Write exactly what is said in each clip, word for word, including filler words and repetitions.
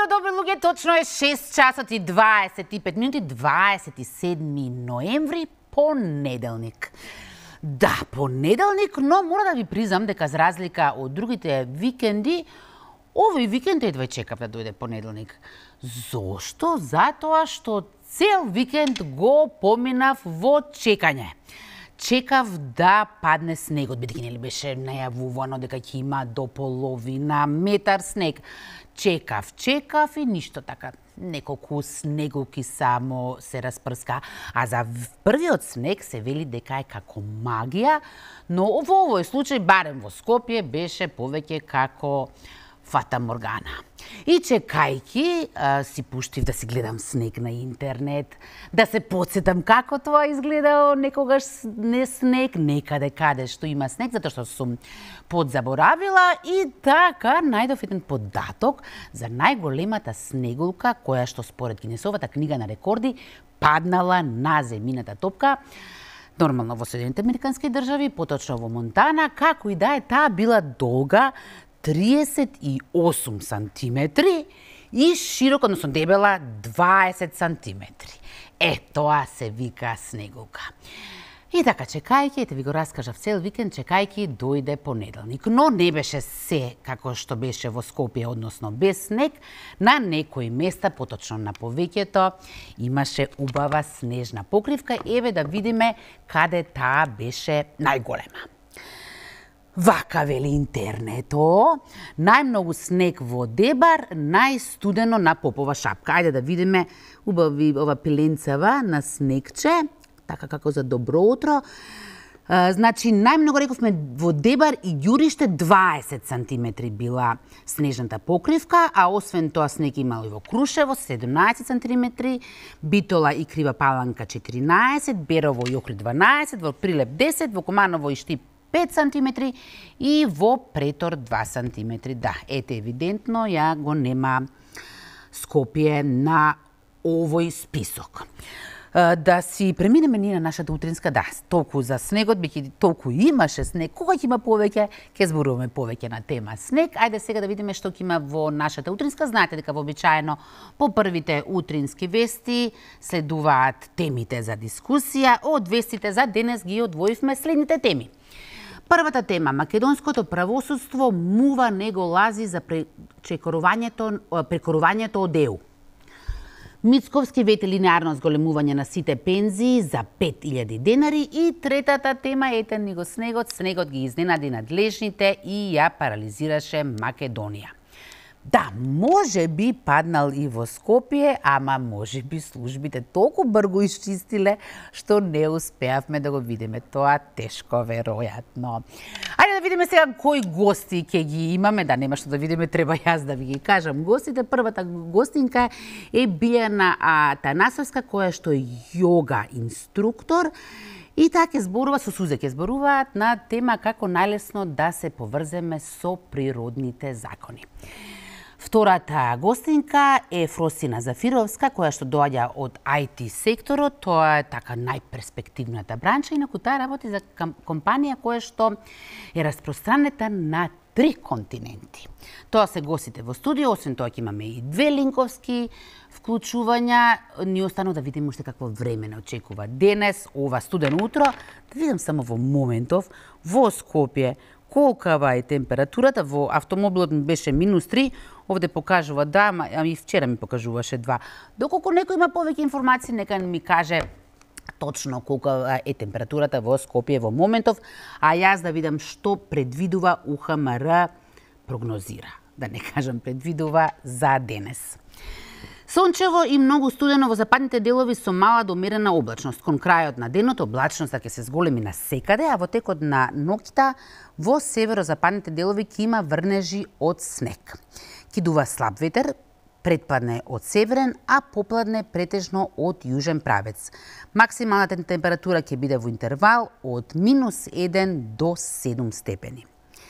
утро, добри луѓе, точно е шест часот и дваесет и пет минути, дваесет и седми ноември, понеделник. Да, понеделник, но мора да ви признам дека за разлика од другите викенди, овој викенд едва чекав да дојде понеделник. Зошто? Затоа што цел викенд го поминав во чекање. Чекав да падне снегот, бидејќи нели беше најавувано дека ќе има до половина метар снег. Чекав, чекав и ништо така. Неколку снеговки само се распрска, а за првиот снег се вели дека е како магија, но во овој случај, барем во Скопје, беше повеќе како Фата Моргана. И чекајки, а, си пуштив да си гледам снег на интернет, да се подсетам како тоа изгледало некогаш не снег, некаде каде што има снег, затоа што сум подзаборавила и така најдов еден податок за најголемата снегулка која што според Гинесовата книга на рекорди паднала на земјината топка. Нормално во Соединените американски држави, поточно во Монтана, како и да е, таа била долга триесет и осум сантиметри и широко, односно дебела дваесет сантиметри. Е, тоа се вика снегулка. И така, чекајќи, ете ви го раскажав цел викенд, чекајќи дојде понеделник. Но не беше се како што беше во Скопје, односно без снег. На некои места, поточно на повеќето, имаше убава снежна покривка. Еве да видиме каде таа беше најголема. Вака вели интернето, најмногу снег во Дебар, најстудено на Попова шапка. Ајде да видиме убави ова пиленцава на снегче, така како за добро утро. А, значи, најмногу рековме во Дебар и Ѓуриште дваесет сантиметри била снежната покривка, а освен тоа снег имало и во Крушево седумнаесет сантиметри, Битола и Крива Паланка четиринаесет, Берово и Охрид дванаесет, во Прилеп десет, во Команово и Штип пет сантиметри и во Претор два сантиметри. Да, ете, евидентно ја го нема Скопје на овој список. Да си преминеме ние на нашата утринска, да, толку за снегот, биќе толку имаше снег, кога ќе има повеќе, ќе зборуваме повеќе на тема снег. Ајде сега да видиме што ќе има во нашата утринска. Знаете дека вообичаено по првите утрински вести следуваат темите за дискусија. Од вестите за денес ги одвоивме следните теми. Првата тема, македонското правосудство мува него лази за прекорувањето, прекорувањето од Е У. Мицковски вети линеарно зголемување на сите пензии за пет илјади денари и третата тема, ете ни го снегот, снегот ги изненади надлежните и ја парализираше Македонија. Да, може би паднал и во Скопје, ама може би службите толку брго исчистиле што не успеавме да го видиме. Тоа тешко веројатно. Ајде да видиме сега кои гости ќе ги имаме. Да, нема што да видиме, треба јас да ви ги кажам гостите. Првата гостинка е Билјана Атанасовска, која што е јога инструктор. И така ќе зборува, со сузе ќе зборуваат на тема како најлесно да се поврземе со природните закони. Втората гостинка е Фросина Зафировска, која што доаѓа од Ай Ти секторот. Тоа е така најперспективната бранча, инаку таа работи за компанија која што е распространета на три континенти. Тоа се гостите во студио, освен тоа ќе имаме и две линковски вклучувања. Ни останува да видиме уште какво време не очекува денес, ова студено утро. Да видам само во моментов во Скопје колкава е температурата. Во автомобилот ми беше минус три, овде покажува да, а и вчера ми покажуваше два. Доколку некој има повеќе информации, нека ми каже точно колка е температурата во Скопје во моментов, а јас да видам што предвидува У Х М Р прогнозира. Да не кажам предвидува за денес. Сончево и многу студено во западните делови со мала до умерена облачност. Кон крајот на денот облачноста ќе се зголеми на секаде, а во текот на ноќта во северозападните делови ќе има врнежи од снег. Ќе дува слаб ветер, предпладне од северен, а попладне претежно од јужен правец. Максималната температура ќе биде во интервал од минус еден до седум степени.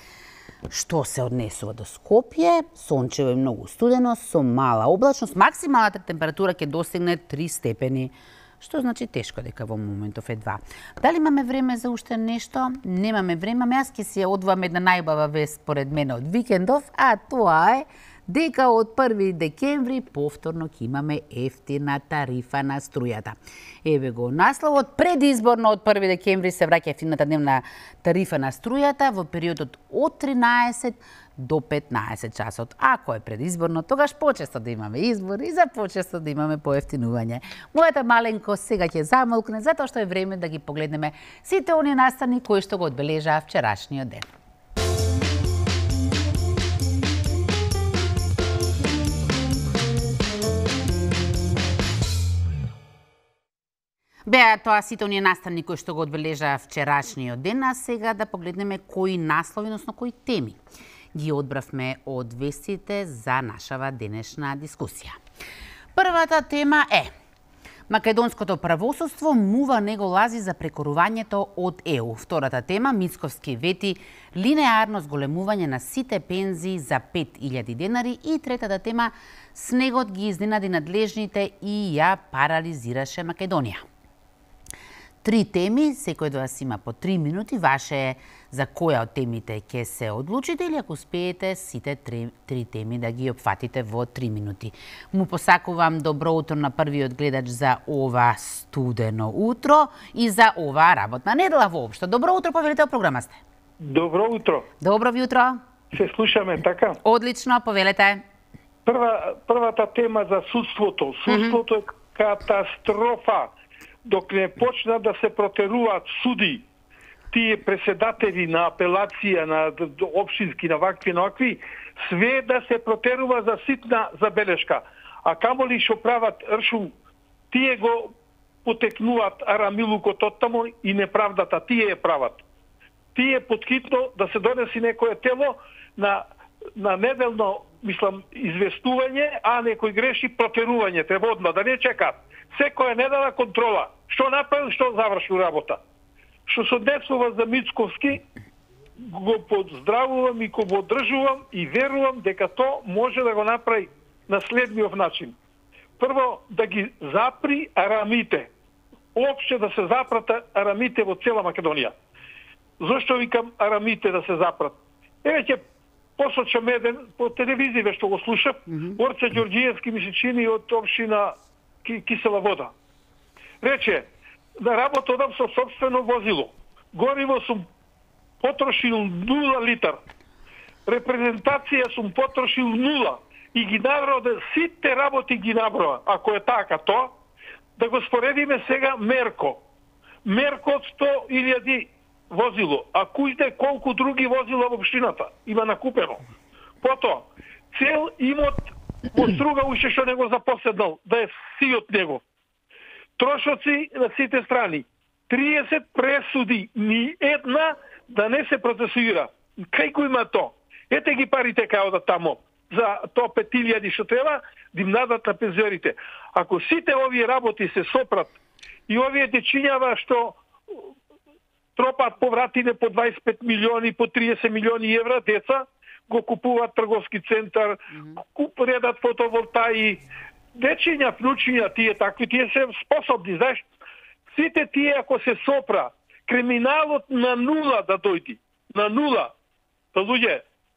Што се однесува до Скопје, сончево и многу студено, со мала облачност, максималната температура ќе достигне три степени, што значи тешко дека во моментов е два. Дали имаме време за уште нешто? Немаме време, ама јас ќе си ја одвам една најбава вест според мене од викендов, а тоа е дека од први декември повторно ќе имаме ефтина тарифа на струјата. Еве го насловот: предизборно од први декември се враќа ефтината дневна тарифа на струјата во периодот од тринаесет до петнаесет часот. Ако е предизборно, тогаш почесто да имаме избори и за почесто да имаме поевтинување. Мојата маленко сега ќе замолкне затоа што е време да ги погледнеме сите оние настани кои што го одбележаа вчерашниот ден. Беа тоа сите оние настани кои што го одбележаа вчерашниот ден, а сега да погледнеме кои наслови, односно кои теми ги одбравме од вестите за нашава денешна дискусија. Првата тема е: македонското правосудство мува не го лази за прекорувањето од Е У. Втората тема: Мицковски вети линеарно зголемување на сите пензии за пет илјади денари. И третата тема: снегот ги изненади надлежните и ја парализираше Македонија. Три теми, секој од вас има по три минути. Ваше е за која од темите ќе се одлучите или ако успеете сите три, три теми да ги опфатите во три минути. Му посакувам добро утро на првиот гледач за ова студено утро и за ова работна недела воопшто. Добро утро, повелете, програма сте. Добро утро. Добро ви утро. Се слушаме, така? Одлично, повелете. Прва, првата тема за судството. Судството mm-hmm. е катастрофа. Док не почна да се протеруваат суди, тие преседатели на апелација, на општински, на вакви, на вакви, све да се протерува за ситна забелешка. А камоли шо прават ршу, тие го потекнуваат арамилукот оттамо и неправдата, тие ја прават. Тие подхитно да се донеси некое тело на, на неделно, мислам, известување, а некој греши протерување, треба одма, да не чекат. Секоја недела контрола. Што направил, што завршил работа. Што се однесува за Мицковски, го поздравувам и го одржувам и верувам дека то може да го направи на следниот начин. Прво, да ги запри арамите. Опште да се запрата арамите во цела Македонија. Зошто викам арамите да се запрат? Еве ќе посочам еден по телевизија што го слушав, mm-hmm. Орце Ѓорѓиевски ми се чини од општина Кисела вода. Рече, да работодам со собствено возило. Гориво сум потрошил нула литар. Репрезентација сум потрошил нула. И ги наброде, сите работи ги наброа. Ако е така то, да го споредиме сега Мерко. Мерко од сто илјади возило. А кујте колку други возила во општината има накупено. Пото, цел имот во Струга уште што не го запоседнал, да е си од него. Трошоци на сите страни. триесет пресуди, ни една да не се процесуира. Кај го има то? Ете ги парите кај одат тамо. За то пет илјади што треба, да им надат на пензиорите. Ако сите овие работи се сопрат и овие дечињава што тропаат повратине по дваесет и пет милиони, по триесет милиони евра, деца, го купуваат трговски центар, mm-hmm. редат фотоволтаи, дечиња, внучиња, тие такви, тие се способни, знаеш. Сите тие, ако се сопра, криминалот на нула да дојди, на нула, па луѓе,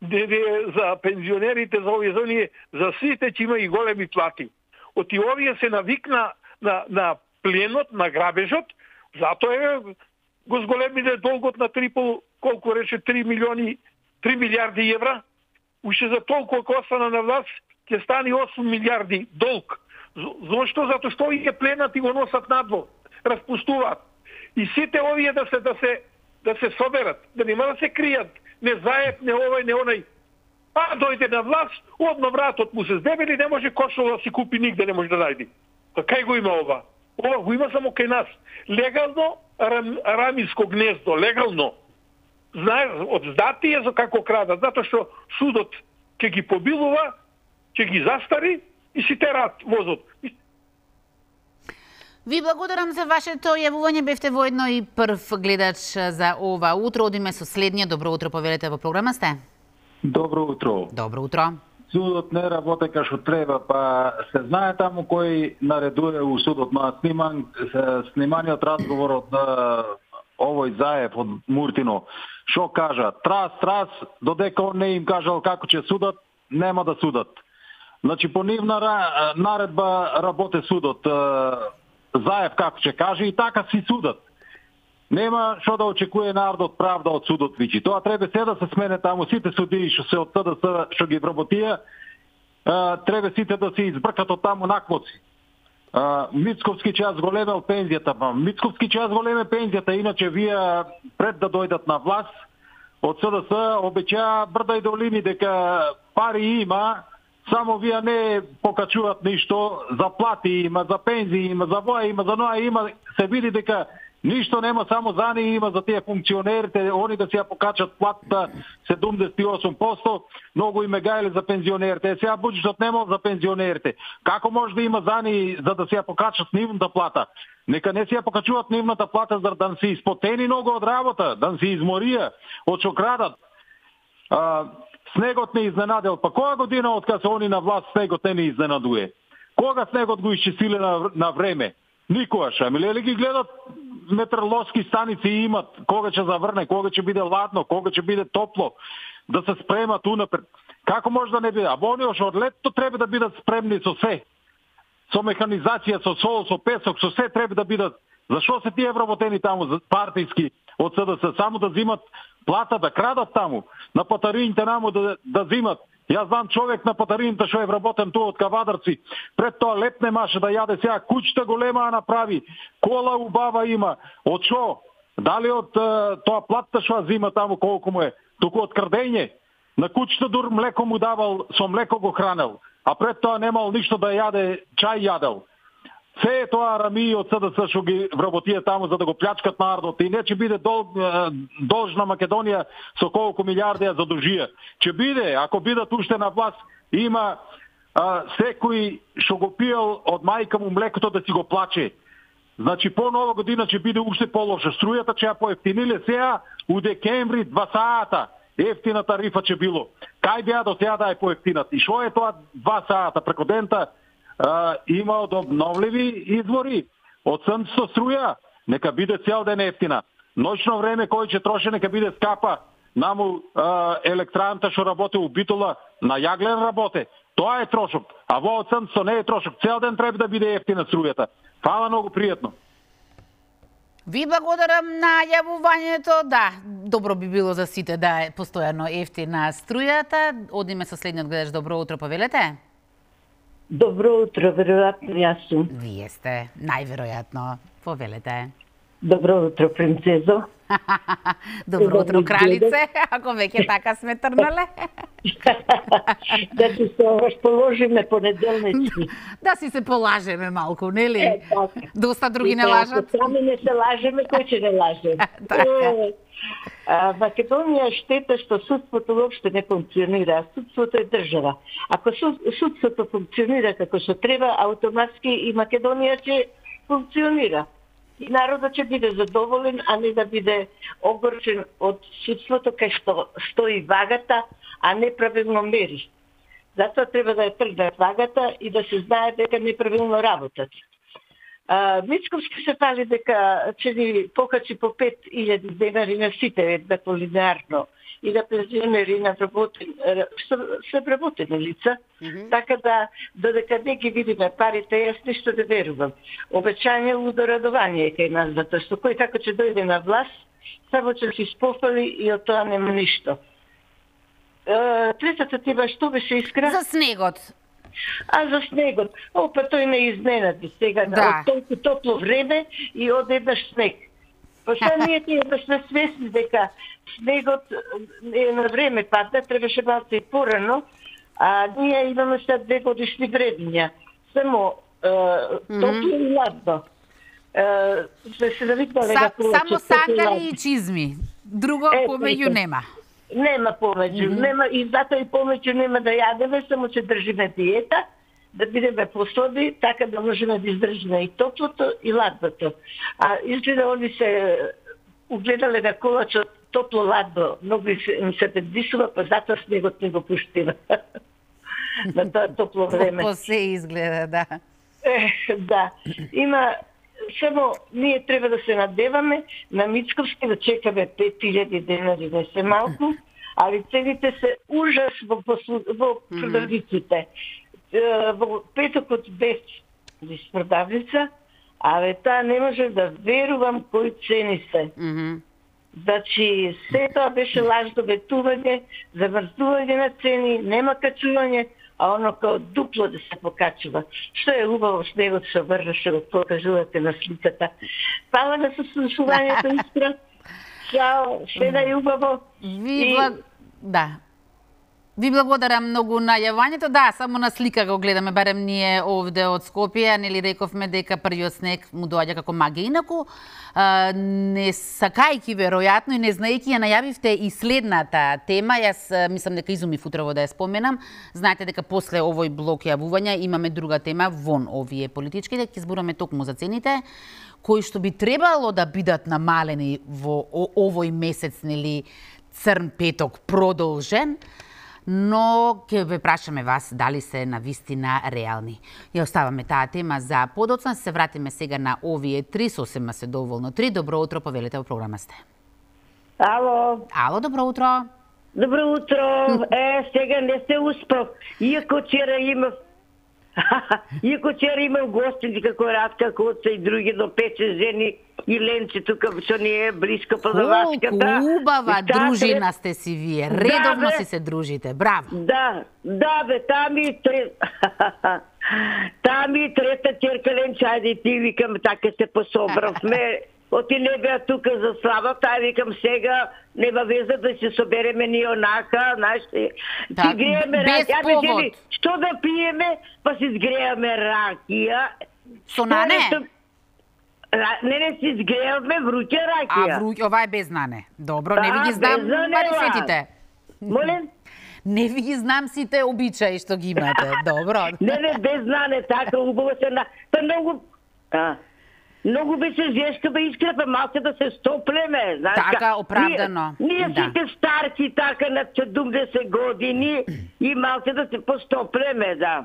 за пензионерите, за овие зони, за сите ќе има и големи плати. Оти овие се навикна на, на пленот, на грабежот, затоа е го зголемиде долгот на три, колку рече, три милиони, три милиарди евра, уште за толку ако остана на власт, ќе стани осум милиарди долг. Зошто? Зато што ги пленат и го носат надвор, распустуваат. И сите овие да се да се да се соберат, да нема да се кријат, не заеб, не овој, не оној. А дојде на власт, одно вратот му се здебели, не може кошол да си купи, нигде не може да најди. Па кај го има ова? Ова го има само кај нас. Легално арам, арамиско гнездо, легално. Знае, од здатие за како крадат, затоа што судот ќе ги побилува, ќе ги застари и си терат возот. Ви благодарам за вашето јавување, бевте воедно и прв гледач за ова утро. Одиме со следниот. Добро утро, повелете, во програма сте. Добро утро. Добро утро. Судот не работи како што треба, па се знае таму кој наредува у судот, на сниман, сниманиот разговорот на овој Заев од Муртино. Шо кажа? Трас, трас, додека он не им кажал како ќе судат, нема да судат. Значи по нивна наредба работе судот. Заев како ќе каже и така си судат. Нема што да очекува народот правда од судот вичи. Тоа треба се да се смене таму сите судии што се од СДС што ги вработија, треба сите да се избркат од таму наквоци. Мицковски ќе ја зголемел пензијата, па Мицковски ќе ја зголеме пензијата, иначе вие пред да дојдат на власт од СДС обеќаа брда и долини дека пари има, само вие не покачуваат ништо, за плати има, за пензии има, за воја има, за ноа има, се види дека ништо нема, само за нив има, за тие функционерите, они да си ја покачат платата седумдесет и осум проценти, многу им е гајле за пензионерите. Сега буџетот нема за пензионерите. Како може да има за нив за да си ја покачат нивната плата? Нека не си ја покачуваат нивната плата за да се испотени многу од работа, да се изморија, од што крадат. А, снегот не изненадел. Па која година од кога се они на власт снегот не ни изненадуе? Кога снегот го исчистиле на, на време? Никогаш. Ами ли ги гледат метеоролошки станици имат кога ќе заврне, кога ќе биде ладно, кога ќе биде топло, да се спремат унапред. Како може да не биде? А они ош од летото треба да бидат спремни со се. Со механизација, со сол, со песок, со се треба да бидат. Зашо се тие вработени таму партиски од СДС? Само да зимат плата, да крадат таму, на патарините наму да, да зимат. Јас знам човек на патарините што е вработен туа од Кавадарци. Пред тоа леп немаше да јаде, сега куќата голема направи, кола убава има. Од шо? Дали од тоа платта што зима таму колку му е? Туку од крадење. На куќата дур млеко му давал, со млеко го хранел. А пред тоа немал ништо да јаде, чај јадел. Се е тоа рамии од СДС што ги вработија таму за да го плячкат народот и не ќе биде дол, должна Македонија со колку милиарди ја задужија. Ќе биде, ако бидат уште на власт, има а, секој што го пиел од мајка му млекото да си го плаче. Значи по нова година ќе биде уште полоша. Струјата ќе ја поевтиниле сега у декември два саата. Ефтина тарифа ќе било. Кај беа до сега да е поевтинат? И што е тоа два саата преку дента? Uh, има од обновливи извори, од сонцето струја, нека биде цел ден ефтина. Ноќно време кој ќе троше нека биде скапа. Наму uh, електраната што работи у Битола на јаглен работе. Тоа е трошок, а во од сонцето не е трошок. Цел ден треба да биде ефтина струјата. Фала многу пријатно. Ви благодарам на јавувањето. Да, добро би било за сите да е постојано ефтина струјата. Одиме со следниот гледач. Добро утро, повелете. Добро утро, веројатно јас сум. Вие сте, најверојатно. Повелете. Добро утро, принцезо. Добро утро, кралице, ако веќе така сме трнале. Да си се расположиме понеделници. Да си се полажеме малку, нели? Е, така. Доста други не лажат. Ако сами не се лажеме, кој ќе не лаже? Така. А, Македонија штета што судството уопште не функционира, а судството е држава. Ако суд, судството функционира како што треба, автоматски и Македонија ќе функционира. И народот ќе биде задоволен, а не да биде огорчен од судството кај што стои вагата, а неправилно мери. Затоа треба да ја тргнат вагата и да се знае дека неправилно работат. Uh, Мицковски се фали дека ќе ни покачи по пет илјади денари на сите еднакво линеарно и на пензионери и на вработени, се вработени лица, mm -hmm. така да додека не ги видиме парите, јас ништо не верувам. Обечање лудо радување е кај нас, затоа што кој како ќе дојде на власт, само ќе се спофали и од тоа нема ништо. Uh, третата тема што беше искра? За снегот. А за снегот, о, па тој не изненади сега, да. Од толку топло време и од еднаш снег. Па сега ние треба да сме свесни дека снегот е на време падна, требаше малце и порано, а ние имаме сега две годишни времења. Само е, топло mm -hmm. и ладно. Се се навикнале Са, само сандали и чизми. Друго е, помеѓу нема. Нема помеѓу, mm -hmm. нема и затоа и помеѓу нема да јадеме, само ќе држиме диета, да бидеме пособи, така да можеме да издржиме и топлото и ладното. А изгледа они се угледале на колачот топло-ладно, многу им се предвисува, па затоа снегот не го пуштива. На тоа топло време. По се изгледа, да. Е, да. Има само ние треба да се надеваме на Мицковски да чекаме пет илјади денари, не се малку, али цените се ужас во, во продавниците. Во петокот без продавница, але таа не може да верувам кои цени се. Mm -hmm. Значи, се тоа беше лажно ветување, замрзнување на цени, нема качување, а оно као дупло да се покачува. Што е убаво снегот што врнеше, го покажувате на сликата. Фала на сослушувањето, Искра. Чао, ще да е убаво. Ви, И... благ... да. Ви благодарам многу на јавањето. Да, само на слика го гледаме, барем ние овде од Скопје, нели рековме дека првиот снег му доаѓа како магија. Инаку, а, не сакајки веројатно и не знаејќи ја најавивте и следната тема. Јас мислам дека изумив утрово да ја споменам. Знаете дека после овој блок јавувања имаме друга тема вон овие политички, дека ќе зборуваме токму за цените, кои што би требало да бидат намалени во овој месец, нели, црн петок продолжен, но ќе ве прашаме вас дали се навистина реални. Ја оставаме таа тема за подоцна, се вратиме сега на овие три, сосема се доволно три. Добро утро, повелете во програма сте. Ало. Ало, добро утро. Добро утро. Е, сега не се успав. Иако вчера имав Иако вчера имав гостинки како Радка Коца и други до пет-шест жени и Ленче тука што ни е близко по Завашката. Колку убава И таа дружина сте си вие. Редовно Да, си се дружите. Браво. Да, да бе, таа ми е трет... таа ми е трета черка Ленче, ајде ти викам, така се пособравме. Оти не беа тука за слава, таа викам сега нема веза да се собереме ние онака, знаеш, ти Да, грееме без ракија. повод. Абе, што да пиеме, па си згрееме ракија. Со нане? Што- Ра- Не, не си згреевме вруќа А ракија. вруќ, ова е без знане. Добро, не ви Да, ги знам без знане, марифетите. Молем? Не ви ги знам сите обичаи што ги имате. Добро. Не, не, без знане, така, убаво се на... Па многу... А, многу беше жешка, бе искрепа, малко да се стоплеме. Знаеш, Така, ка- оправдано. Ние, ние Да. сите старци, така, на седумдесет години и малко да се постоплеме, да.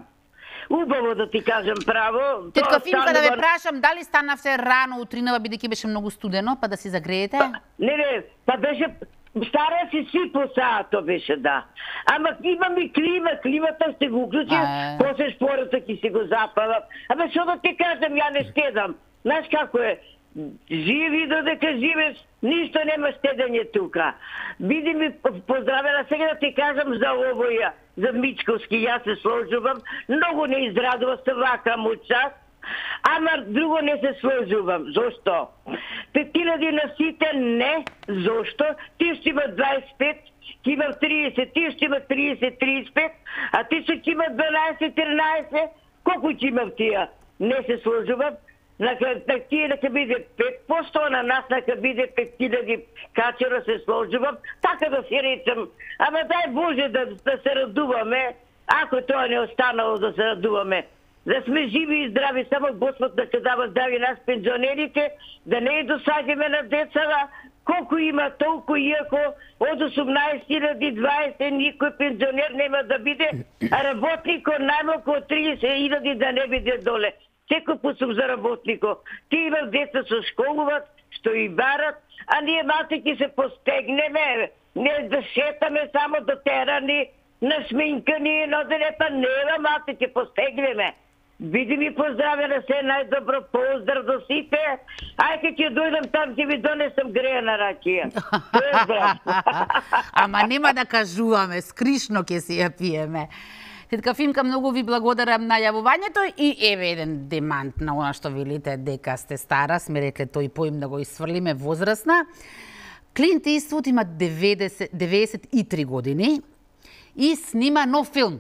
Убаво да ти кажам право. Тетка Тоа Фимка, да ве станува- прашам, дали станавте рано утринава, бидејќи беше многу студено, па да си загреете? Не, не, па беше... Стара си си по саато беше, да. Ама имам и клима, климата ще го уклучим, А. после шпората ќе си го запалам. Абе, што да ти кажам, ја не стедам. Знаеш како е? Живи додека живееш, ништо нема стедање тука. Биди ми поздравена, сега да ти кажам за овоја, за Мичковски, јас се сложувам, многу не израдува се вака му час, ама друго не се сложувам. Зошто? пет хиляди на сите не. Зошто? Ти ще има дваесет и пет, ти има тридесет, ти ще има тридесет, тридесет и пет, а ти ще има дванаесет, тринаесет. Колко ти има тия? Не се сложувам. На, на тие нека биде пет посто, на нас нека биде пет хиляди качера се сложувам. Така да си речем. Ама дай Боже да, да се радуваме, ако тоа не останало да се радуваме. Да сме живи и здрави, само Господ да се дава здрави нас пензионерите, да не досадиме на децата, колко има толку, иако од осумнаесет хиляди дваесет никој пензионер нема да биде, а работнико најмалку од тридесет хиляди да не биде доле. Секој пат сум за работнико. Ти имам деца со школуват, што и барат, а ние малци се постегнеме, не да шетаме само до терани, насминкани, но да не па нема малци ќе постегнеме. Биди ми поздравена, се најдобро поздрав до сите. Ајде ќе дојдам там, ќе ви донесам греена ракија. Поздрав. Ама нема да кажуваме, скришно ќе си ја пиеме. Тетка Фимка, многу ви благодарам на јавувањето и еве еден демант на она што велите дека сте стара, сме рекле тој поим да го исфрлиме возрастна. Клинт Иствуд има деветдесет, деветдесет и три години и снима нов филм.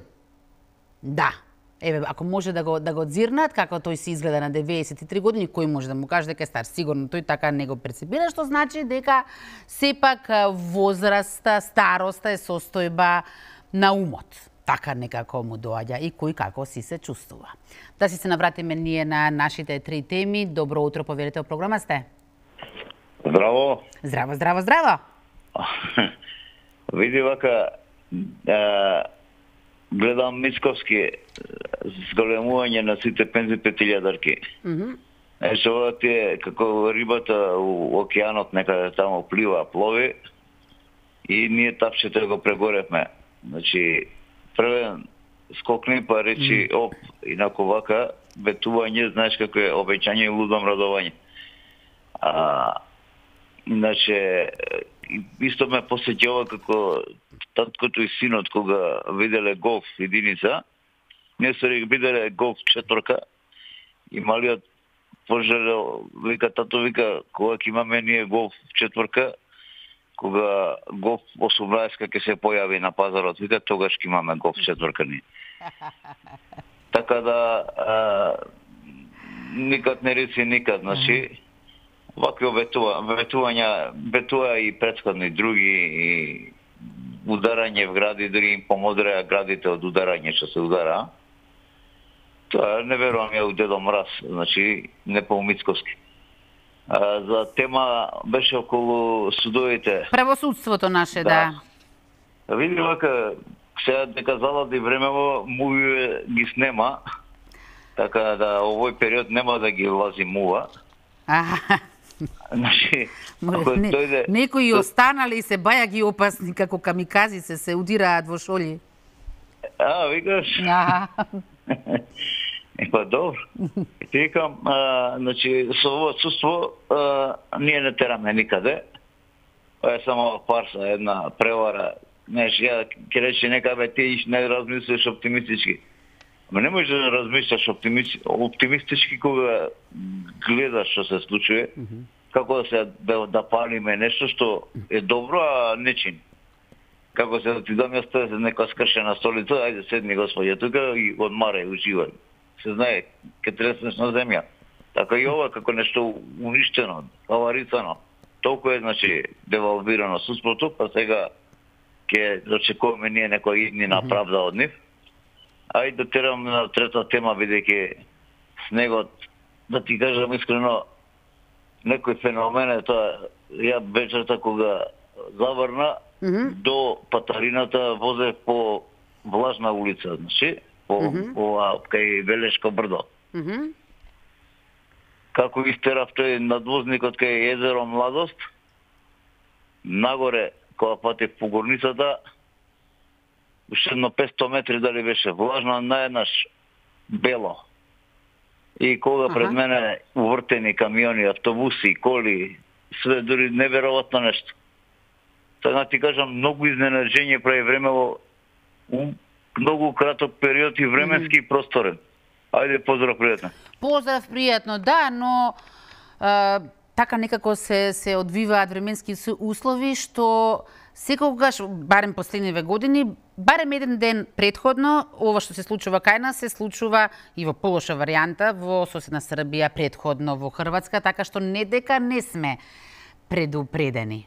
Да. Еве, ако може да го да го дзирнат како тој се изгледа на деветдесет и три години, кој може да му каже дека е стар? Сигурно тој така не го прецепира, што значи дека сепак возраста, староста е состојба на умот. Така некако му доаѓа и кој како си се чувствува. Да си се навратиме ние на нашите три теми. Добро утро, повелете во програма сте. Здраво. Здраво, здраво, здраво. Види вака, е, гледам Мичковски зголемување на сите пензи петилјадарки. Mm -hmm. Е, што тие, како рибата у океанот некаде таму плива, плови, и ние тапчето го прегоревме. Значи, првен скокни па речи mm. оп, инако вака, ветување, знаеш како е обеќање и лудом радување. А, иначе, исто ме посеќава како таткото и синот кога виделе голф единица, не се виделе голф четворка, и малиот пожелел, вика тато, вика, кога ќе имаме ние голф четворка, кога голф осумнаесет ќе се појави на пазарот, вика тогаш ќе имаме голф четворка ние. Така да а, никад не реци никад, значи вакви ветува, ветувања, ветува и претходни други и ударање в гради, дори им помодреа градите од ударање што се удара. Тоа не верувам ја у Дедо Мраз, значи не по-мицковски. А, за тема беше околу судовите. Правосудството наше, да. да. Види вака, сега дека залади времево, мувиве ги снема, така да овој период нема да ги лази мува. Значи, ако не, дојде... Некои останали се баја ги опасни, како камикази се се удираат во шолји. А, викаш? А. Епа, добро. Ти викам, а, значи, со ово отсутство а, ние не тераме никаде. Ова е само парса, една превара. Знаеш, ја ќе рече нека бе ти не размислиш оптимистички. Ама не можеш да размислиш оптимистички, оптимистички кога гледаш што се случува. Mm -hmm. Како да се да, да палиме нешто што е добро, а не чин. Како се да ти дам јас тоа нека скршена столица, ајде седни господја тука и одмарај, уживај. Се знае, ке треснеш на земја. Така и ова како нешто уништено, аварицано. Толку е, значи, девалвирано судството, па сега ќе очекуваме ние некоја иднина правда од нив. Ајде да терам на трета тема, бидејќи снегот, да ти кажам искрено, некој феномен е тоа, ја вечерта кога заврна, mm -hmm. до Патарината возе по влажна улица, значи, по, mm -hmm. по, по кај Велешко брдо. Mm -hmm. Како истерав тој надвозникот кај езеро Младост, нагоре, кога патев по горницата, уште едно петстотини метри дали беше влажно, наеднаш бело. И кога ага. пред мене увртени камиони, автобуси, коли, све дури неверојатно нешто. Така ти кажам, многу изненаđenje прави времево у многу краток период и временски и просторен. Ајде, поздрав, пријатно. Поздрав, пријатно, да, но а, така некако се се одвиваат временски услови што секогаш, барем последниве години, барем еден ден предходно, ова што се случува кај нас, се случува и во полоша варијанта во соседна Србија, предходно во Хрватска, така што не дека не сме предупредени.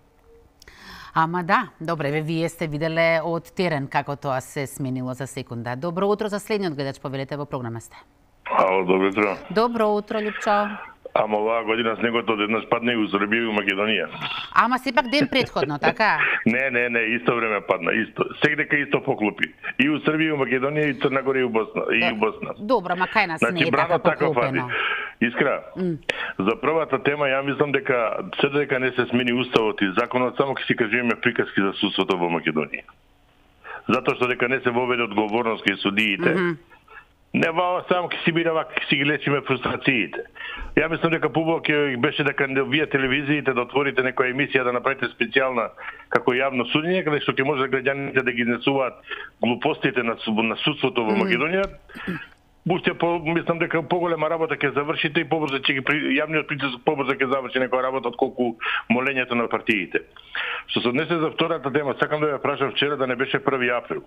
Ама да, добре, ве вие сте виделе од терен како тоа се сменило за секунда. Добро утро за следниот гледач, повелете во програма сте. Ало, добро утро. Добро утро, Љупчо. Ама оваа година снегот одеднаш падна и у Србија и у Македонија. Ама сепак ден предходно, така? Не, не, не, исто време падна, исто. Сегдека исто поклопи. И у Србија, и у Македонија, и Црна Гора, и у Босна. И у Босна. Добро, ма кај нас значи, не е така поклопено. Искра, mm. за првата тема, ја мислам дека се дека не се смени уставот и законот, само ќе си кажеме приказки за судството во Македонија. Затоа што дека не се воведе одговорност кај судиите. Mm -hmm. Не ваа само ќе си биде вака, ќе си ги лечиме фрустрациите. Ја мислам дека побаво ќе беше дека вие телевизиите да отворите некоја емисија, да направите специјална како јавно судење, каде што ќе може граѓаните да ги изнесуваат глупостите на, на судството во Македонија. Уште по, мислам дека поголема работа ќе завршите и побрзо ќе ги јавниот притисок побрзо ќе заврши некоја работа отколку молењето на партиите. Што се однесе за втората тема, сакам да ја прашам вчера да не беше први април.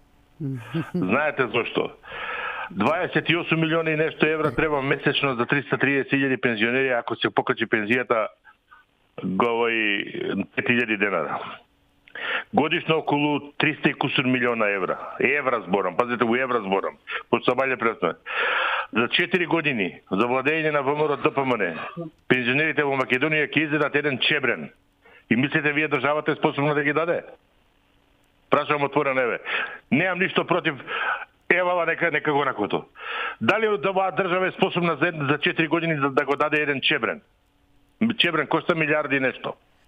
Знаете зошто? дваесет и осум милиони и нешто евра треба месечно за триста триесет илјади пензионери ако се покачи пензијата го и пет илјади денара. Годишно околу триста и кусур милиона евра. Евра зборам, пазите во евра зборам. Пошто баље пресме. За четири години за владење на ВМРО ДПМН пензионерите во Македонија ќе изедат еден чебрен. И мислите вие државата е способна да ги даде? Прашам отворено, еве. Немам ништо против евала нека нека го накото. Дали оваа држава е способна за за четири години да, да го даде еден чебрен? Чебрен кошта милиарди и нешто.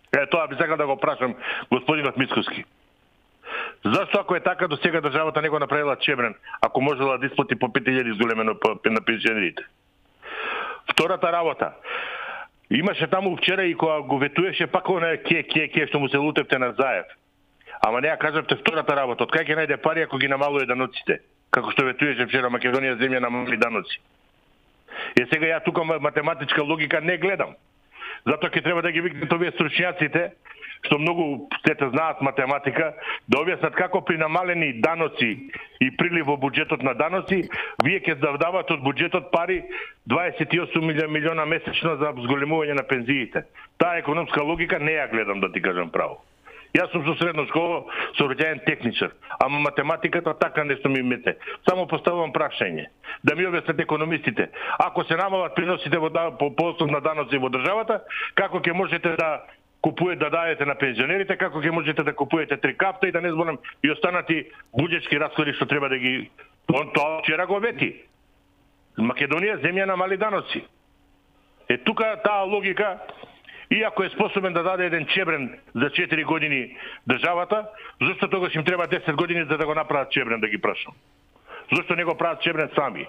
Е, тоа би сакал да го прашам господинот Мицкоски. Зашто ако е така до сега државата не го направила чебрен, ако можела да исплати по пет илјади зголемено на пензионерите? Втората работа. Имаше таму вчера и кога го ветуеше пак оне ке ке ке што му се лутевте на Заев. Ама не ја кажавте втората работа. Од кај ќе најде пари ако ги намалува даноците? Како што ветуеше вчера Македонија земја на мали даноци. Е сега ја тука математичка логика не гледам. Затоа ќе треба да ги викнете овие стручњаците што многу сите знаат математика, да објаснат како при намалени даноци и прилив во буџетот на даноци, вие ќе давате од буџетот пари дваесет и осум милиона месечно за зголемување на пензиите. Таа економска логика не ја гледам, да ти кажам право. Јас сум со средно школа, сообраќајен техничар, ама математиката така нешто ми мете. Само поставувам прашање. Да ми објаснат економистите, ако се намалат приносите во по, по основ на даноци во државата, како ќе можете да купуете да дадете на пензионерите, како ќе можете да купуете три капта и да не зборам и останати буџетски расходи што треба да ги... Он тоа вчера го вети. Македонија земја на мали даноци. Е тука таа логика, и ако е способен да даде еден чебрен за четири години државата, зашто тогаш им треба десет години за да го направат чебрен, да ги прашам? Зашто не го прават чебрен сами?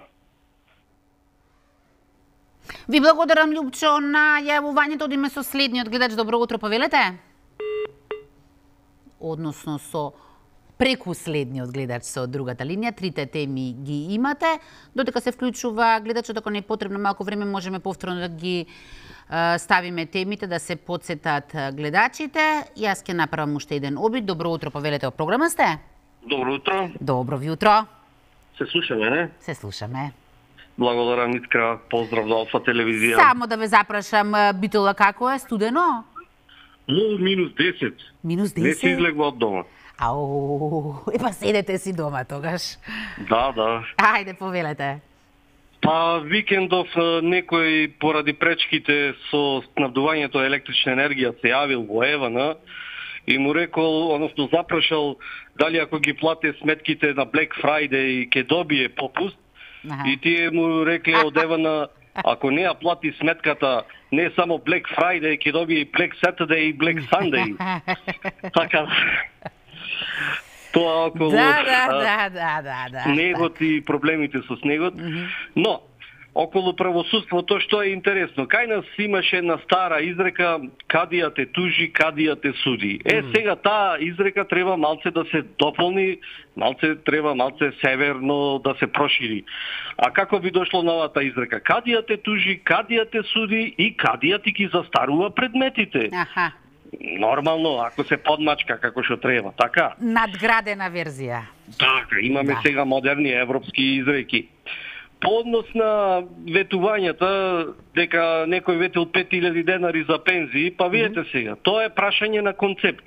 Ви благодарам, Љупчо, на јавувањето. Одиме со следниот гледач. Добро утро, повелете. Односно со преку следниот гледач со другата линија. Трите теми ги имате. Додека се вклучува гледачот, ако не е потребно малку време, можеме повторно да ги ставиме темите, да се подсетат гледачите. Јас ќе направам уште еден обид. Добро утро, повелете, во програма сте? Добро утро. Добро ви утро. Се слушаме, не? Се слушаме. Благодарам, Митка. Поздрав до Алфа телевизија. Само да ве запрашам, Битола, како е? Студено? Ну, минус десет. Минус десет? Не си излегва од дома. Ау, епа седете си дома тогаш. Да, да. Ајде, повелете. Па викендов некој поради пречките со снабдувањето електрична енергија се јавил во Евана и му рекол, односно запрашал дали ако ги плате сметките на Black Friday ќе добие попуст. Аха. И тие му рекле од Евана, ако не ја плати сметката, не само Black Friday, ќе добие и Black Saturday и Black Sunday. Така. Тоа околу да, да, да, да, да, да, снегот и проблемите со снегот. Mm-hmm. Но, околу правосудството, што е интересно, кај нас имаше една стара изрека, кадија те тужи, кадија те суди. Е, mm-hmm. сега таа изрека треба малце да се дополни, малце треба малце северно да се прошири. А како би дошло новата изрека? Кадија те тужи, кадија те суди и кадија ти ги застарува предметите. Аха. Нормално, ако се подмачка како што треба, така? Надградена верзија. Така, имаме да. Сега модерни европски изреки. По однос на ветувањата, дека некој ветил пет илјади денари за пензии, па видете mm-hmm. сега, тоа е прашање на концепт.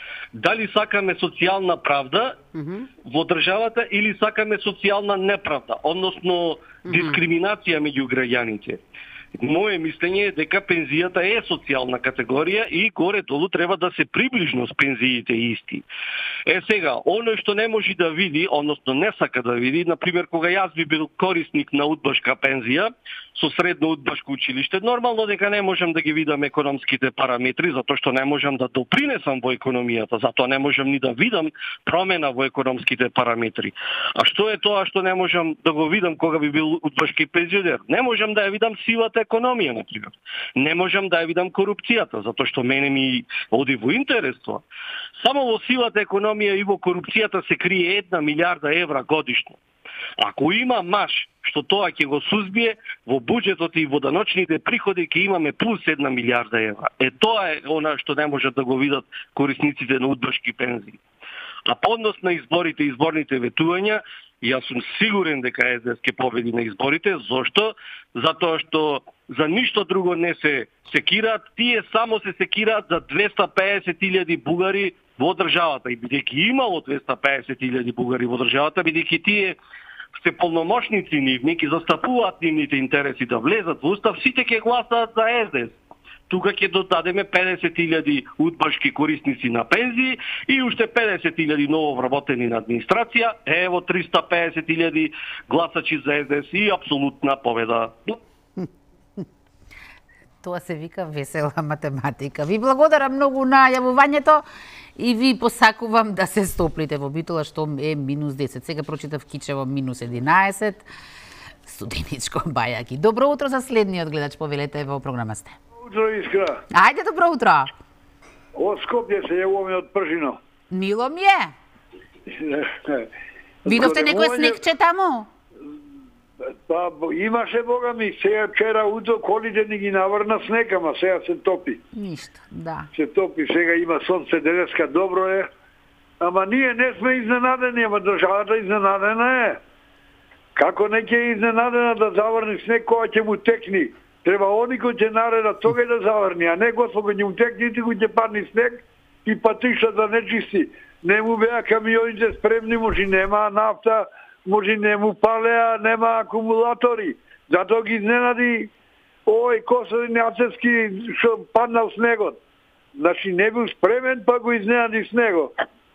Дали сакаме социјална правда mm-hmm. во државата или сакаме социјална неправда, односно mm-hmm. дискриминација меѓу граѓаните. Моje мислење е дека пензијата е социјална категорија и горе-долу треба да се приближно с пензиите исти. Е сега, оно што не може да види, односно не сака да види, например, кога јас би бил корисник на удбашка пензија, со средно удбашко училиште, нормално дека не можам да ги видам економските параметри, затоа што не можам да допринесам во економијата, затоа не можам ни да видам промена во економските параметри. А што е тоа што не можам да го видам кога би бил удбашки пензионер? Не можам да ја видам сивата економија, например. Не можам да ја видам корупцијата, затоа што мене ми оди во интерес тоа. Само во сивата економија и во корупцијата се крие една милиарда евра годишно. Ако има маш што тоа ќе го сузбие, во буџетот и во даночните приходи ќе имаме плюс една милиарда евра. Е тоа е она што не можат да го видат корисниците на удбашки пензии. А по однос на изборите и изборните ветувања, јас сум сигурен дека Е С Д С ќе победи на изборите. Зошто? Затоа што за ништо друго не се секираат, тие само се секираат за двеста пеесет илјади бугари во државата. И бидејќи имало двеста пеесет илјади бугари во државата, бидејќи тие се полномошници нивни, ќе застапуваат нивните интереси да влезат во устав, сите ќе гласаат за Е С Д С. Тука ќе додадеме педесет илјади удбашки корисници на пензии и уште педесет илјади ново вработени на администрација, ево триста пеесет илјади гласачи за Е С Д С и апсолутна победа. Тоа се вика весела математика. Ви благодарам многу на јавувањето и ви посакувам да се стоплите во Битола, што е минус десет. Сега прочитав Кичево минус единаесет. Студеничко Бајаки. Добро утро за следниот гледач, повелете во програма сте. Утро, Искра. Ајде, добро утро. Од Скопје се јавуваме од Пржино. Мило ми е. Видовте некој снегче таму? Па, имаше, бога ми, сега вчера утро колите ни ги наврна снег, ама сега се топи. Ништо, да. Се топи, сега има сонце, денеска добро е. Ама ние не сме изненадени, ама државата изненадена е. Како не ќе е изненадена да заврни снег кога ќе му текни? Треба они кој ќе нареда тога да заврни, а не Господ кој ќе му текни, ти кој ќе падни снег и патишата не чисти. Не му беа камионите спремни, може нема нафта, може не му палеа, нема акумулатори. Затоа ги изненади овој Косовин Ацевски што паднал снегот. Значи не бил спремен, па го изненади снегот.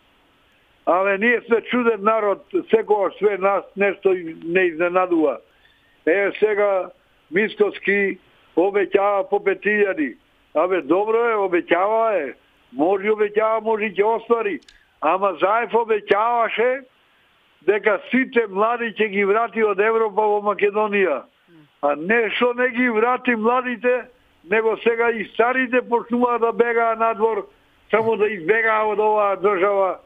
Але ние сме чуден народ, секогаш све нас нешто не изненадува. Е, сега Мисковски обеќава по пет илјади. Абе, добро е, обеќава е. Може обеќава, може ќе оствари. Ама Заев обеќаваше дека сите млади ќе ги врати од Европа во Македонија. А не што не ги врати младите, него сега и старите почнуваат да бегаат надвор, само да избегаат од оваа држава.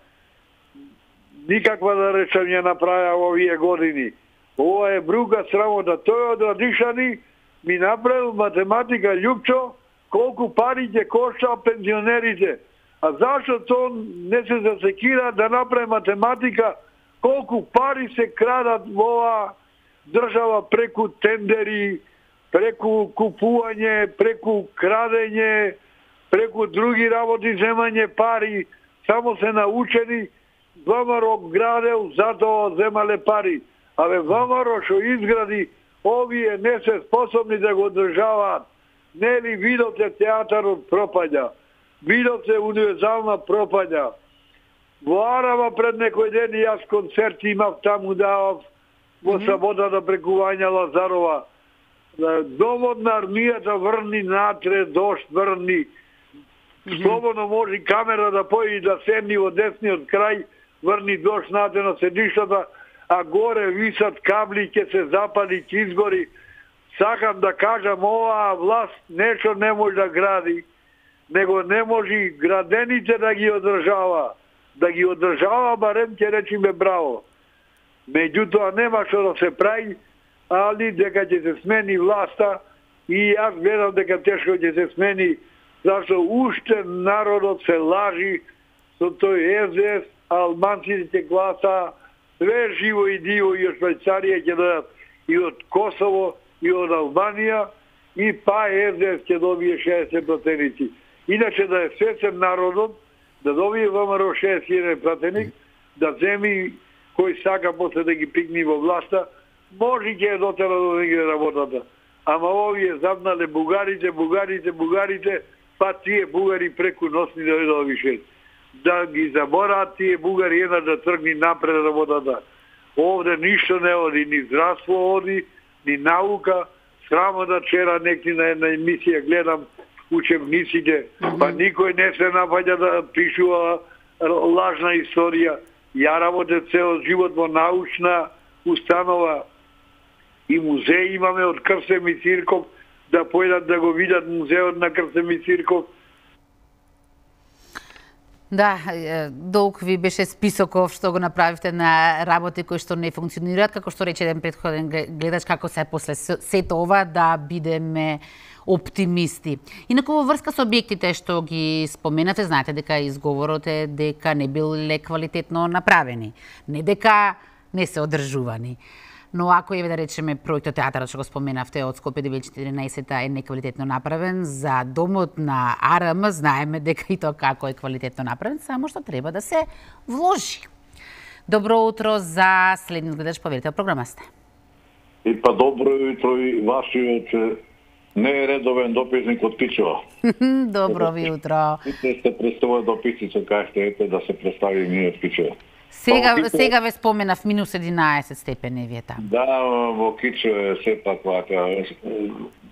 Никаква да речем ја направија во овие години. Ова е брука срамота. Тој од Радишани ми направил математика Љупчо, колку пари ќе кошта пензионерите. А зашто то не се засекира да направи математика колку пари се крадат во оваа држава преку тендери, преку купување, преку крадење, преку други работи, земање пари, само се научени. ВМРО градел, затоа земале пари. Абе ВМРО што изгради, овие не се способни да го одржаваат. Нели видовте театарот пропаѓа, видовте универзална пропаѓа. Во Арава пред некој ден и јас концерт имав, таму давав во саботата преку Вања Лазарова. Домот на армијата врни натре, дошт врни. Слободно може камера да појди да седни во десниот крај, врни дошт натре на седиштата, а горе висат кабли, ќе се запали, ќе изгори. Сакам да кажам, оваа власт нешто не може да гради, него не може градените да ги одржава. Да ги одржава, барем ќе речиме браво. Меѓутоа нема што да се прави, али дека ќе се смени власта и јас гледам дека тешко ќе се смени, зашто уште народот се лажи со тој Ес Де Ес, албанците ќе гласа, све живо и диво и од Швајцарија ќе дојат и од Косово и од Албанија и па Ес Де Ес ќе добие шеесет пратеници. Иначе да е свесен народот, да добие ВМРО шеесет илјади пратеник, да земи кој сака после да ги пикни во власта, може ќе е дотера до негде работата. Ама овие заднале бугарите, бугарите, бугарите, па тие бугари преку носни да дојдат више. Да ги забораат тие бугари една да тргни напред работата. Овде ништо не оди, ни здравство оди, ни наука. Срамо да вчера некој на една емисија гледам учебниците, па никој не се нафаќа да пишува лажна историја. Ја работе цел живот во научна установа и музеј имаме од Крстем и Цирков, да појдат да го видат музеот на Крстем и Цирков. Да, долг ви беше списоков што го направивте на работи кои што не функционираат, како што рече еден претходен гледач, како се после сето ова да бидеме оптимисти. Инаку во врска со објектите што ги споменате, знаете дека изговорот е дека не биле квалитетно направени, не дека не се одржувани. Но ако еве да речеме проектот театарот што го споменавте од Скопје две илјади и четиринаесета е неквалитетно направен, за домот на А Р М знаеме дека и тоа како е квалитетно направен, само што треба да се вложи. Добро утро за следниот гледач, поверите, програма сте. И па добро утро и вашиот не е редовен дописник од Кичево. Добро ви утро. Сите сте представува дописница кај што ете да се представи ние од Кичево. Сега, сега ве споменав минус единаесет степени вие таму. Да, во Кичево е сепак вака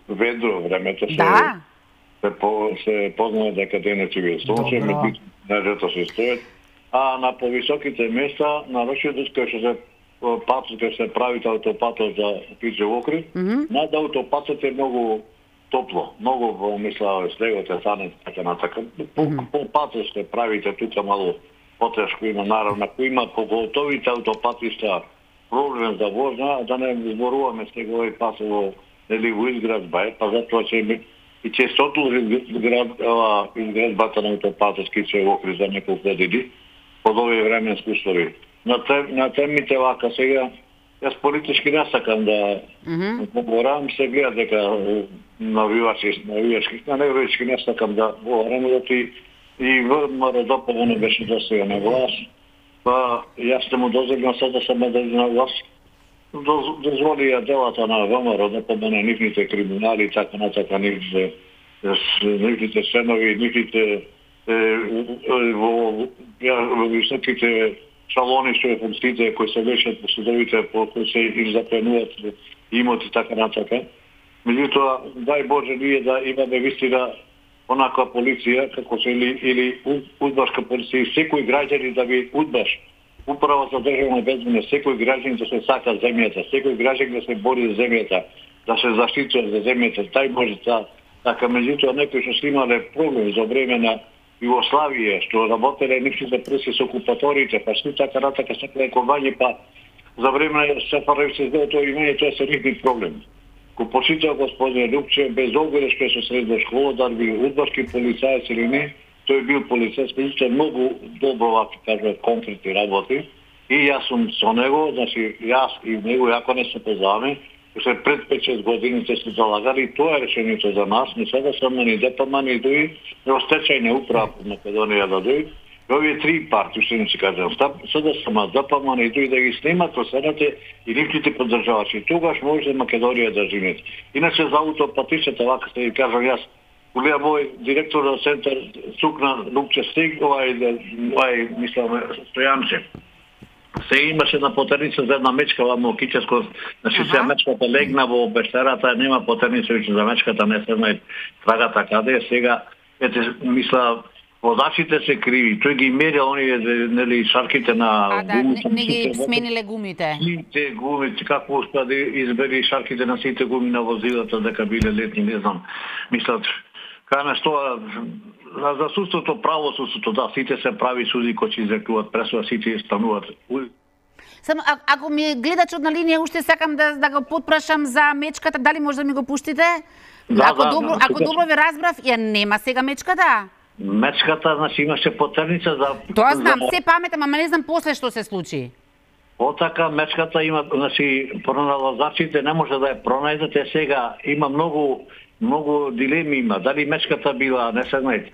ведро времето се Да. се, по, се познава дека денеси бил сонце, меѓутоа нежето се стоят. А на повисоките места, навршето кај што се патот, кај се правите аутопатот за Пиче Окрит, mm -hmm. над аутопатот е многу топло, многу, мисля, снегот е санет, така натака. По, mm -hmm. по патот се правите тука малу потешко има, наравно, ако има поголтовите аутопатишта проблем за возна, да не зборуваме снегови пасово или во изградба, па затоа ќе и честото изград, изградбата на аутопатот Пиче Окрит за неколку години, под овие временски услови. На, тем, на темите вака сега, јас политички не сакам да говорам, се гледа дека навивачи, навивачки, на навивачки не сакам да говорам, защото и, и ВМРО не беше до сега на власт, па јас сте му дозволил сега да съм на власт, дозволи ја делата на ВМРО да помена нивните криминали и така натака, нивните, нивните сенови, нивните во високите шалони што е функциите кои се вешат по судовите, по кои се им запленуват имоти така натака. Меѓутоа, дај Боже ние да имаме вистина онаква полиција, како се или, или удбашка полиција, и секој граѓани да би удбаш, управа за државна безбедност, секој граѓанин да се сака земјата, секој граѓанин да се бори за земјата, да се заштитува за земјата, дај Боже та, така меѓутоа некои што се имале проблем за време на Југославија, што работеле нивните преси со окупаторите, па што така натака се лекување, па за време на СФРJ се сдело тоа имање, тоа се нивни проблем. Ко почитал господин Лукче, без оглед што е со средна школа, да бил удбашки полицаец или не, тој бил полицаец, меѓутоа многу добро, вака кажува, конкретни работи. И јас сум со него, значи јас и него, јако не се познаваме, се пред пет-шест годините се залагали и тоа е решението за нас. Не сега само ни ДПМ ни дои, но стечајна управа по Македонија да дои. И овие три партии, што не си кажам, сега само ДПМ ни дои да ги снимат во седате и нивните поддржавачи. Тогаш може Македонија да живеат. Иначе за аутопатишата, вака се ви кажам јас, голема мој директор на центар Цукна Лукче Стиг, овај, овај, мислам, Стојанче. Се имаше на потерница за една мечка во Мокическо, значи се мечката легна во пещерата, нема потерница веќе за мечката, не се знае трагата каде е сега. Ете, мисла, водачите се криви, тој ги мерил оние нели шарките на а, да, гумите. Не ги смениле гумите. Сите гумите, како успеа да избери шарките на сите гуми на возилата, дека биле летни, не знам. Мислат, кај тоа за судството, правосудството, да, сите се прави суди кои ќе изрекуваат пресуда, сите стануваат. Само, а, ако ми гледачот на линија, уште сакам да, да го потпрашам за мечката, дали може да ми го пуштите? Да, ако да, добро, да, ако добро ви разбрав, ја нема сега мечката? Мечката, значи имаше потерница за... Тоа знам, за... се паметам, ама не знам после што се случи. Отака мечката има, значи, проналазачите не може да ја пронајдете сега, има многу многу дилеми има. Дали мечката била, не се знаете,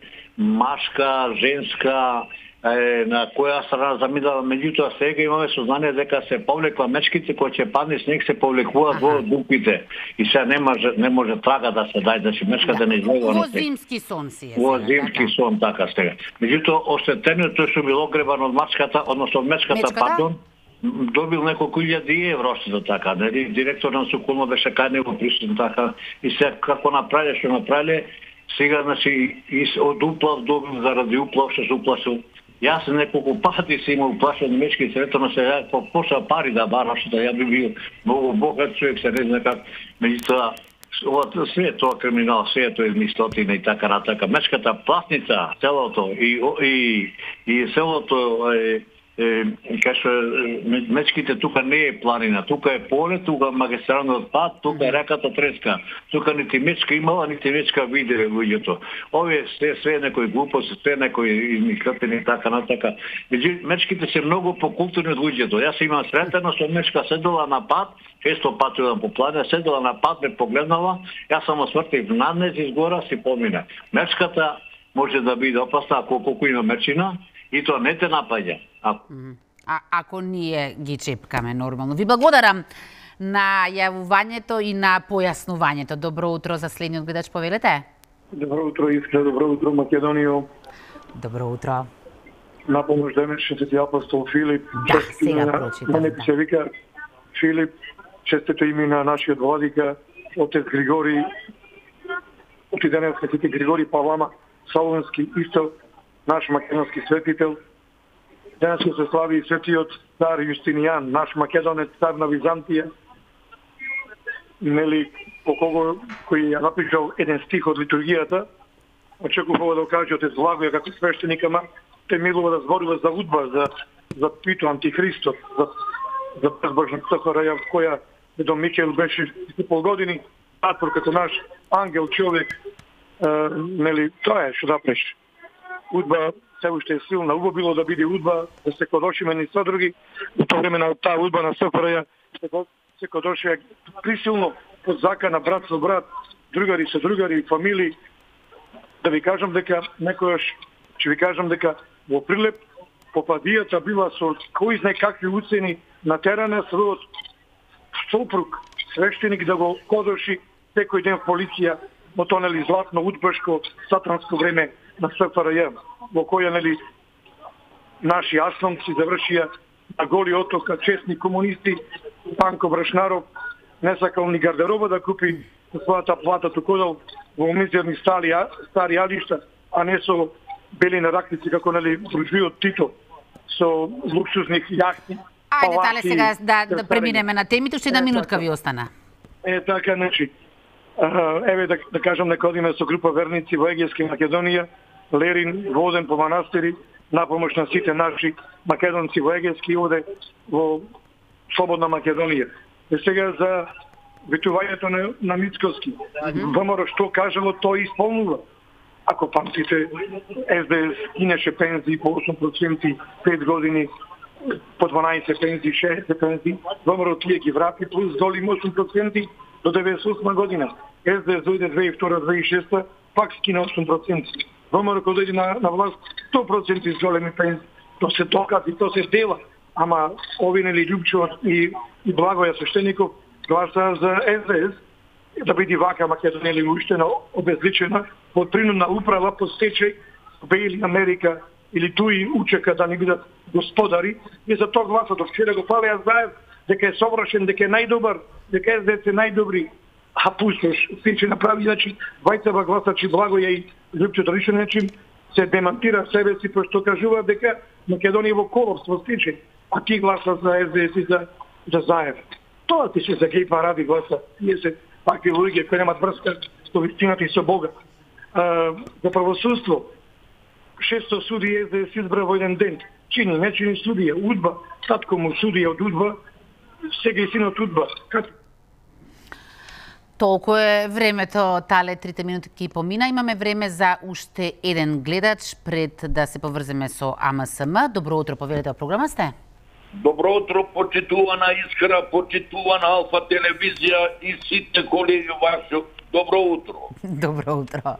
машка, женска, е, на која страна замидала, меѓутоа сега имаме сознание дека се повлекла мечките кои ќе падне снег, се повлекуваат во дупите и се не може не може трага да се дај, значи мечката да, не излегува. Во зимски сон си е. Во зимски така. Сон така сега. Меѓутоа оштетениот тој што бил огребан од мачката, односно од мечката, мечката? пардон, добил неколку илјади евро што така, нели директор на Соколно беше кај него присутен така и се како направиле што направиле, сега значи од уплав добил заради уплав што се уплашил. Јас неколку пати се имал уплашен мечки срето на сега по поша пари да барам што ја би бил многу богат човек, се не знае как, меѓутоа ова све тоа криминал, све тоа измислотина и така натака. Мечката платница, селото и и и селото е кај што мечките тука не е планина, тука е поле, тука магистралниот пат, тука е реката Треска. Тука нити мечка имала, нити мечка виделе луѓето. Овие се све некои глупости, све некои измислетени така натака. Меѓу мечките се многу покултурни од луѓето. Јас имам сретено со мечка, седела на пат, често патувам по планина, седела на пат, ме погледнала, јас само свртив наднез изгора си помина. Мечката може да биде опасна ако колку има мечина, и тоа не те напаѓа. А... а ако ние ги чепкаме нормално. Ви благодарам на јавувањето и на појаснувањето. Добро утро за следниот гледач, повелете. Добро утро, Искра, добро утро, Македонијо. Добро утро. На помош денешен свети апостол Филип. Да, сега прочитам. Мене се вика Филип, честито име на нашиот владика, отец Григори, оти денес светите Григори Палама, Солунски, исто наш македонски светител. Денес се слави и светиот цар Јустинијан, наш македонец, цар на Византија, нели, по кого кој ја напишал еден стих од литургијата, очекувало да каже од Злагоја како свештеник, ама те милува да зборува за удба, за за Пито Антихристот, за за безбожната хораја која Дедо Микел беше пол години затвор како наш ангел човек, е, нели, тоа е што да преш. Удба се уште е силна, убаво било да биде удба, да се кодошиме ни со други, во тоа време на таа удба на СФРЈ се кодошија присилно под закана брат со брат, другари со другари, фамилии. Да ви кажам дека некојаш, ќе ви кажам дека во Прилеп попадијата била со кој знае какви уцени натерана својот сопруг, свештеник да го кодоши секој ден полиција во тоа, нели, златно удбашко сатанско време на СФРЈ, во која, нели, наши асломци завршија на Голи отока, честни комунисти, Панко Брашнаров не сакал ни гардероба да купи со својата плата, туку дал во мизерни стари, стари алишта, а не со бели наракници како, нели, буржујот Тито, со луксузни јахти. Ајде, тале сега да, да преминеме на темите, уште една е, минутка така ви остана. Е, така, значи, еве да, да кажам дека одиме со група верници во Егејска Македонија, Лерин, воден по манастири, на помош на сите наши македонци во Егејски оде во Слободна Македонија. И сега за ветувањето на, на Мицкоски. ВМРО што кажало, тој исполнува. Ако памтите, СДС кинеше пензии по осум проценти пет години, по дванаесет пензии, шеесет пензии, ВМРО тие ги врати плюс долим осум проценти до деветдесет и осма година. СДС дојде две тисјади и втора - две тисјади и шеста, пак скина осум проценти. ВМРО кога дојде на, на власт сто проценти зголеми пензии. То се докази, то се дела. Ама ови, нели, Љупчо и, и Благоја свештеников гласа за СДС да биде вака Македонија или уштена, обезличена, под принудна управа по стечај, Бејли Америка или туи учека да не бидат господари, и за тоа гласат. До вчера го палеа Заев дека е совршен, дека е најдобар, дека СДС е најдобри, а пустош, се направи, значи, Вајцева гласачи Благоја и Љупчо Дришен, значи, се демантира себе си, пошто кажува дека Македонија во колапс, во стечај, а ти гласа за СДС и за, за Заев. Тоа ти се за геј паради гласа. Тие се пакви луѓе кои немат врска со вистината и со Бога. А, за правосудство, шесто судија СДС избра во еден ден. Чини, не чини судија, удба, татко му судија од удба, сега и синот удба. Как... Толку е времето, тале, трите минутки помина. Имаме време за уште еден гледач пред да се поврземе со АМСМ. Добро утро, повелете во програма сте. Добро утро, почитувана Искра, почитувана Алфа телевизија и сите колеги ваши. Добро утро. Добро утро.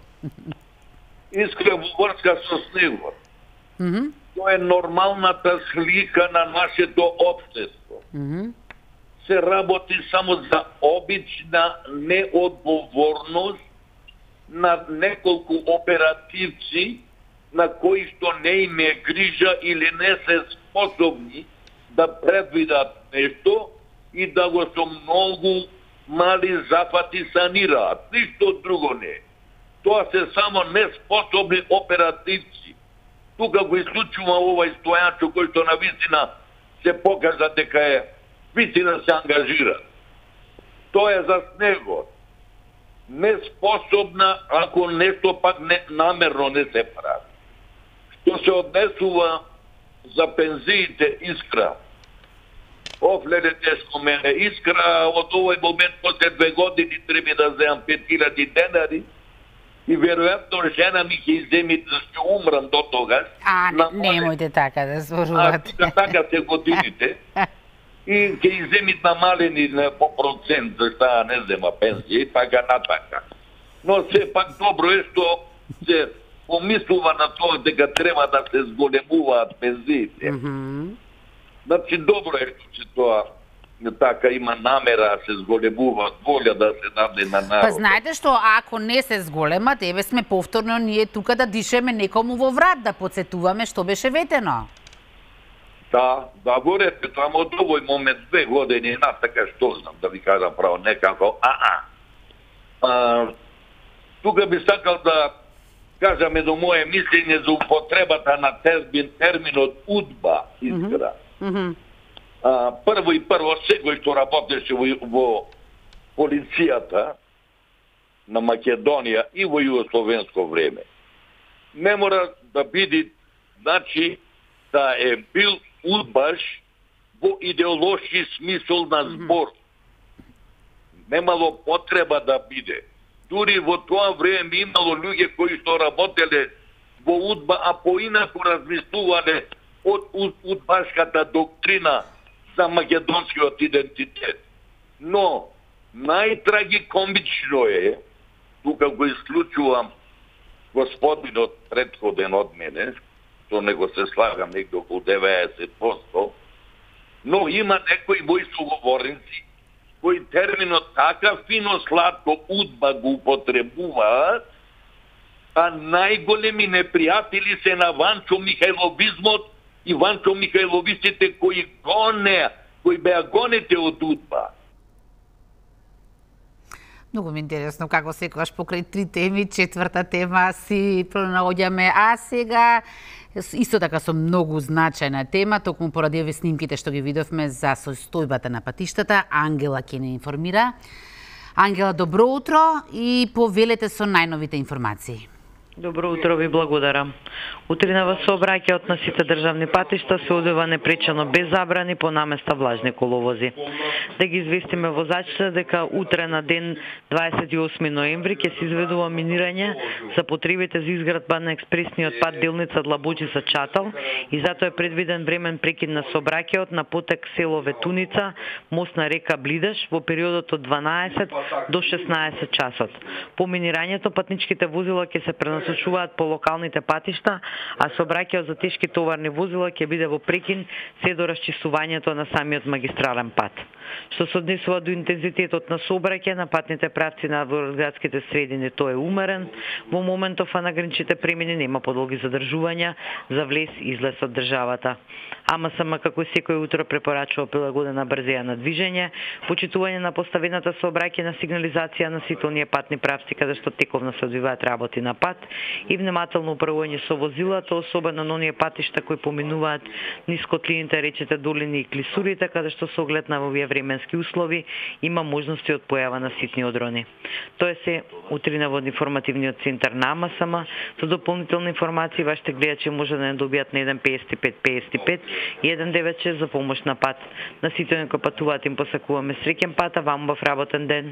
Искра во врска со снегот. Mm -hmm. Тоа е нормалната слика на нашето општество. Mm -hmm. Се работи само за обична неодговорност на неколку оперативци на кои што не им е грижа или не се способни да предвидат нешто и да го со многу мали зафати санираат. Ништо друго не. Тоа се само неспособни оперативци. Тука го исклучува овај Стојанчо кој што на вистина се покажа дека е вистина се ангажира. Тоа е за снегот. Неспособна ако нешто пак не, намерно не се прави. Што се однесува за пензиите, Искра. Офледе тешко мене. Искра од овој момент после две години треба да земам пет илјади денари и веројатно жена ми ќе изземи да ќе умрам до тогаш. А, не, немојте така да зборувате. А, така се годините. И ќе изземит намалени по процент, зашта не зема пензија и така натака. Но се пак добро е што се помислува на тоа дека треба да се зголемуваат пензиите. Mm -hmm. Значи добро е што тоа така има намера да се зголемуваат, волја да се даде на народ. Па знаете што, ако не се зголемат, еве сме повторно ние тука да дишеме некому во врат, да подсетуваме што беше ветено. Да, да го репетувам од овој момент две години, на така што знам да ви кажам право некако, а-а. А, тука би сакал да кажам едно мое мислење за употребата на термин, терминот удба искра. Mm -hmm. а, прво и прво, секој што работеше во, во полицијата на Македонија и во југословенско време, не мора да биде, значи, да е бил удбаш во идеолошки смисол на збор. Немало потреба да биде. Дури во тоа време имало луѓе кои што работеле во удба, а поинаку размислувале од удбашката доктрина за македонскиот идентитет. Но најтрагикомично е, тука го исклучувам господинот предходен од мене, што него се слагам негде околу деветдесет проценти, но има некои мои соговорници кои терминот така фино сладко удба го употребуваат, а најголеми непријатели се на Ванчо Михајловизмот и Ванчо Михајловистите кои гоне, кои беа гонете од удба. Многу ми интересно како секогаш покрај три теми, четврта тема си пронаоѓаме, а сега исто така со многу значајна тема, токму поради овие снимките што ги видовме за состојбата на патиштата, Ангела ќе не информира. Ангела, добро утро и повелете со најновите информации. Добро утро, ви благодарам. Утринава сообраќајот на сите државни патишта се одвива непречено без забрани по наместа влажни коловози. Да ги известиме возачите дека утре на ден дваесет и осми ноември ќе се изведува минирање за потребите за изградба на експресниот пат делница Длабочица Чатал и затоа е предвиден времен прекид на сообраќајот на потек село Ветуница, мост на река Блидаш во периодот од дванаесет до шеснаесет часот. По минирањето патничките возила ќе се пренасочуваат по локалните патишта, а сообраќајот за тешки товарни возила ќе биде во прекин се до расчистувањето на самиот магистрален пат. Што се однесува до интензитетот на сообраќај на патните правци на градските средини, тој е умерен. Во моментов а на граничните премини нема подлоги задржувања за влез и излез од државата. АМСМ како секој утро препорачува прилагодена брзина на движење, почитување на поставената сообраќајна сигнализација на сите оние патни правци каде што тековно се одвиваат работи на пат и внимателно управување со возилата, особено на оние патишта кои поминуваат низ котлините, речите, долини и клисурите, каде што со оглед на овие временски услови има можности од појава на ситни одрони. Тоа се утрина во информативниот центар на АМСМ. За дополнителни информации вашите гледачи може да не добијат на еден петдесет и пет петдесет и пет и еден девет шест за помош на пат. На сите оние кои патуваат им посакуваме среќен пат, а вам убав работен ден.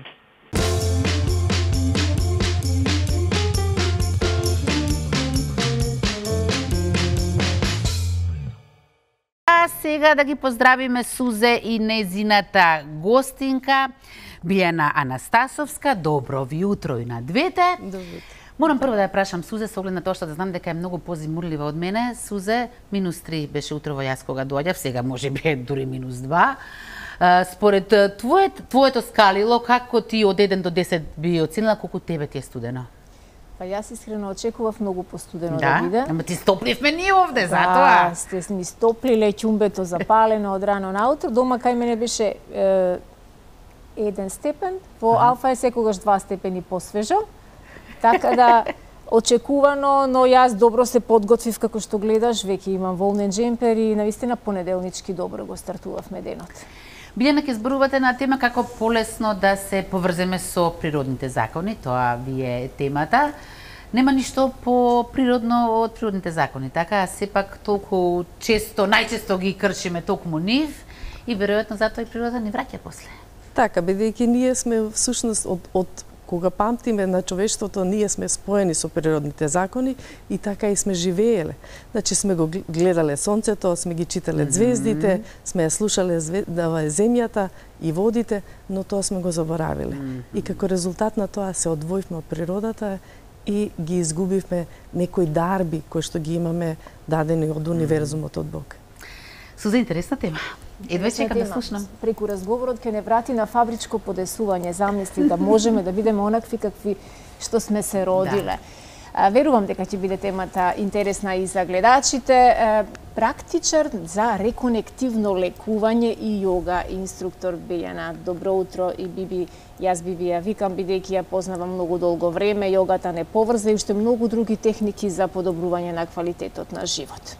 А сега да ги поздравиме Сузе и незината гостинка Бијана Анастасовска. Добро ви утро и на двете. Добро. Морам прво да ја прашам Сузе, со оглед на тоа што да знам дека е многу позимурлива од мене. Сузе, минус три беше утрово јас кога доаѓав, сега може би е дури минус два. Според твое, твоето скалило, како ти од еден до десет би оценила, колку тебе ти е студено? Па јас искрено очекував многу постудено да, да биде. Ама ти стопливме ние овде, да, затоа. Да, сте ми стоплиле ќумбето запалено од рано наутро. Дома кај мене беше е, еден степен, во ага. Алфа е секогаш два степени посвежо. Така да, очекувано, но јас добро се подготвив, како што гледаш, веќе имам волнен джемпер и навистина понеделнички добро го стартувавме денот. Билјана, ќе зборувате на тема како полесно да се поврземе со природните закони, тоа ви е темата. Нема ништо по-природно од природните закони, така? Сепак толку често, најчесто ги кршиме токму нив и веројатно затоа и природа ни враќа после. Така, бидејќи ние сме всушност од, од кога памтиме на човештвото, ние сме споени со природните закони и така и сме живееле. Значи сме го гледале сонцето, сме ги читале звездите, mm -hmm. сме ја слушале земјата и водите, но тоа сме го заборавиле. Mm -hmm. И како резултат на тоа се одвоивме од природата и ги изгубивме некои дарби кои што ги имаме дадени од универзумот, од Бог. Суза, интересна тема. Едве чекам да слушнам. Преку разговорот ќе не врати на фабричко подесување, замисли да можеме да бидеме онакви какви што сме се родиле. Да. Верувам дека ќе биде темата интересна и за гледачите. практичар за реконективно лекување и јога инструктор Билјана. Добро утро и Биби, јас Биби ја викам бидејќи ја познавам многу долго време, јогата не поврза и уште многу други техники за подобрување на квалитетот на живот.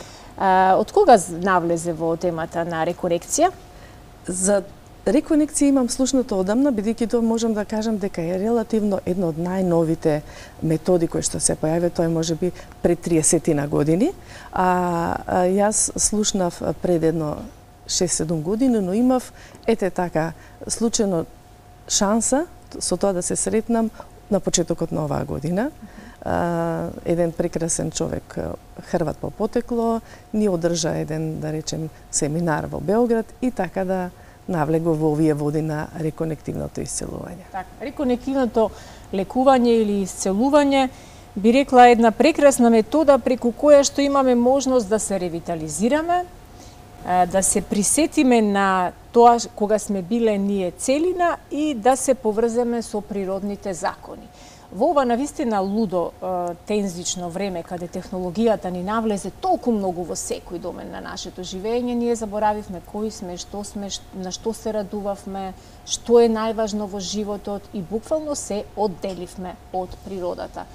Од кога навлезе во темата на реконекција? За реконекција имам слушнато одамна, бидејќи тоа можам да кажам дека е релативно една од најновите методи кои што се појави, тоа е можеби пред триесет години, а, а јас слушнав пред едно шест-седум години, но имав ете така случајно шанса со тоа да се сретнам на почетокот на оваа година. Uh, еден прекрасен човек, Хрват по потекло, ни одржа еден, да речем, семинар во Белград и така да навлего во овие води на реконективното исцелување. Така, реконективното лекување или исцелување би рекла една прекрасна метода преку која што имаме можност да се ревитализираме, да се присетиме на тоа кога сме биле ние целина и да се поврземе со природните закони. Во ова навистина лудо тензично време, каде технологијата ни навлезе толку многу во секој домен на нашето живење, ние заборавивме кои сме, што сме, на што се радувавме, што е најважно во животот и буквално се одделивме од природата.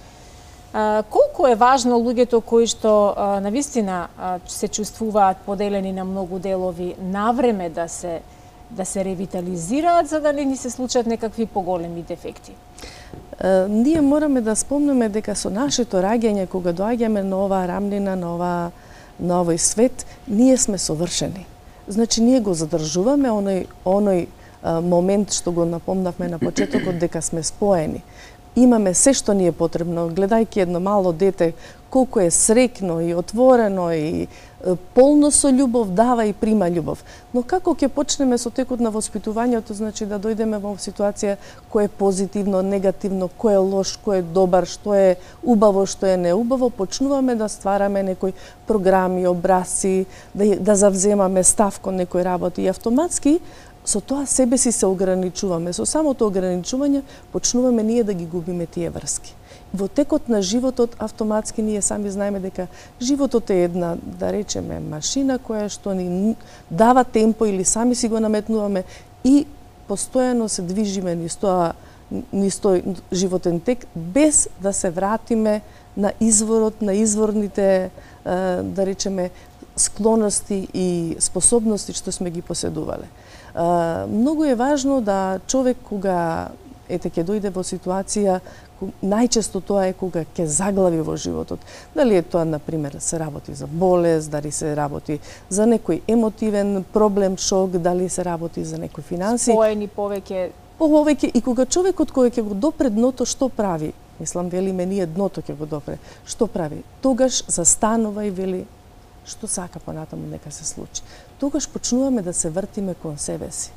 Колку е важно луѓето кои што навистина се чувствуваат поделени на многу делови навреме да се да се ревитализираат за да не ни се случат некакви поголеми дефекти? Uh, ние мораме да спомнеме дека со нашето раѓање, кога доаѓаме на оваа рамнина, на, ова, на овој свет, ние сме совршени. Значи, ние го задржуваме оној, оној uh, момент што го напомнавме на почетокот, дека сме споени. Имаме се што ни е потребно, гледајќи едно мало дете, колку е среќно и отворено и полно со љубов, дава и прима љубов. Но како ќе почнеме со текот на воспитувањето, значи да дојдеме во ситуација кој е позитивно, негативно, кој е лош, кој е добар, што е убаво, што е неубаво, почнуваме да ствараме некои програми, образци, да, да завземаме став кон некои работи и автоматски со тоа себе си се ограничуваме. Со самото ограничување почнуваме ние да ги губиме тие врски. Во текот на животот автоматски ние сами знаеме дека животот е една, да речеме, машина која што ни дава темпо или сами си го наметнуваме и постојано се движиме низ тоа, низ тој животен тек без да се вратиме на изворот, на изворните, да речеме, склоности и способности што сме ги поседувале. Многу е важно да човек кога ете ќе дојде во ситуација, најчесто тоа е кога ќе заглави во животот. Дали е тоа, например, се работи за болест, дали се работи за некој емотивен проблем, шок, дали се работи за некои финанси. Споени повеќе. Повеќе и кога човекот кога ќе го допре дното, што прави? Мислам, велиме ние дното ќе го допре. Што прави? Тогаш застанува и вели што сака понатаму нека се случи. Тогаш почнуваме да се вртиме кон себе си.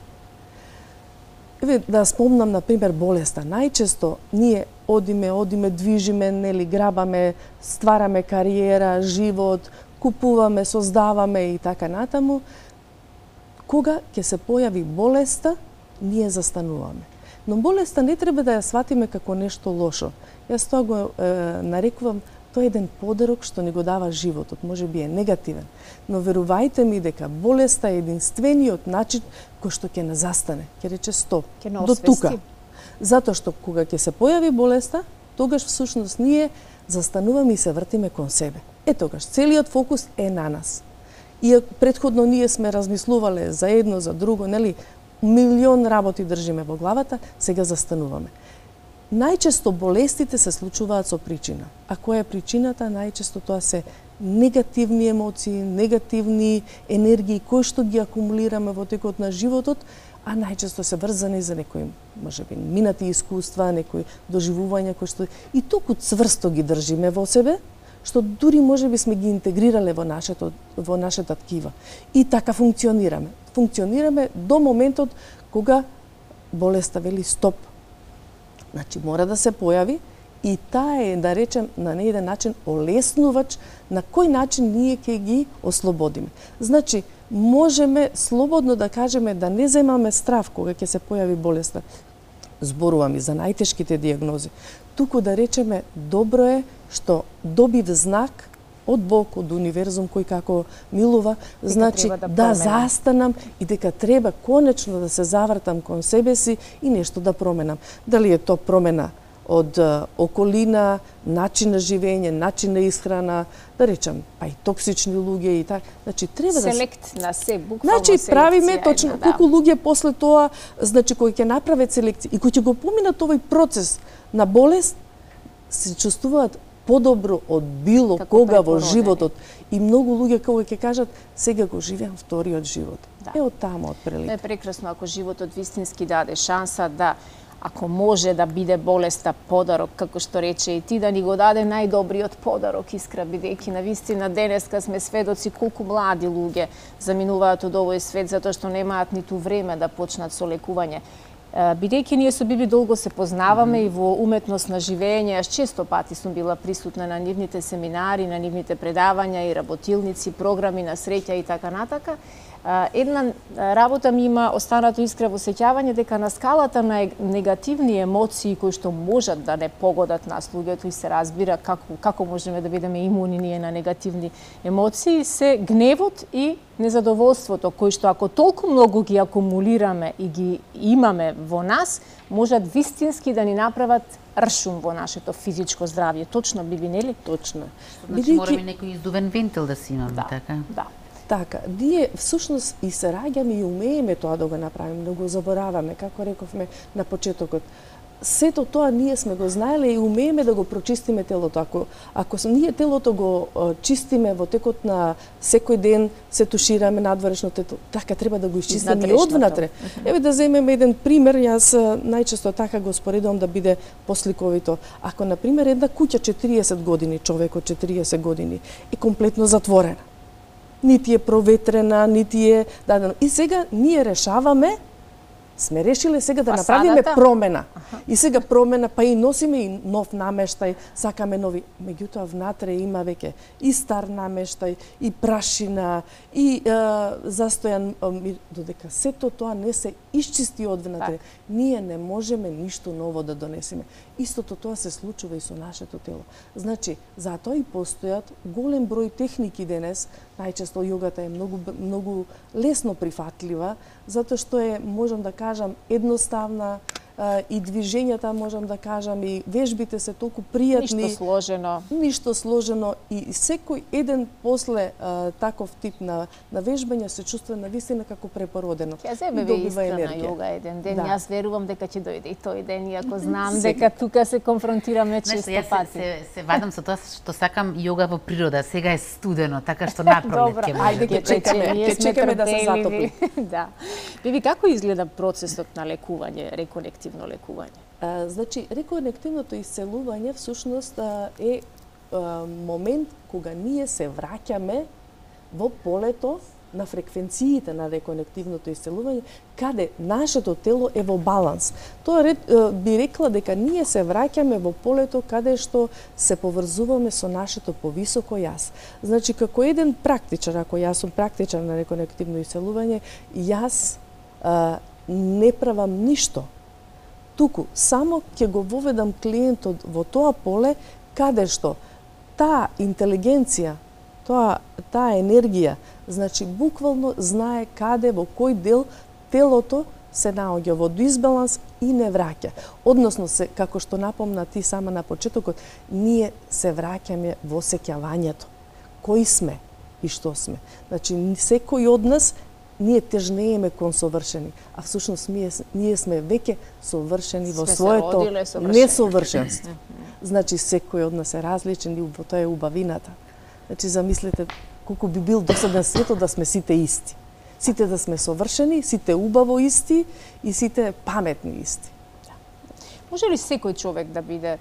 Еве да спомнам, например, болеста. Најчесто ние одиме, одиме, движиме, нели, грабаме, ствараме кариера, живот, купуваме, создаваме и така натаму. Кога ќе се појави болеста, ние застануваме. Но болеста не треба да ја сватиме како нешто лошо. Јас тоа го е, нарекувам, тоа е еден подарок што ни го дава животот, може би е негативен, но верувајте ми дека болеста е единствениот начин кој што ќе не застане, ќе рече стоп, до тука. Затоа што кога ќе се појави болеста, тогаш всушност ние застануваме и се вртиме кон себе. Е тогаш целиот фокус е на нас. И претходно ние сме размислувале за едно, за друго, нели, милион работи држиме во главата, сега застануваме. Најчесто болестите се случуваат со причина. А која е причината? Најчесто тоа се негативни емоции, негативни енергии кои што ги акумулираме во текот на животот, а најчесто се врзани за некои, можеби, минати искуства, некои доживувања кои што и толку цврсто ги држиме во себе, што дури можеби сме ги интегрирале во нашето во нашата ткива. И така функционираме. Функционираме до моментот кога болеста вели стоп. Значи, мора да се појави и таа е, да речем, на еден начин олеснувач на кој начин ние ќе ги ослободиме. Значи, можеме слободно да кажеме да не земаме страв кога ќе се појави болеста. Зборувам и за најтешките диагнози. Туку да речеме, добро е што добив знак од Бог, од универзум кој како милува, значи да, да застанам и дека треба конечно да се завртам кон себе си и нешто да променам. Дали е то промена од околина, начин на живење, начин на исхрана, да речам, па и токсични луѓе и така. Значи треба да селект на се, буквално значи селекција. правиме точно да. колку луѓе после тоа, значи кои ќе направат селекција и кои ќе го поминат овој процес на болест, се чувствуваат подобро од било Како кога во препородени. животот. И многу луѓе кога ќе кажат сега го живеам вториот живот. Да. Е од тама од прилика. Не е прекрасно ако животот вистински даде шанса да ако може да биде болеста подарок, како што рече и ти, да ни го даде најдобриот подарок, Искра, бидејќи навистина денеска сме сведоци колку млади луѓе заминуваат од овој свет затоа што немаат ниту време да почнат со лекување. Бидејќи ние со Биби долго се познаваме mm -hmm. и во уметност на живење, аз често пати сум била присутна на нивните семинари, на нивните предавања и работилници, програми на среќа и така натака. Една работа ми има останато искрево сеќавање дека на скалата на негативни емоции кои што можат да не погодат нас луѓето и се разбира како како можеме да бидеме имуни ние на негативни емоции, се гневот и незадоволството кои што ако толку многу ги акумулираме и ги имаме во нас, можат вистински да ни направат ршум во нашето физичко здравје. Точно би нели? Точно. Значи мораме некој издувен вентил да си имаме, да, така? Да. Така, ние всушност и се раѓаме и умееме тоа да го направиме, да го забораваме, како рековме на почетокот. Сето тоа ние сме го знаеле и умееме да го прочистиме телото. Ако, ако ние телото го чистиме во текот на секој ден, се тушираме надворешно тело, така треба да го изчистиме и одвнатре. Еве да земеме еден пример, јас најчесто така го споредувам да биде посликовито. Ако, на пример, една куќа четириесет години, човек од четириесет години, е комплетно затворена, нити е проветрена, нити е дадено. И сега ние решаваме, сме решиле сега да Фасадата? направиме промена. Аха. И сега промена, па и носиме и нов намештај, сакаме нови. Меѓутоа внатре има веќе и стар намештај, и прашина, и е, застојан, е, додека сето тоа не се исчисти од внатре, так. Ние не можеме ништо ново да донесеме. Истото тоа се случува и со нашето тело. Значи, затоа и постојат голем број техники денес, најчесто јогата е многу многу лесно прифатлива, затоа што е, можам да кажам, едноставна, и движењата, можам да кажам, и вежбите се толку пријатни. Ништо сложено. Ништо сложено и секој еден после а, таков тип на, на вежбање се чувствува навистина како препородено. Ќе земе Искра на јога еден ден. Да. Јас верувам дека ќе дојде и тој ден, иако знам дека тука се конфронтираме често пати. Се, се, се вадам со тоа што сакам јога во природа. Сега е студено, така што напролет ќе може. Ајде ќе чекаме, ќе чекаме да се затопи. Да. Биби, како изгледа процесот на лекување, реконективно лекување? А, значи, реконективното исцелување всушност а, е а, момент кога ние се враќаме во полето на фреквенциите на реконективното исцелување, каде нашето тело е во баланс. Тоа би рекла дека ние се враќаме во полето каде што се поврзуваме со нашето повисоко јас. Значи, како еден практичар, ако јас сум практичар на реконективно исцелување, јас а, не правам ништо. Туку, само ќе го воведам клиентот во тоа поле каде што таа интелигенција, тоа, таа енергија, значи буквално знае каде, во кој дел телото се наоѓа во дисбаланс и не враќа. Односно, се, како што напомна ти сама на почетокот, ние се враќаме во сеќавањето. Кои сме и што сме. Значи, секој од нас ние тежнееме кон совршени, а всушност ние, ние сме веќе совршени во своето несовршенство. Значи, секој од нас е различен и во тоа е убавината. Значи, замислете колку би бил досаден светот да сме сите исти. Сите да сме совршени, сите убаво исти и сите паметни исти. Може ли секој човек да биде,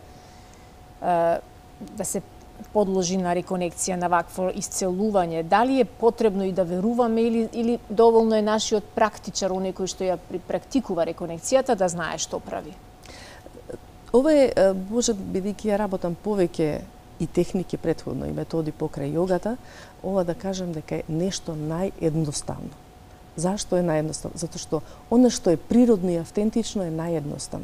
да се подложи на реконекција, на вакво исцелување? Дали е потребно и да веруваме или, или доволно е нашиот практичар, оној кој што ја практикува реконекцијата, да знае што прави? Ова е, може бидејќи ја работам повеќе и техники претходно и методи покрај јогата, ова да кажам дека е нешто наједноставно. Зашто е наједноставно? Затоа што она што е природно и автентично е наједноставно.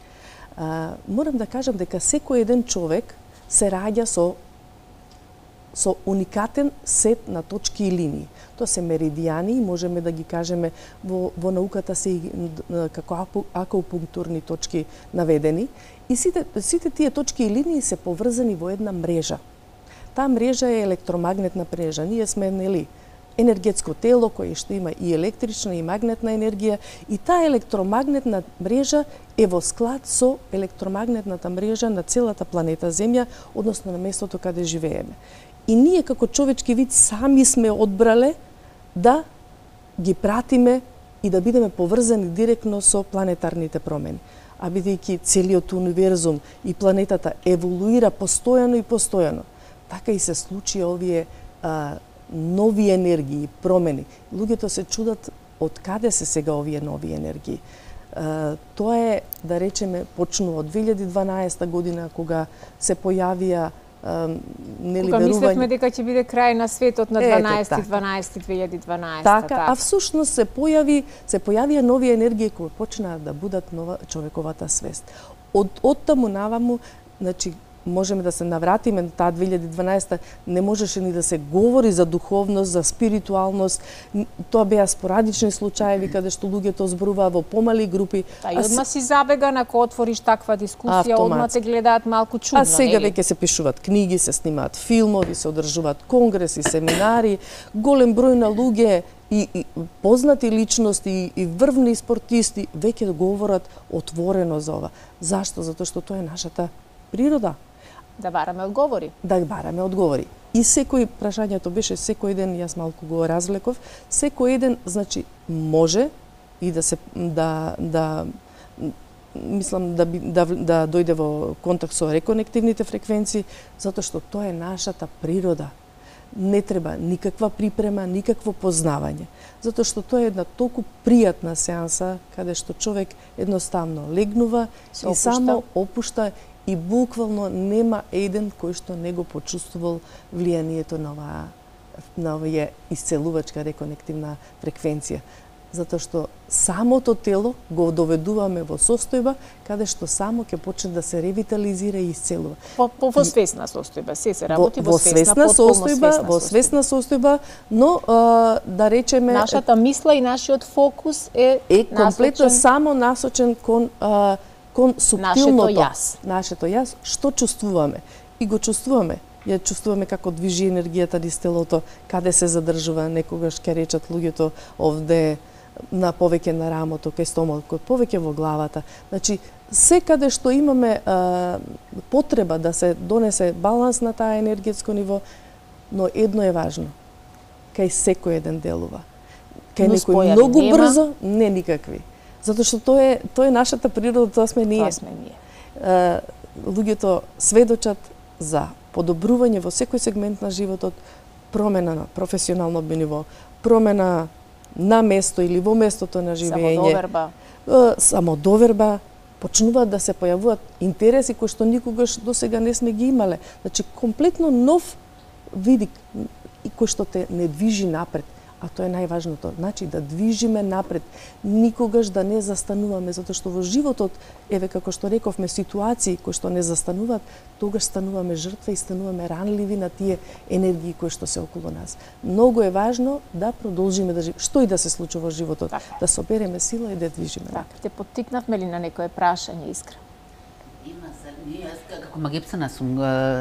А, морам да кажам дека секој еден човек се раѓа со со уникатен сет на точки и линии. Тоа се меридијани и можеме да ги кажеме во, во науката се како акупунктурни точки наведени. И сите, сите тие точки и линии се поврзани во една мрежа. Таа мрежа е електромагнетна мрежа. Ние сме, нели, енергетско тело кое што има и електрична и магнетна енергија и таа електромагнетна мрежа е во склад со електромагнетната мрежа на целата планета Земја, односно на местото каде живееме. И ние како човечки вид сами сме одбрале да ги пратиме и да бидеме поврзани директно со планетарните промени. А бидејќи целиот универзум и планетата еволуира постојано и постојано, така и се случи овие а, нови енергии, промени. Луѓето се чудат од каде се сега овие нови енергии. Uh, тоа е, да речеме, почнува од две илјади и дванаесета година, кога се појавија uh, нели кога верување... мислевме дека ќе биде крај на светот на дванаесети дванаесети две илјади и дванаесета. Така, така, а всушност се појави, се појавија нови енергии кои почнаа да будат нова човековата свест. Од од таму наваму, значи, можеме да се навратиме на таа две илјади и дванаесета, не можеше ни да се говори за духовност, за спиритуалност. Тоа беа спорадични случаеви каде што луѓето зборуваа во помали групи. Та и одма си забега на кога отвориш таква дискусија, одма те гледаат малку чудно. А сега нели? веќе се пишуваат книги, се снимаат филмови, се одржуваат конгреси, семинари, голем број на луѓе и, и познати личности и врвни спортисти веќе говорат отворено за ова. Зашто? Затоа што тоа е нашата природа. Да бараме одговори. Да бараме одговори. И секој, прашањето беше секој ден, јас малку го развлеков, секој ден, значи, може и да се, да, да, мислам, да, да, да дојде во контакт со реконективните фреквенции, затоа што тоа е нашата природа. Не треба никаква припрема, никакво познавање. Затоа што тоа е една толку пријатна сеанса, каде што човек едноставно легнува се и опушта. само опушта и буквално нема еден кој што не го почувствувал влијанието на оваа на оваа исцелувачка реконективна фреквенција. Затоа што самото тело го доведуваме во состојба каде што само ќе почне да се ревитализира и исцелува. По, по, во свесна состојба, се се работи во, во свесна состојба, во свесна состојба, но а, да речеме нашата мисла и нашиот фокус е е комплетно насочен... само насочен кон а, кон суптилното нашето јас. Нашето јас, што чувствуваме. И го чувствуваме. Ја чувствуваме како движи енергијата низ телото, каде се задржува, некогаш ќе речат луѓето овде на повеќе на рамото, кај стомакот, повеќе во главата. Значи, секаде што имаме а, потреба да се донесе баланс на таа енергетско ниво, но едно е важно. Кај секој еден делува. Кај некој многу нема. Брзо, не никакви. Затоа што тоа е тоа е нашата природа, тоа сме ние. Тоа сме ние. Uh, луѓето сведочат за подобрување во секој сегмент на животот, промена на професионално ниво, промена на место или во местото на живење. Самодоверба. Uh, самодоверба, почнуваат да се појавуваат интереси кои што никогаш досега не сме ги имале. Значи комплетно нов видик и кој што те не движи напред. А тоа е најважното. Значи да движиме напред, никогаш да не застануваме, затоа што во животот, еве како што рековме, ситуации кои што не застануваат, тогаш стануваме жртва и стануваме ранливи на тие енергии кои што се околу нас. Многу е важно да продолжиме да живееме, што и да се случи во животот, така. Да собереме сила и да движиме. Така, те поттикнавме ли на некое прашање, Искра? Има се, јас како магипсана сум,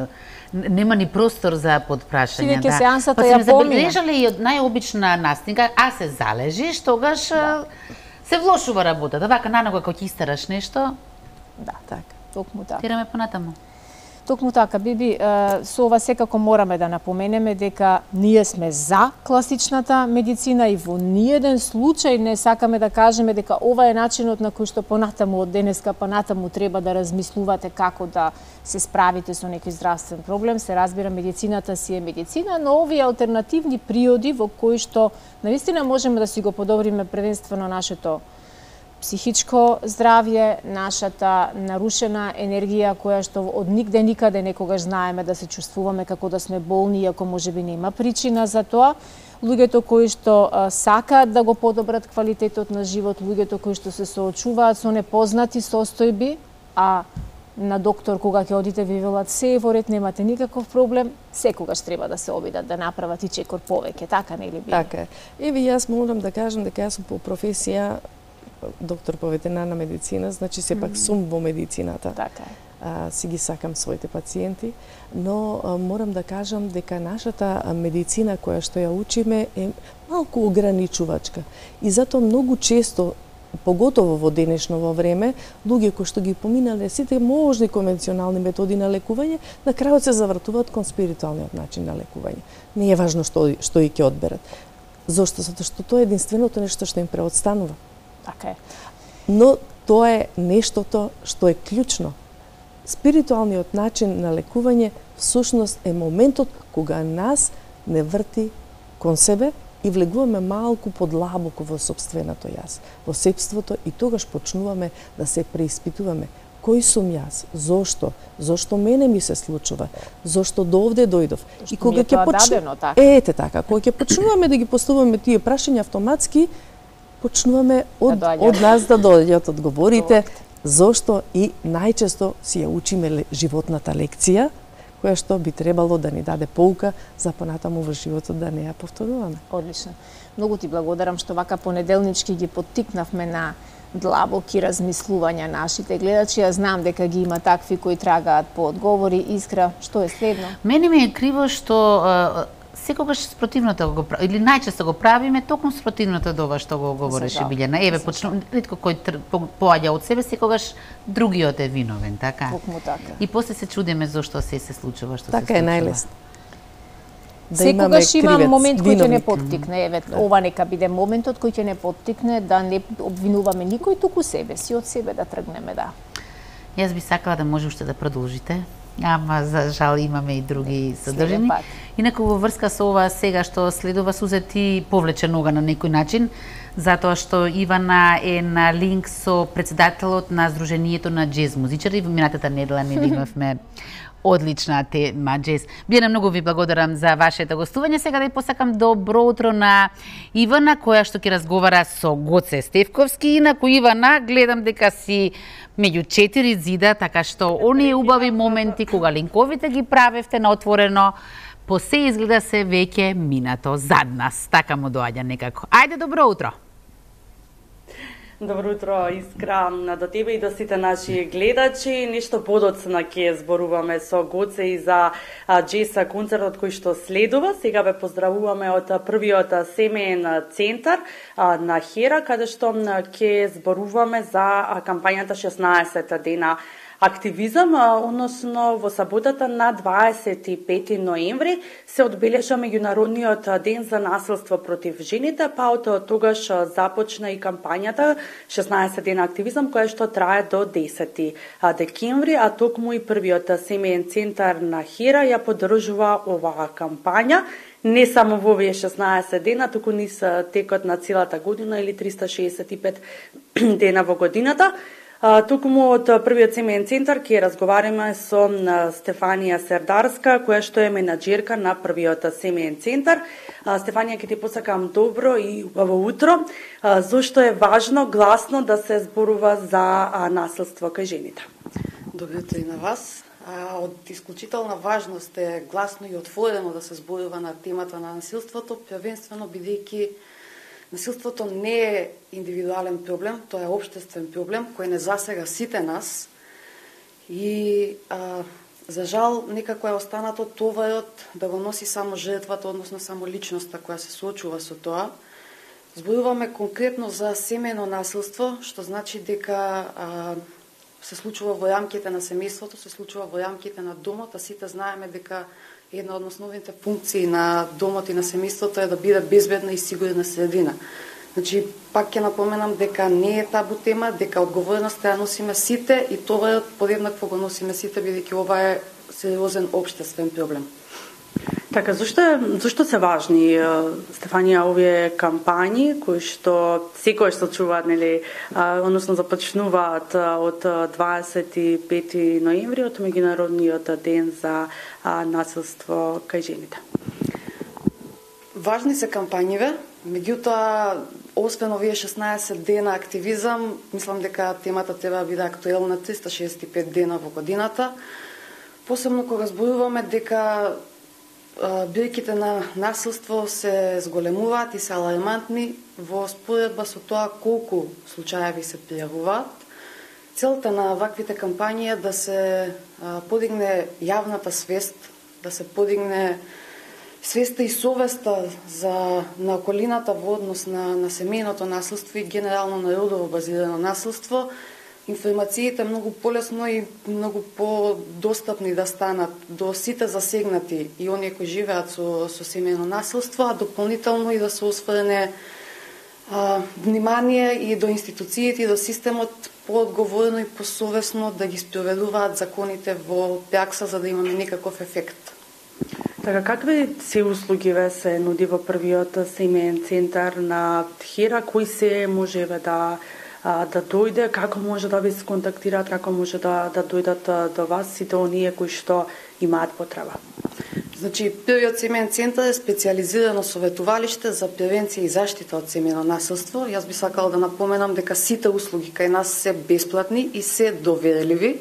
нема ни простор за подпрашања. Си веќе сеансата ја помина. Забележале и од најобична настинка, а се залежиш, тогаш да. Се влошува работата. Вака наного кога ќе истераш нешто. Да, така. Токму така. Тираме понатаму. Токму така, Биби, со ова секако мораме да напоменеме дека ние сме за класичната медицина и во ниеден случај не сакаме да кажеме дека ова е начинот на кој што понатаму од денеска понатаму треба да размислувате како да се справите со некој здравствен проблем. Се разбира, медицината си е медицина, но овие алтернативни природи во кои што навистина можеме да си го подобриме првенствено нашето психичко здравје, нашата нарушена енергија која што од нигде никаде некогаш знаеме да се чувствуваме како да сме болни, иако можеби нема причина за тоа. Луѓето кои што а, сакаат да го подобрат квалитетот на живот, луѓето кои што се соочуваат со непознати состојби, а на доктор кога ќе одите ви велат се во ред, немате никаков проблем, секогаш треба да се обидат да направат и чекор повеќе, така нели би? Така е. Еве јас морам да кажам дека јас сум по професија доктор по ветеринарна медицина, значи сепак сум во медицината. Така е. А, си ги сакам своите пациенти, но а, морам да кажам дека нашата медицина која што ја учиме е малку ограничувачка. И затоа многу често, поготово во денешново време, луѓе кои што ги поминале сите можни конвенционални методи на лекување, на крајот се завртуваат кон спиритуалниот начин на лекување. Не е важно што што и ќе одберат. Зошто? Затоа што тоа е единственото нешто што им преотстанува. Така е. Но тоа е нештото што е клучно. Спиритуалниот начин на лекување всушност е моментот кога нас не врти кон себе и влегуваме малку подлабоко во собственото јас, во себството, и тогаш почнуваме да се преиспитуваме. Кој сум јас? Зошто? Зошто мене ми се случува? Зошто до овде дојдов? И кога ќе почнуваме така. Ете така, кога ќе почнуваме да ги поставуваме тие прашања автоматски, почнуваме од, да од нас да дојдат одговорите. Зошто и најчесто си ја учиме животната лекција, која што би требало да ни даде поука за понатаму во животот да не ја повторуваме. Одлично. Многу ти благодарам што вака понеделнички ги поттикнавме на длабоки размислувања нашите гледачи. Ја знам дека ги има такви кои трагаат по одговори. Искра, што е следно? Мене ми е криво што секогаш спротивното го прави, или најчесто го правиме токму спротивното до ова што го говореше Билјана. Еве, почнувам, ретко кој поаѓа од себе, секогаш другиот е виновен, така? Токму така. И после се чудиме зошто се се случува што така се случува. Така е најлесно. Да секогаш има момент кој ќе не поттикне, еве, да. Ова нека биде моментот кој ќе не поттикне да не обвинуваме никој, туку себе си, од себе да тргнеме, да. Јас би сакала да може уште да продолжите. Ама за жал имаме и други содржини. Инаку во врска со ова сега што следува, Сузе, ти повлече нога на некој начин, затоа што Ивана е на линк со председателот на Сдруженијето на џез музичари. Во минатата недела не имавме одлична тема џез. Билјана, многу ви благодарам за вашето гостување. Сега да ја посакам добро утро на Ивана, која што ќе разговара со Гоце Стевковски. Инаку, Ивана, гледам дека си меѓу четири зида, така што оние убави моменти кога линковите ги правевте на отворено, по се изгледа се веќе минато зад нас. Така му доаѓа некако. Ајде, добро утро! Добро утро, Искра, до тебе и до сите наши гледачи. Нешто подоцна ќе зборуваме со Гоце и за џез концертот кој што следува. Сега ве поздравуваме од првиот семеен центар на Хера, каде што ќе зборуваме за кампањата шеснаесет дена активизам, односно во саботата на дваесет и пети ноември се одбележа меѓународниот ден за насилство против жените, па од тогаш започна и кампањата шеснаесет дена активизам, која што трае до десети декември, а токму и првиот семеен центар на Хера ја поддржува оваа кампања. Не само во овие шеснаесет дена, туку низ текот на целата година или триста шеесет и пет дена во годината. Токму од првиот семеен центар ќе разговараме со Стефанија Сердарска, која што е менаџерка на првиот семеен центар. Стефанија, ќе ти посакам добро и убаво утро. Зошто е важно гласно да се зборува за насилство кај жените? Добро утро и на вас. Од исклучителна важност е гласно и отворено да се зборува на темата на насилството, првенствено бидејќи насилството не е индивидуален проблем, тоа е општествен проблем кој не засега сите нас и а, за жал некако е останато товарот да го носи само жртвата, односно само личноста која се соочува со тоа. Зборуваме конкретно за семејно насилство, што значи дека а, се случува во рамките на семејството, се случува во рамките на домот, а сите знаеме дека една од основните функции на домот и на семејството е да биде безбедна и сигурна средина. Значи, пак ќе напоменам дека не е табу тема, дека одговорноста ја носиме сите и товарот подеднакво го носиме сите, бидејќи ова е сериозен општествен проблем. Така, зашто, зашто се важни, Стефанија, овие кампањи кои што секој што чуваат, нели, односно започнуваат од дваесет и пети ноември, од меѓународниот ден за насилство кај жените? Важни се кампањиве, меѓутоа освен овие шеснаесет дена активизам, мислам дека темата треба да биде актуелна триста шеесет и пет дена во годината. Посебно кога зборуваме дека бројките на насилство се зголемуваат и се алармантни во споредба со тоа колку случаеви се пријавуваат. Целта на ваквите кампањи е да се подигне јавната свест, да се подигне свеста и совеста за на околината во однос на, на семејното насилство и генерално на родово базирано насилство. Информациите многу полесно и многу подостапни да станат до сите засегнати и оние кои живеат со, со семејно насилство, а дополнително и да се осврне а, внимание и до институциите и до системот поодговорно и посовесно да ги спроведуваат законите во пракса за да имаме некаков ефект. Така, какви се услуги ве се нуди во првиот семеен центар на Хера, кои се можеве да да дојде, како може да ви се контактираат, како може да да дојдат до вас сите оние кои што имаат потреба? Значи, првиот семеен центар е специализирано советувалиште за превенција и заштита од семејно насилство. Јас би сакала да напоменам дека сите услуги кај нас се бесплатни и се доверливи.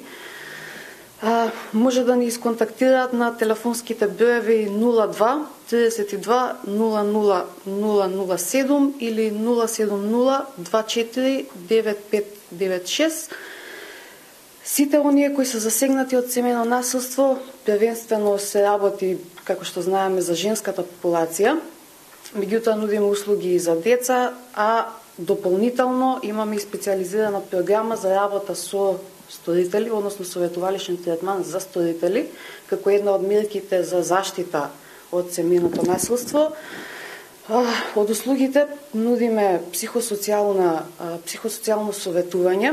А, може да ни исконтактираат на телефонските броеви нула два триесет и два нула нула нула нула седум или нула седум нула два четири девет пет девет шест. Сите оние кои се засегнати од семејно насилство, првенствено се работи, како што знаеме, за женската популација. Меѓутоа нудиме услуги и за деца, а дополнително имаме и специализирана програма за работа со сторители, односно советувалишен третман за сторители, како една од мерките за заштита од семејното насилство. Од услугите нудиме психосоцијална психосоцијално советување.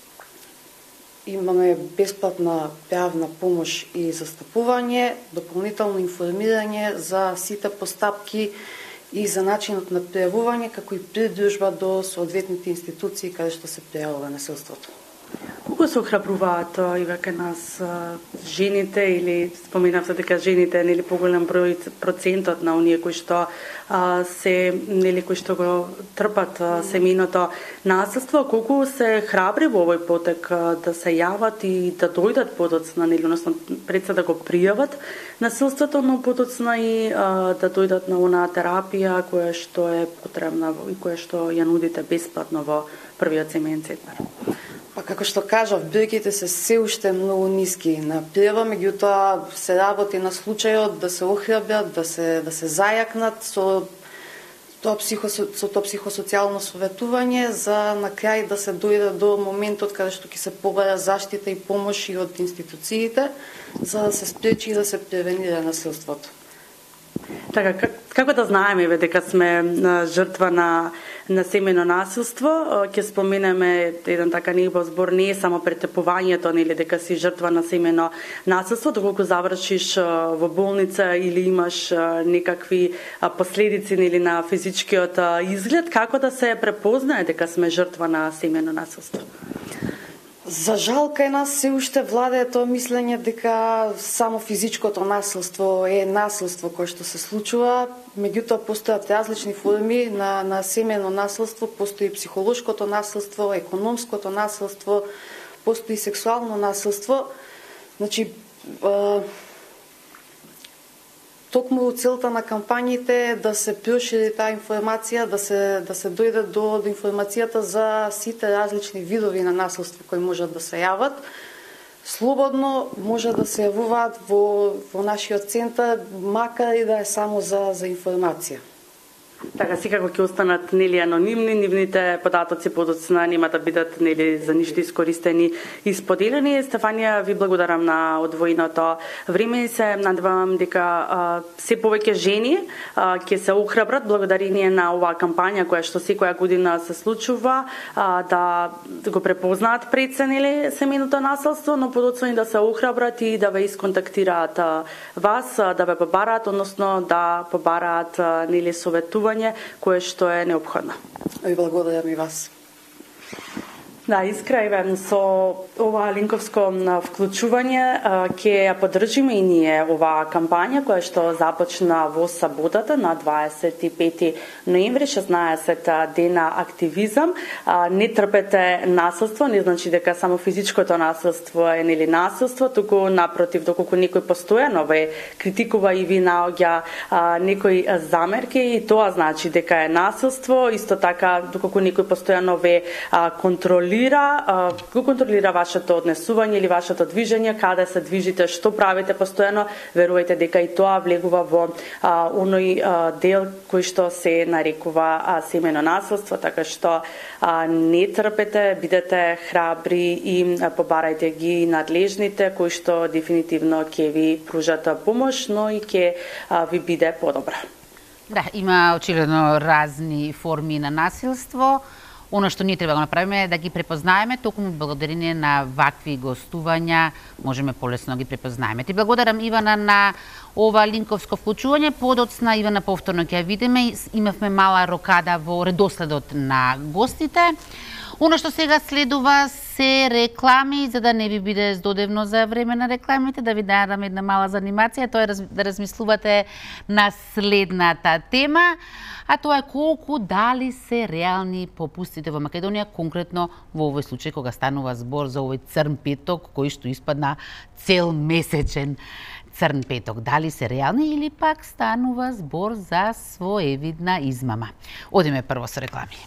Имаме бесплатна правна помош и застапување, дополнително информирање за сите постапки и за начинот на пријавување, како и придружба до соодветните институции каде што се пријавува насилството. Колку се охрабруваат и веќе нас жените, или споменавте дека жените нели поголем број процентот на оние кои што а, се нели кои што го трпат семејното насилство, колку се храбри во овој потек а, да се јават и да дојдат подоцна, нели односно пред се да го пријават насилството, но подоцна и а, да дојдат на онаа терапија која што е потребна и која што ја нудите бесплатно во првиот семеен центар. Па како што кажав, бројките се се уште многу ниски на пријава, меѓутоа се работи на случајот да се охрабрат, да се да се зајакнат со тоа психо со тоа психосоцијално советување за на крај да се дојде до моментот каде што ќе се побара заштита и помош и од институциите за да се спречи и да се превенира насилството. Така, как, како да знаеме бе дека сме жртва на на семејно насилство? Ќе споменеме еден така небо збор, не е само претепувањето, нели дека си жртва на семејно насилство, доколку завршиш во болница или имаш некакви последици нели на физичкиот изглед, како да се препознае дека сме жртва на семејно насилство? За жал кај нас се уште владее тоа мислење дека само физичкото насилство е насилство кое што се случува, меѓутоа постојат различни форми на на семејно насилство, постои психолошкото насилство, економското насилство, постои сексуално насилство. Значи токму целта на кампањите е да се прошири таа информација, да се да се дојде до, до информацијата за сите различни видови на насилство кои можат да се јават. Слободно може да се јавуваат во во нашиот центар, макар и да е само за за информација. Така, секако ќе останат нели анонимни, нивните податоци подоцна нема да бидат нели за ништо искористени и споделени. Стефанија, ви благодарам на одвоеното време и се надевам дека а, се повеќе жени а, ќе се охрабрат благодарение на оваа кампања која што секоја година се случува, а, да, да го препознаат пред се нели семејното насилство, но подоцна и да се охрабрат и да ве исконтактираат а, вас, а, да ве побараат, односно да побараат а, нели советување кое што е неопходно. Ви благодарам и вас. Да, Искра, еве со ова линковско вклучување ќе ја поддржиме и ние оваа кампања која што започна во саботата на дваесет и пети ноември, шеснаесет дена активизам. Не трпете насилство, не значи дека само физичкото насилство е нели насилство, туку напротив, доколку некој постојано ве критикува и ви наоѓа некои замерки, и тоа значи дека е насилство. Исто така, доколку некој постојано ве контролира, го контролира вашето однесување или вашето движење, каде се движите, што правите постојано, верувајте дека и тоа влегува во а, оној а, дел кој што се нарекува а, семено насилство, така што а, не трпете, бидете храбри и а, побарајте ги надлежните кои што дефинитивно ќе ви пружат помош, но и ќе а, ви биде подобро. Да, има очигледно разни форми на насилство. Оно што ние треба да направиме е да ги препознаеме, токму благодарение на вакви гостувања можеме полесно ги препознаеме. Ти благодарам, Ивана, на ова линковско вклучување. Подоцна, Ивана, повторно ќе ја видиме. Имавме мала рокада во редоследот на гостите. Оно што сега следува се реклами, за да не ви биде здодевно за време на рекламите, да ви дадам една мала занимација, тоа е да размислувате на следната тема, а тоа е колку дали се реални попустите во Македонија, конкретно во овој случај кога станува збор за овој црн петок, кој што испадна цел месечен црн петок. Дали се реални или пак станува збор за своевидна измама. Одиме прво со реклами.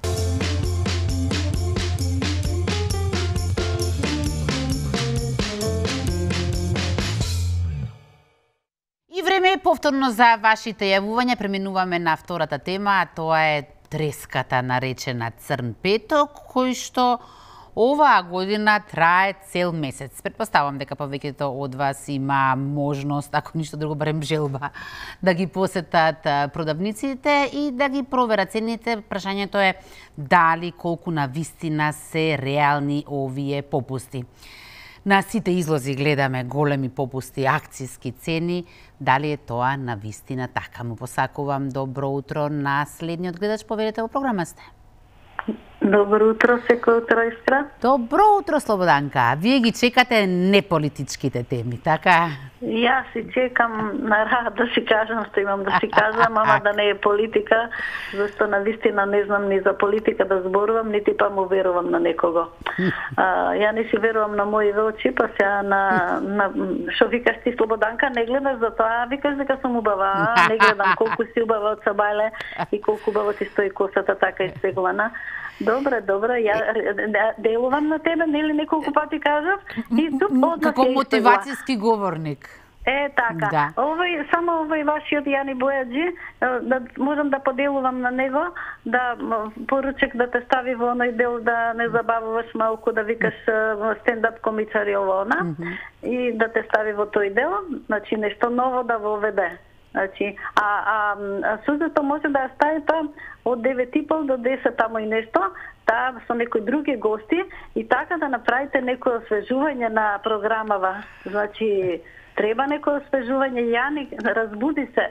И време е повторно за вашите јавувања. Преминуваме на втората тема, а тоа е треската наречена црн петок, кој што оваа година трае цел месец. Претпоставам дека повеќето од вас има можност, ако ништо друго, барем желба, да ги посетат продавниците и да ги проверат цените. Прашањето е дали колку навистина се реални овие попусти. На сите излози гледаме големи попусти, акцијски цени. Дали е тоа навистина така? Му посакувам добро утро на следниот гледач. Поверете, во програма сте. Добро утро, секој утро, Искра. Добро утро, Слободанка. Вие ги чекате неполитичките теми, така? Јас си чекам на рад да си кажам што имам да си кажам, ама да не е политика, зашто навистина не знам ни за политика да зборувам, нити па му верувам на некого. А, ја не си верувам на моите очи, па сега на, на шо викаш ти, Слободанка, не гледаш за тоа, викаш дека сум убава, не гледам колку си убава од Сабајле и колку убаво ти стои косата така изцеглана. Добре, добре, ја делувам на тебе, нели неколку пати кажав, и тук однос како мотивацијски говорник. Е, така. Да. Овој, само овој вашиот Јани Бојаджи, да можам да поделувам на него, да поручек да те стави во оној дел да не забавуваш малку, да викаш стендап комичар и ово она, mm -hmm. и да те стави во тој дел, значи нешто ново да воведе. Значи, а, а, а сузето може да ја стави па од девет и пол до десет тамо и нешто, таа со некои други гости и така да направите некој освежување на програмава. Значи, треба некој освежување. Јани, разбуди се.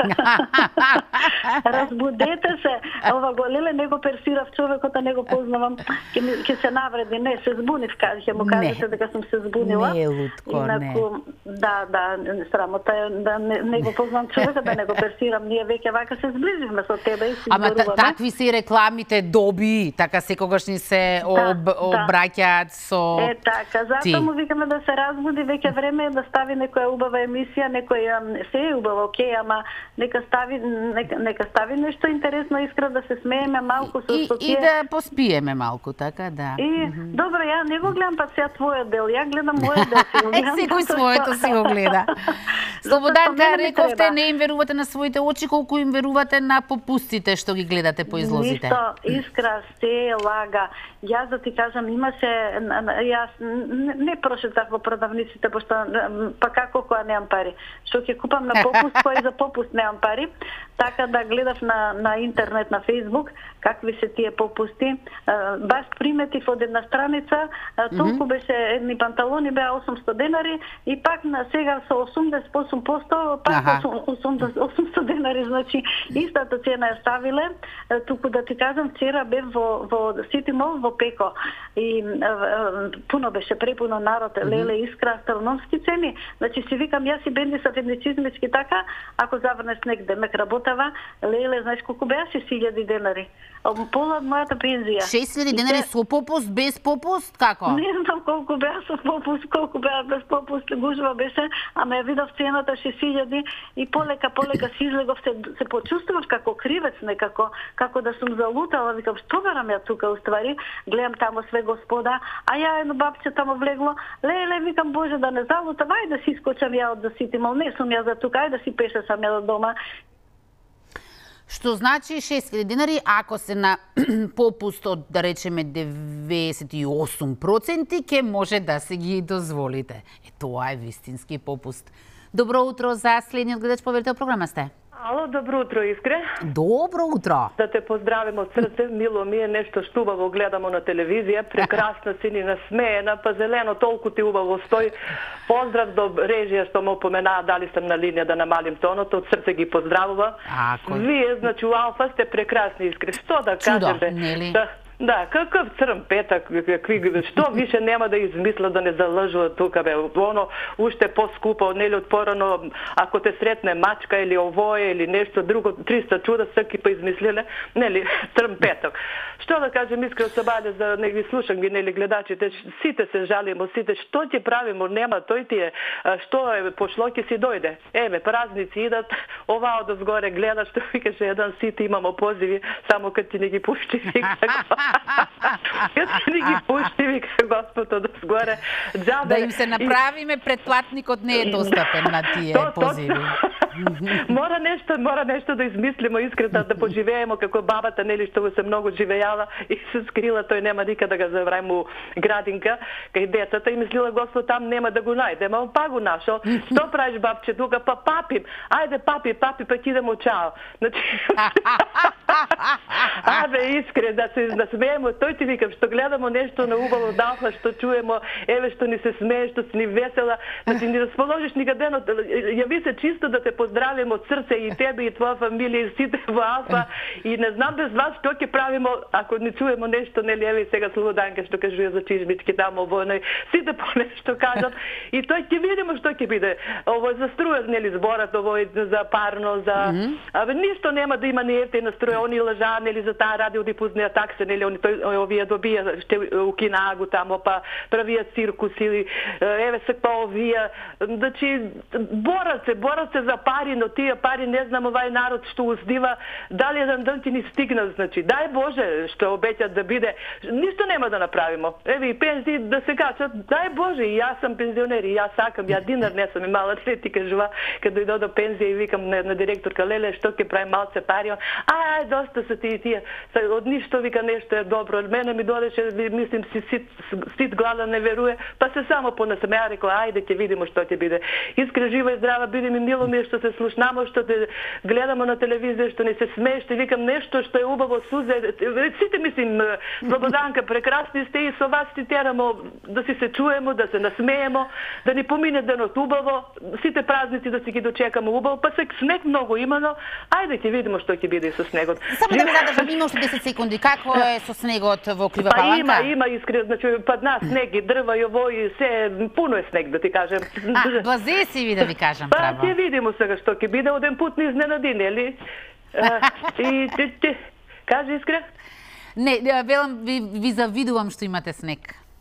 Разбудете се. Ова го леле не го персирав човекот, а не го познавам. Ке ќе се навреди. Не, се збунив, ќе му кажете дека сум се збунила. Не, лутко, Инаку, не. Да, да, срамота е да не, не го познам човекот, да не го персирам. Ние веќе вака се зближивме со тебе и си зборуваме. Ама такви се и рекламите доби, така секогаш ни се об, да, обраќаат со Е, така, затоа му викаме да се разбуди, веќе време е да стави некоја убава емисија, некој се е убаво, окей, ама нека стави нека, нека стави нешто интересно, Искра, да се смееме малку со со тие. И да поспиеме малку, така да. И mm -hmm. добро, ја не го гледам па сега твојот дел, ја гледам мојот дел, си го гледам. Секој своето си го гледа. Слободанка, рековте, не им верувате на своите очи, колку им верувате на попустите што ги гледате по излозите. Ништо, Искра, се лага. Јас да ти кажам, имаше, јас не прошетав во продавниците, пошто па како колку а немам пари. Што ќе купам на попуст, кој за попуст немам пари. Така да гледав на, на интернет, на Фейсбук, какви се тие попусти. Баш приметив од една страница, толку беше едни панталони, беа осумсто денари и пак на сега со осумдесет и осум проценти, пак осумсто денари, значи истата цена ја ставиле. Туку да ти кажам, вчера бев во, во Сити Мол, во Пеко и пуно беше, препуно народ, леле, искра, астрономски цени. Значи си викам, јас и бендисат едни чизмички така, ако заврне снег, демек работава, леле, знаеш колку беа? шест илјади денари. Пола од мојата пензија. шест илјади денари со попуст, без попуст, како? Не знам колку беа со попуст, колку беа без попуст, гужва беше, ама ја видов цената шест илјади и полека, полека си излегов, се, се почувствував како кривец некако, како да сум залутала, викам, што барам ја тука, уствари, гледам тамо све господа, а ја едно бабче тамо влегло, леле, викам, Боже, да не залутам, ај да си искочам ја од да Сити Мол, не сум ја за тука, ај да си пеше сам ја до дома. Што значи шест илјади денари, ако се на попуст од, да речеме, деветдесет и осум проценти, ке може да се ги дозволите. Е, тоа е вистински попуст. Добро утро за следниот гледач, поверите, програма сте. Ало, добро утро, Искре. Добро утро. Да те поздравим од срце, мило ми е, нешто штубаво гледамо на телевизија, прекрасна си, ни насмеена, па зелено толку ти убаво стои. Поздрав до режија што ме опоменаа, дали сам на линија да намалим тоното, од срце ги поздравува. Ако... Вие, значи, у Алфа сте прекрасни, Искре. Што да Чудо, кажете? нели? Да. Да, какъв црън петък, какви, що више няма да измисля да не залъжва тук, бе, оно още по-скупо, нели от порано, ако те сретне мачка или овое или нещо друго, триста чуда всеки па измислиле, нели, црън петък. Що да кажем, Искрен Сабаля, за не ги слушам ги, нели, гледачите, сите се жалимо, сите, що ти правимо, нема, той ти е, що е, пошло ке си дойде. Еме, празници идат, ова от сгоре гледаш, što викаше jedan sit, imamo pozivi, samo kad ti ne gi pušti, kad ti ne gi pušti, vika Господ od sgore. Да им се направиме, предплатникот не е достапен на тие позиви. Мора нещо, мора нещо да измислимо искрено, да поживеемо како бабата, нели, што го се многу живејала и се скрила, тој нема никада да го заврајме градинка, кај детата и мислила Господ там нема да го најде, ма он па го нашол. Што правиш, бабче, тука? Па папим. Ајде, папи, папи, па ти да му чао. Значи, абе, искрен, да се насмеемо, тој ти викам, што гледамо нешто на убаво дафа, што чуемо, еве што ни се смее, што си ни весела, да ти ни расположиш никаде, но јави се чисто да те поздравим од срце и тебе и твоја фамилија и сите во Алфа и не знам без вас што ќе правимо ако не чуемо нешто, нели, еве сега Слободанка што кажува за чижмички тамо во оној, сите по нешто кажат и тој ќе видиме што ќе биде. Ово за струја, нели, зборат, ово за парно, за mm -hmm. абе ништо нема да има ни ефтина струја, они лажа, нели, за таа радиодифузна такса, нели, они тој овие добија ще укинаа го тамо, па правиат циркуси, еве се па овие, значи борат се, борат се за пари, но тие пари не знам овај народ што уздива, дали еден ден ти ни стигнат, значи, дај Боже што обеќат да биде, ништо нема да направимо. Еве и пензии да се качат, дај Боже, и јас сам пензионер, и јас сакам, ја динар не сам имала, се ти кажува, кога дојдо до пензија и викам на, на директорка, леле, што ќе правим малце пари, ај, доста се тие тие, од ништо вика нешто е добро, од мене ми додеше, мислим си сит, сит глада не веруе, па се само понасме, ја рекла, ајде ќе видиме што ќе биде. Искра жива и здрава, биде ми мило ми што се слушнамо, што те гледамо на телевизија, што не се смееш, те викам нешто што е убаво сузе. Сите мислим, Слободанка, прекрасни сте и со вас ти терамо да си се чуемо, да се насмеемо, да ни помине денот убаво, сите празници да си ги дочекамо убаво, па се снег многу имано, ајде ќе видиме што ќе биде со снегот. Само да ме задржам, има уште десет секунди, како е со снегот во Крива Па Паланка? има, има искрено, значи пад нас снег и дрва и ово и се, пуно е снег, да ти кажем. А, блазе си ви да ви кажам, па, право. Па ќе видиме сега што ќе биде, оден пут ни изненади, нели? И ти, ти, кажи, Искре? Не, велам, ви, ви завидувам што имате снег.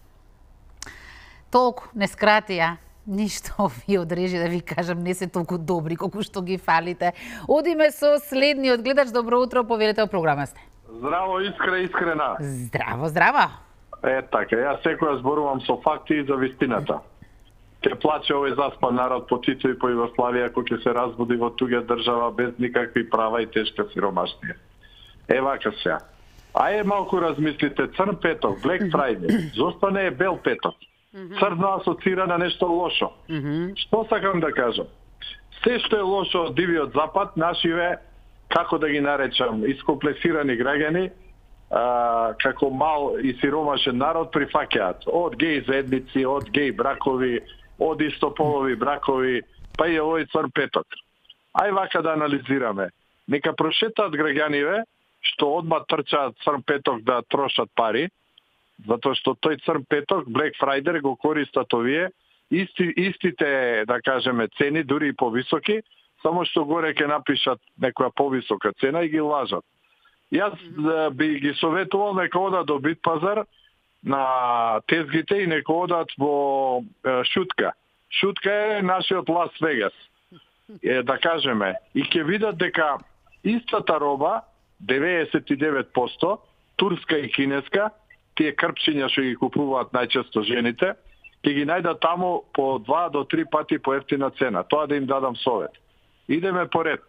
Толку, не скрати ја. Ништо ви одрежи да ви кажам, не се толку добри колку што ги фалите. Одиме со следниот гледач. Добро утро, повелете о програма сте. Здраво, Искра, Искрена. Здраво, здраво. Е, така, јас секоја зборувам со факти и за вистината. Ке плаче овој заспан народ по Тито и по Југославија, кој ќе се разбуди во туѓа држава без никакви права и тешка сиромаштија. Е, вака сега. Ајде малку размислите, црн петок, Black Friday, зошто не е бел петок? црно асоцира на нешто лошо. Што сакам да кажам? Се што е лошо од дивиот запад, нашиве, како да ги наречам, искомплексирани граѓани, а, како мал и сиромашен народ прифаќаат. Од геј заедници, од геј бракови, од истополови бракови, па и овој црн петок. Ај вака да анализираме. Нека прошетаат граѓаниве што одма трчаат црн петок да трошат пари, затоа што тој црн петок, Black Friday го користат овие, исти, истите, да кажеме, цени, дури и повисоки, само што горе ќе напишат некоја повисока цена и ги лажат. Јас mm-hmm. би ги советувал нека одат до Бит пазар на тезгите и нека одат во е, Шутка. Шутка е нашиот Лас Вегас. Е, да кажеме, и ќе видат дека истата роба, деветдесет и девет проценти, турска и кинеска, тие крпчиња што ги купуваат најчесто жените, ќе ги најдат таму по два до три пати по ефтина цена. Тоа да им дадам совет. Идеме поред.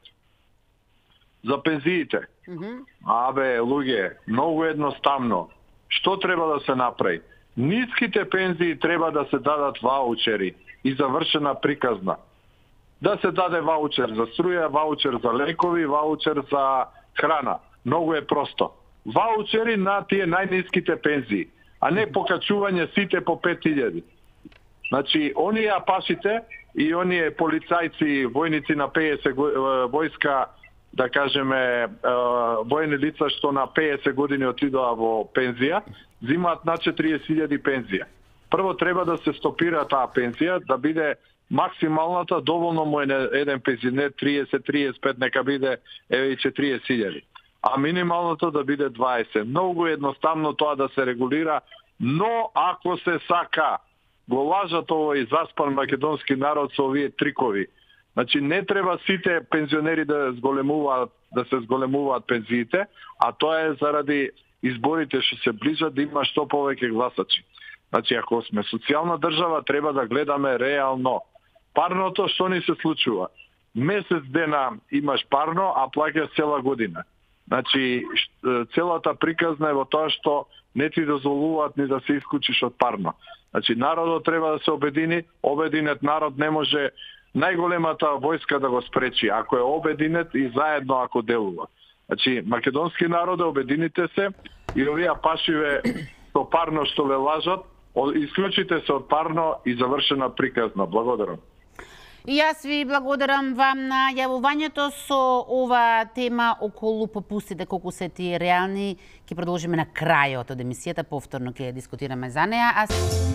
За пензиите. Mm-hmm. Абе, луѓе, многу едноставно. Што треба да се направи? Ниските пензии треба да се дадат ваучери и завршена приказна. Да се даде ваучер за струја, ваучер за лекови, ваучер за храна. Многу е просто. Ваучери на тие најниските пензии, а не покачување сите по пет илјади. Значи, оние апашите и оние полицајци, војници на пеесет војска, да кажеме, војни лица што на пеесет години отидоа во пензија, зимаат на четириесет илјади пензија. Прво треба да се стопира таа пензија, да биде максималната, доволно му е еден пензионер триесет триесет пет, нека биде еве и четириесет илјади. А минималното да биде дваесет. Многу едноставно тоа да се регулира, но ако се сака, го лажат овој заспан македонски народ со овие трикови. Значи не треба сите пензионери да зголемуваат, да се зголемуваат пензиите, а тоа е заради изборите што се ближат да има што повеќе гласачи. Значи ако сме социјална држава, треба да гледаме реално. Парното што ни се случува? Месец дена имаш парно, а плаќаш цела година. Значи, целата приказна е во тоа што не ти дозволуваат ни да се исклучиш од парно. Значи, народот треба да се обедини, обединет народ не може најголемата војска да го спречи, ако е обединет и заедно ако делува. Значи, македонски народе, обедините се и овие пашиве со парно што ве лажат, исклучите се од парно и завршена приказна. Благодарам. И јас ви благодарам вам на јавувањето со ова тема околу попустите, колку се тие реални. Ќе продолжиме на крајот од емисијата, повторно ќе дискутираме за неа. А...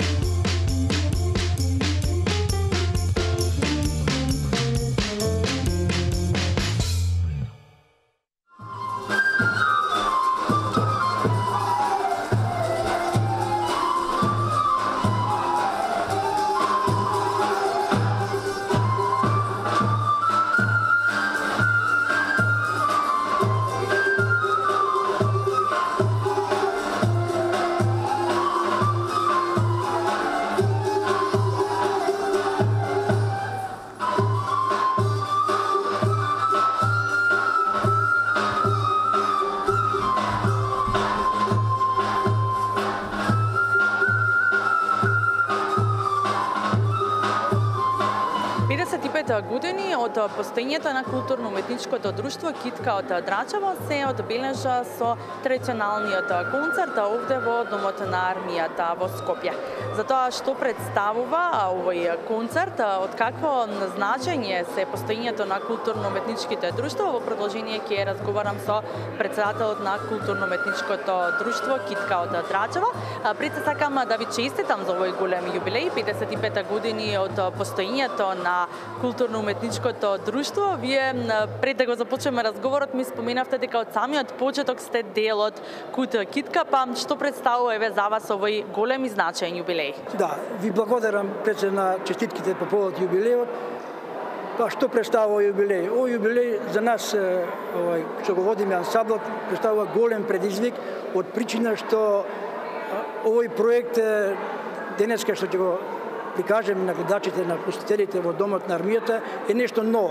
години од постоењето на културно-уметничкото друштво Китка од Драчево се одбележа со традиционалниот концерт овде во Домот на армијата во Скопје. За тоа што представува овој концерт, од какво значење се постоењето на културно-уметничките друштво, во продолжение ќе разговарам со претседателот на културно-уметничкото друштво Китка од Драчево. Пред се сакам да ви честитам за овој голем јубилеј, педесет и пет години од постоењето на културно-уметничкото друштво. Вие пред да го започнеме разговорот ми споменавте дека од самиот почеток сте дел од КУТ Китка, па што представува еве за вас овој голем и значаен јубилеј? Да, ви благодарам пред на честитките по повод јубилејот. Па што представува јубилеј? Овој јубилеј за нас, овој што го водиме ансамблот, представува голем предизвик од причина што овој проект денеска што ќе го прикажем на гледачите, на посетителите во Домот на армијата е нешто ново.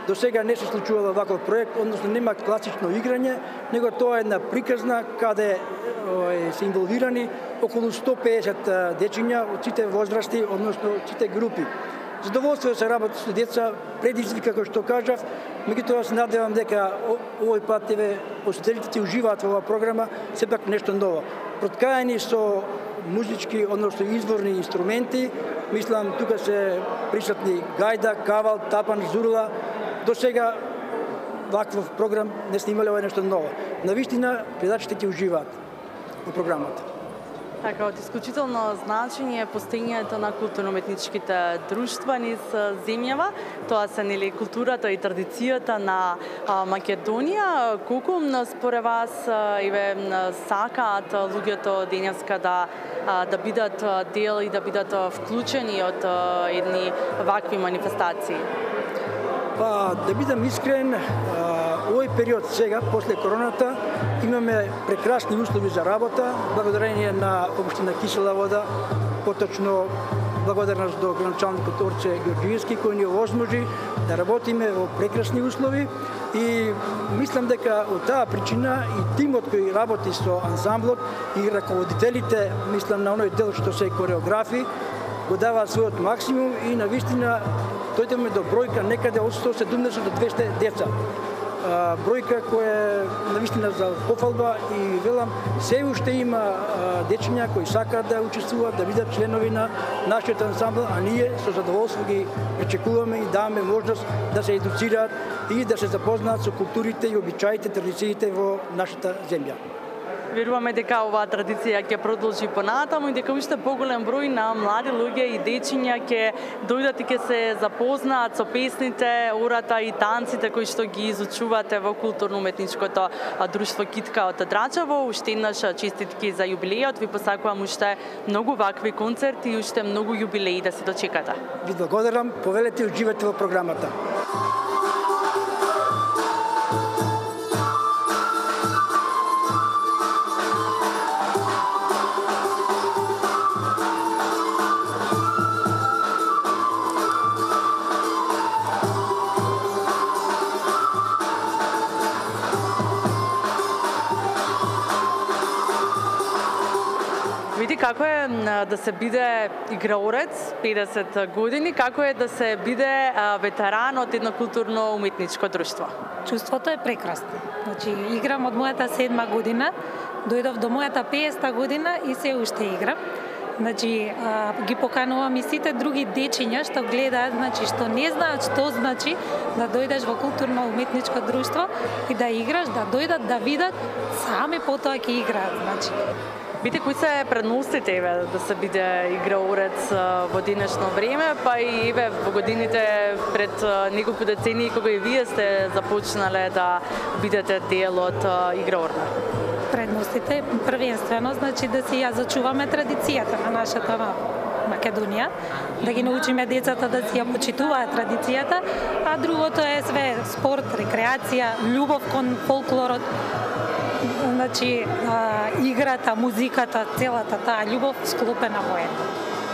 До сега не се случувало ваков проект, односно нема класично играње, него тоа е една приказна каде е, се инволвирани околу сто педесет дечиња од сите возрасти, односно сите групи. Задоволство е да се работи со деца, предизвика, како што кажав, меѓутоа се надевам дека овој пат еве посетителите уживаат во оваа програма, сепак нешто ново. Проткаени со музички, односно изворни инструменти, мислам тука се присутни гајда, кавал, тапан, зурла. До сега ваков програм не снимале ова нешто ново. Навистина, гледачите ќе уживаат во програмата. Така, од исклучително значење е постоењето на културно-уметничките друштва низ земјава. Тоа се нели културата и традицијата на а, Македонија. Колку според вас еве сакаат луѓето денеска да а, да бидат дел и да бидат вклучени од а, едни вакви манифестации? Па, да бидам искрен, овој период сега, после короната, имаме прекрасни услови за работа, благодарение на Општина Кисела вода, поточно благодарност до градоначалникот Орче Ѓорѓиевски, кој ни овозможи да работиме во прекрасни услови и мислам дека од таа причина и тимот кој работи со ансамблот и раководителите, мислам на оној дел што се кореографи, го даваат својот максимум и навистина дојдеме до бројка некаде од сто седумдесет до двесте деца. А, бројка која е навистина за пофалба и велам, се уште има а, дечиња кои сакаат да учествуваат, да бидат членови на нашиот ансамбл, а ние со задоволство ги пречекуваме и даваме можност да се едуцираат и да се запознаат со културите и обичаите, традициите во нашата земја. Веруваме дека оваа традиција ќе продолжи понатаму и дека уште поголем број на млади луѓе и дечиња ќе дојдат и ќе се запознаат со песните, урата и танците кои што ги изучувате во културно-уметничкото друштво Китка од Драчево. Уште еднаш честитки за јубилејот. Ви посакувам уште многу вакви концерти и уште многу јубилеи да се дочекате. Ви благодарам, повелете и уживате во програмата. Види како е да се биде играорец педесет години, како е да се биде ветеран од едно културно-уметничко друштво? Чувството е прекрасно. Значи, играм од мојата седма година, дојдов до мојата педесета година и се уште играм. Значи, а, ги поканувам и сите други дечиња што гледаат, значи, што не знаат што значи да дојдеш во културно-уметничко друштво и да играш, да дојдат да видат, сами потоа ќе играат, значи. Бите, кои се предностите еве да се биде играорец во денешно време, па и еве во годините пред неколку децении кога и вие сте започнале да бидете дел од играорна? Предностите првенствено значи да си ја зачуваме традицијата на нашата Македонија, да ги научиме децата да си ја почитуваат традицијата, а другото е све спорт, рекреација, љубов кон фолклорот. Значи, а, играта, музиката, целата таа љубов склопена во едно.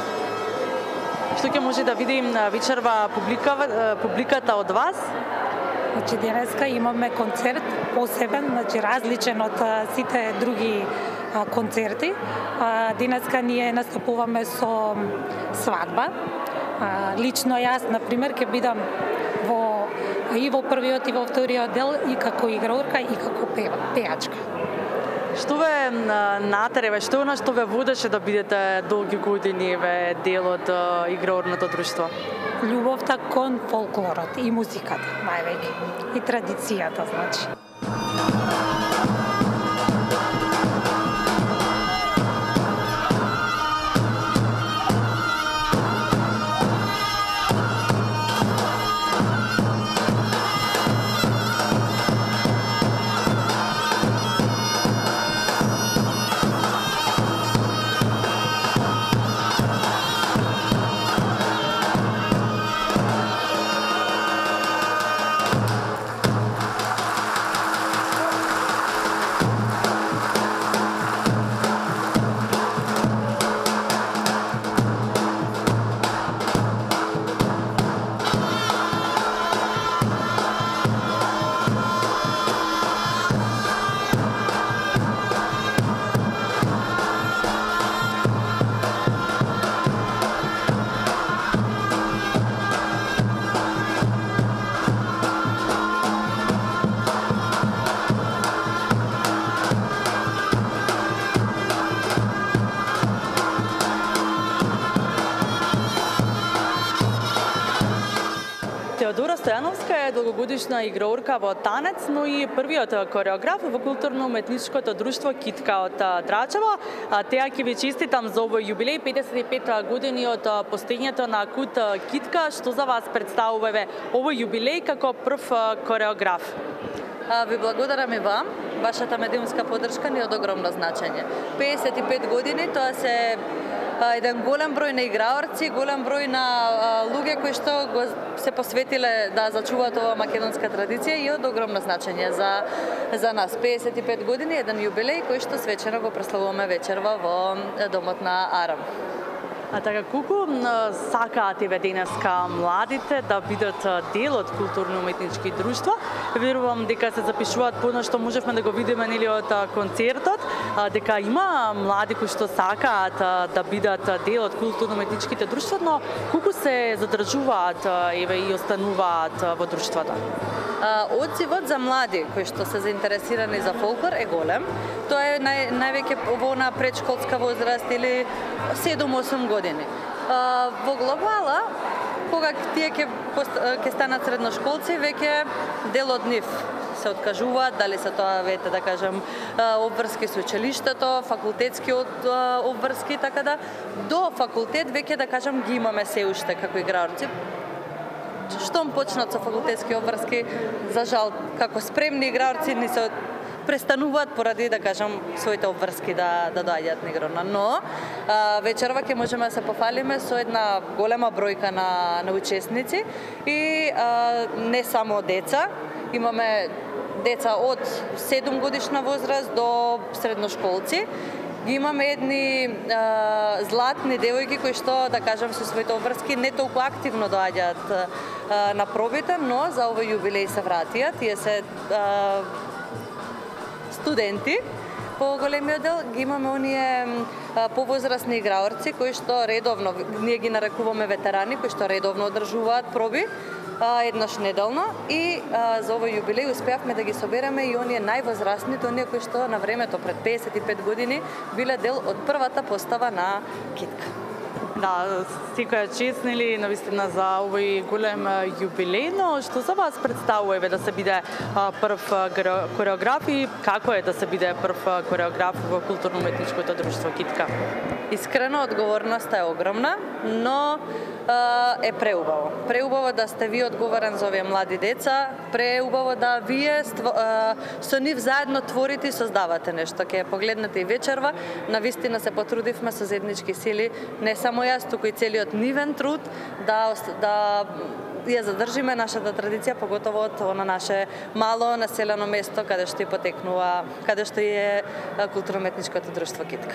Што ќе може да видим вечерва публика, публиката од вас? Значи, денеска имаме концерт посебен, значи различен од сите други а, концерти. А, денеска ние настапуваме со свадба. А, лично јас, например, ќе бидам во и во првиот и во вториот дел и како играорка и како пејачка. Што ве натереве, што на што ве водеше да бидете долги години ве дел од играорното друштво? Љубовта кон фолклорот и музиката, највеќе, и традицијата, значи. Стојановска е долгогодишна играорка во танец, но и првиот кореограф во културно-уметничкото друштво Китка од Драчево. Теа ќе ви честитам за овој јубилеј, педесет и пет години од постоењето на Кут Китка. Што за вас представува овој јубилеј како прв кореограф? Ви благодарам и вам. Вашата медиумска поддршка ни е од огромно значење. педесет и пет години, тоа се еден голем број на играорци, голем број на луѓе кои што го се посветиле да зачуваат ова македонска традиција и од огромно значење за за нас. педесет и пет години, еден јубилеј кој што свечено го прославуваме вечерва во домот на Арам. А така, колку сакаат еве денеска младите да бидат дел од културно-уметнички друштва? Верувам дека се запишуваат по она што можевме да го видиме нели од концертот, дека има млади кои што сакаат да бидат дел од културно-уметничките друштва, но колку се задржуваат еве и остануваат во друштвата? Одзивот за млади кои што се заинтересирани за фолклор е голем. Тоа е нај, највеќе во на предшколска возраст или седум-осум години. Во глобала, кога тие ќе ќе станат средношколци, веќе дел од нив се откажуваат, дали се тоа вете да кажам обврски со училиштето, факултетски обврски, така да до факултет веќе да кажам ги имаме се уште како играорци. Штом почнат со факултетски обврски, за жал, како спремни играорци ни се престануваат поради, да кажам, своите обврски да, да доаѓаат на игрона. Но а, вечерва ќе можеме да се пофалиме со една голема бројка на, на учесници и а, не само деца. Имаме деца од седум годишна возраст до средношколци. Имаме едни а, златни девојки кои што, да кажам, со своите обврски не толку активно доаѓаат а, на пробите, но за овој јубилеј се вратија. Тие се а, студенти. По големиот дел ги имаме оние повозрастни играорци кои што редовно, ние ги нарекуваме ветерани, кои што редовно одржуваат проби еднаш неделно и а, за овој јубилеј успеавме да ги собереме и оние највозрастните, оние кои што на времето пред педесет и пет години биле дел од првата постава на Китка. Да, секоја чест, нели, навистина за овој голем јубилеј, но што за вас представува еве да се биде а, прв кореограф и како е да се биде прв кореограф во културно-уметничкото друштво Китка? Искрено, одговорноста е огромна, но е преубаво. Преубаво да сте ви одговорен за овие млади деца, преубаво да вие со нив заедно творите и создавате нешто. Ке погледнете и вечерва, навистина се потрудивме со заеднички сили, не само јас, туку и целиот нивен труд да да ја задржиме нашата традиција, поготово од на наше мало населено место каде што и потекнува, каде што е културно-уметничкото друштво Китка.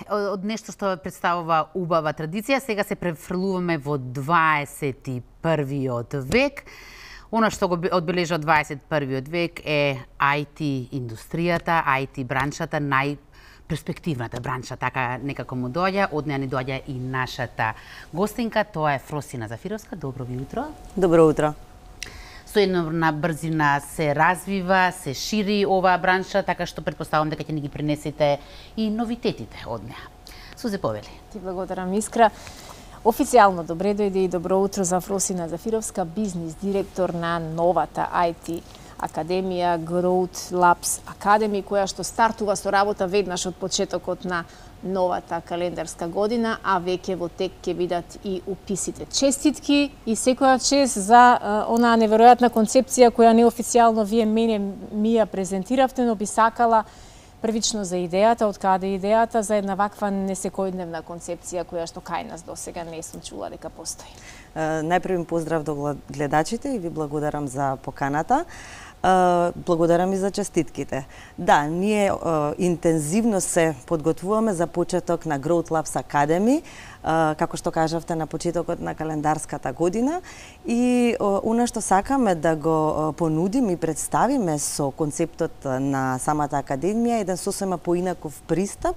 од нешто што представува убава традиција, сега се префрлуваме во дваесет и првиот век. Оно што го одбележа дваесет и првиот век е ай ти индустријата, ай ти браншата, најперспективната бранша, така некако му доаѓа. Од неа ни доаѓа и нашата гостинка, тоа е Фросина Зафировска. Добро ви утро. Добро утро. Со една брзина се развива, се шири оваа бранша, така што претпоставам дека ќе ни ги пренесете и новитетите од неа. Сузе Повели. Ти благодарам, Искра. Официјално добре дојде и добро утро за Фросина Зафировска, бизнис директор на новата ай ти академија Growth Labs Academy, која што стартува со работа веднаш од почетокот на новата календарска година, а веќе во тек ќе бидат и уписите. Честитки и секоја чест за а, онаа неверојатна концепција која неофицијално вие мене ми ја презентиравте, но би сакала првично за идејата, од каде идејата за една ваква несекојдневна концепција која што кај нас досега не сум чула дека постои. Најпрви поздрав до гледачите и ви благодарам за поканата. Благодарам и за честитките. Да, ние интензивно се подготвуваме за почеток на Growth Labs Academy, како што кажавте, на почетокот на календарската година, и она што сакаме да го понудиме и представиме со концептот на самата академија еден сосема поинаков пристап,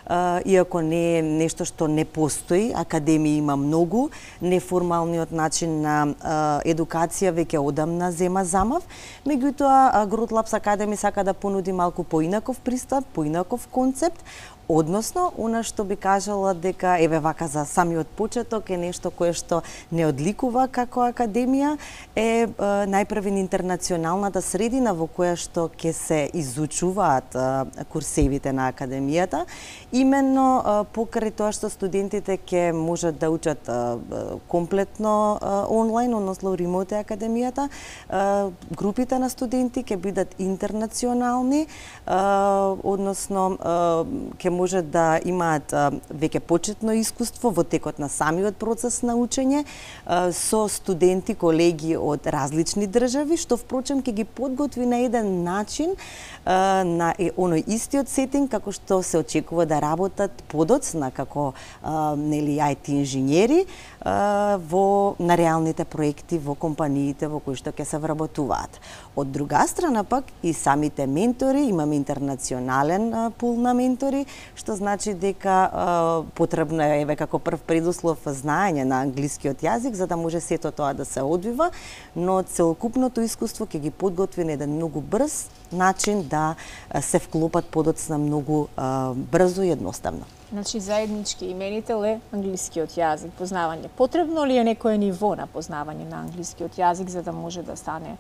иако не е нешто што не постои. Академија има многу, неформалниот начин на едукација веќе одамна зема замав, меѓутоа Growth Labs Academy сака да понуди малку поинаков пристап, поинаков концепт. Односно, она што би кажала дека, еве вака за самиот почеток, е нешто кое што не одликува како академија, е, е најпрви интернационалната средина во која што ќе се изучуваат е, курсевите на академијата, именно е, покрај тоа што студентите ќе можат да учат е, комплетно е, онлайн, односно ремоте академијата, е, групите на студенти ќе бидат интернационални, е, односно е, ќе може да имаат веќе почетно искуство во текот на самиот процес на учење со студенти, колеги од различни држави, што впрочем ќе ги подготви на еден начин на оној истиот сетинг како што се очекува да работат подоцна како нели ай ти инженери во на реалните проекти во компаниите во кои што ќе се вработуваат. Од друга страна пак и самите ментори, имаме интернационален пул на ментори, што значи дека потребно е еве како прв предуслов знаење на англискиот јазик за да може сето тоа да се одвива, но целокупното искуство ќе ги подготви на еден многу брз начин да се вклопат подоцна многу брзо и едноставно. Значи, заеднички именител е англискиот јазик, познавање. Потребно ли е некое ниво на познавање на англискиот јазик за да може да стане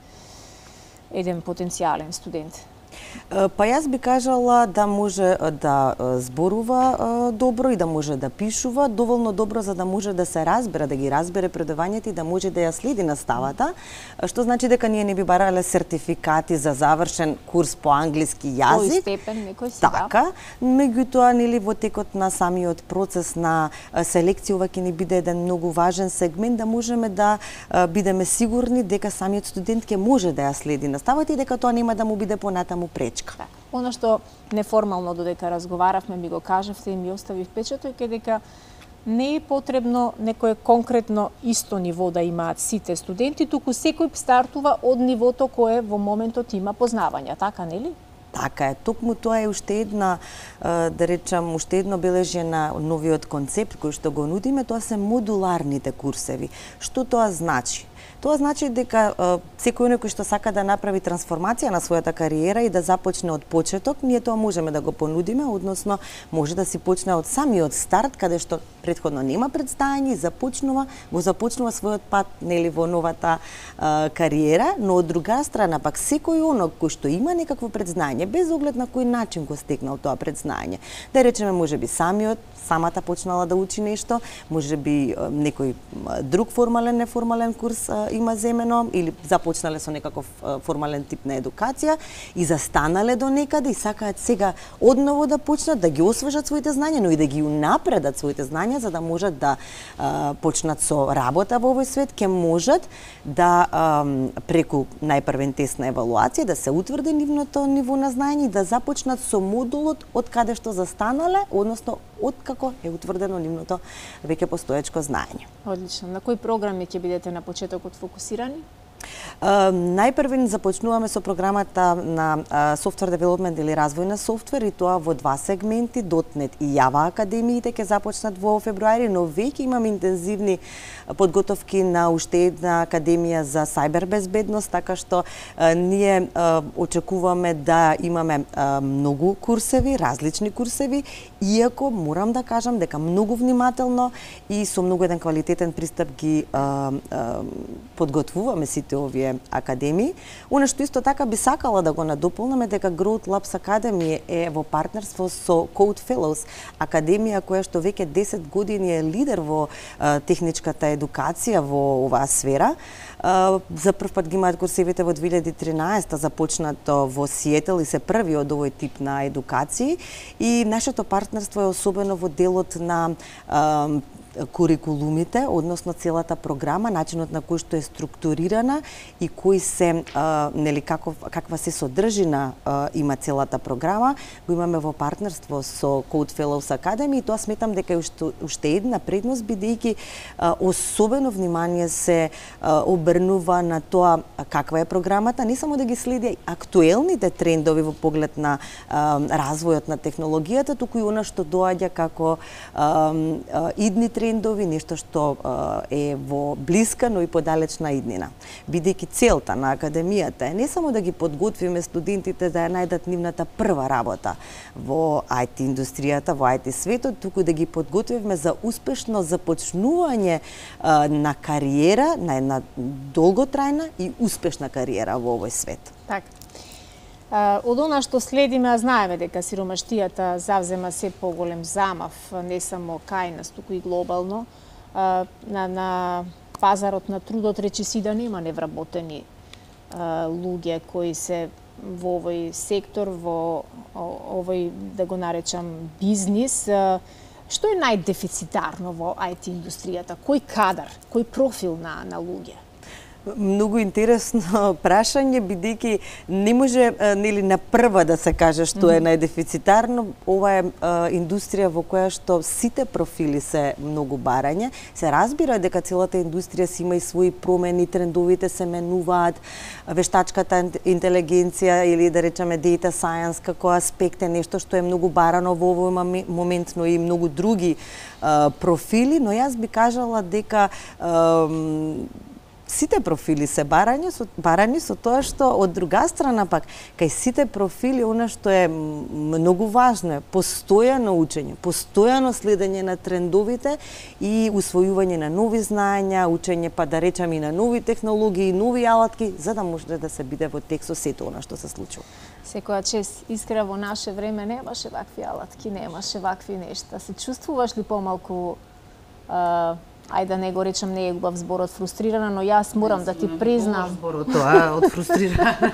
еден потенцијален студент? Па јас би кажала да може да зборува добро и да може да пишува доволно добро за да може да се разбере, да ги разбере предавањето и да може да ја следи наставата, што значи дека ние не би барале сертификати за завршен курс по англиски јазик. Кој степен, некој си, така, да. Меѓутоа, нели во текот на самиот процес на селекција ова ќе ни биде еден многу важен сегмент да можеме да бидеме сигурни дека самиот студент ќе може да ја следи наставата и дека тоа нема да му биде понатаму пречка. Да. Оно што неформално додека разговаравме ми го кажавте и ми остави впечаток е дека не е потребно некое конкретно исто ниво да имаат сите студенти, туку секој стартува од нивото кое во моментот има познавања, така нели? Така е, токму тоа е уште една, да речам, уште едно бележје на новиот концепт кој што го нудиме, тоа се модуларните курсеви. Што тоа значи? Тоа значи дека секој некој што сака да направи трансформација на својата кариера и да започне од почеток, ние тоа можеме да го понудиме, односно може да си почне од самиот старт, каде што претходно нема представање и започнува, го започнува својот пат нели во новата а, кариера, но од друга страна пак секој оног кој што има некакво предзнање, без оглед на кој начин го стекнал тоа предзнање. Да речеме можеби самиот самата почнала да учи нешто, можеби некој друг формален, неформален курс а, има земено или започнале со некаков а, формален тип на едукација и застанале до некаде и сакаат сега одново да почнат да ги освежат своите знања, но и да ги унапредат своите знања за да можат да а, почнат со работа во овој свет, ќе можат да а, преку најпрвен тест на евалуација да се утврди нивното ниво на знаење и да започнат со модулот од каде што застанале, односно откако е утврдено нивното веќе постоечко знаење. Одлично. На кои програми ќе бидете на почетокот фокусирани? Uh, најпрвен започнуваме со програмата на uh, Software Development или развој на софтвер и тоа во два сегменти, .нет и Java академиите ќе започнат во февруари, но веќе имаме интензивни подготовки на уште една академија за сајбер безбедност, така што uh, ние uh, очекуваме да имаме uh, многу курсеви, различни курсеви, иако морам да кажам дека многу внимателно и со многу еден квалитетен пристап ги uh, uh, подготвуваме сите овие академии. Она што исто така би сакала да го надополнаме дека Growth Labs Academy е во партнерство со Code Fellows, академија која што веќе десет години е лидер во а, техничката едукација во оваа сфера. А, за прв пат ги имаат курсевите во две илјади и тринаесета, започнато во Сиетл и се први од овој тип на едукации, и нашето партнерство е особено во делот на а, курикулумите, односно целата програма, начинот на кој што е структурирана и кои се а, нели каков каква се содржина а, има целата програма, го имаме во партнерство со Code Fellows Academy, и тоа сметам дека е уште, уште една предност, бидејќи особено внимание се а, обрнува на тоа каква е програмата, не само да ги следи актуелните трендови во поглед на а, развојот на технологијата, туку и она што доаѓа како а, а, идни трендови, нешто што е во блиска, но и подалечна иднина. Бидејќи целта на академијата е не само да ги подготвиме студентите да ја најдат нивната прва работа во ай ти индустријата, во ай ти светот, туку да ги подготвиме за успешно започнување на кариера, на една долготрајна и успешна кариера во овој свет. Така. Од она што следиме, знаеме дека сиромаштијата завзема се поголем замав, не само кај нас, туку и глобално. На, на пазарот на трудот речиси да нема невработени луѓе кои се во овој сектор, во овој, да го наречам, бизнис. Што е најдефицитарно во ай ти индустријата? Кој кадар, кој профил на, на луѓе? Многу интересно прашање, бидејќи не може нели на прва да се каже што е најдефицитарно. Ова е а, индустрија во која што сите профили се многу барање. Се разбира дека целата индустрија си има и своји промени, трендовите се менуваат, вештачката интелигенција или да речеме data science како аспект е нешто што е многу барано во овој момент, но и многу други а, профили, но јас би кажала дека а, сите профили се барани со, барани со тоа што од друга страна пак кај сите профили она што е многу важно е постојано учење, постојано следење на трендовите и усвојување на нови знаења, учење па да речам и на нови технологии, нови алатки, за да може да се биде во текст со сето она што се случува. Секоја чест, искра во наше време немаше вакви алатки, немаше вакви нешта. Се чувствуваш ли помалку а, ајде да не го речам, не е убав зборот фрустрирана, но јас морам да ти признам. Зборот тоа од фрустрирана.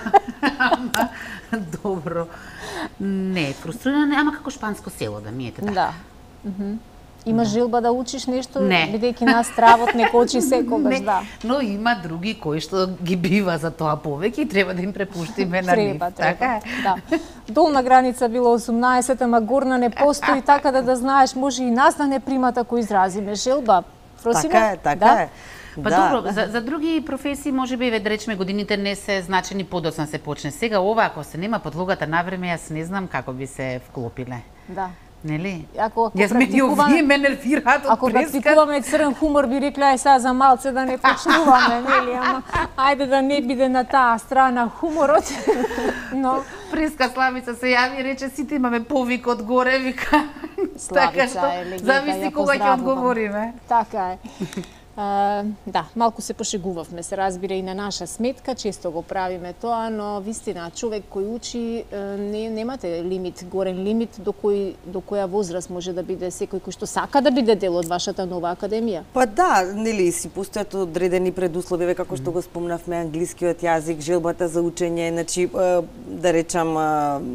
Добро. Не, фрустрирана, ама како шпанско село да ми ете така. Да. Mm-hmm. Има желба да учиш нешто, бидејќи нас стравот не кочи секогаш, да. Но има други кои што ги бива за тоа повеќе и треба да им препуштиме на нив. Треба, така е. Да. Долна граница било осумнаесет, ама горна не постои, така да да знаеш, може и нас да не примат ако изразиме желба. Просиме? Така е, така да? е. Па да, добро, да. За, за други професии може би да речеме годините не се значени, подоцна се почне. Сега ова ако се нема подлогата на време, јас не знам како би се вклопиле. Да. Нели? Ако, ако јас мене овие ме нервираат од ако практикуваме црен хумор, би рекле ај сега за малце да не почнуваме, нели? Ама ајде да не биде на таа страна хуморот. Но Преска Славица се јави и рече сите имаме повик од горе, вика. Така што е легенда, зависи кога ќе одговориме. Така е. Uh, да, малку се пошегувавме, се разбира и на наша сметка, често го правиме тоа, но вистина, човек кој учи, не, немате лимит, горен лимит до кој до која возраст може да биде секој кој што сака да биде дел од вашата нова академија. Па да, нели си постојат одредени предуслови, како што го спомнавме, англискиот јазик, желбата за учење, значи да речам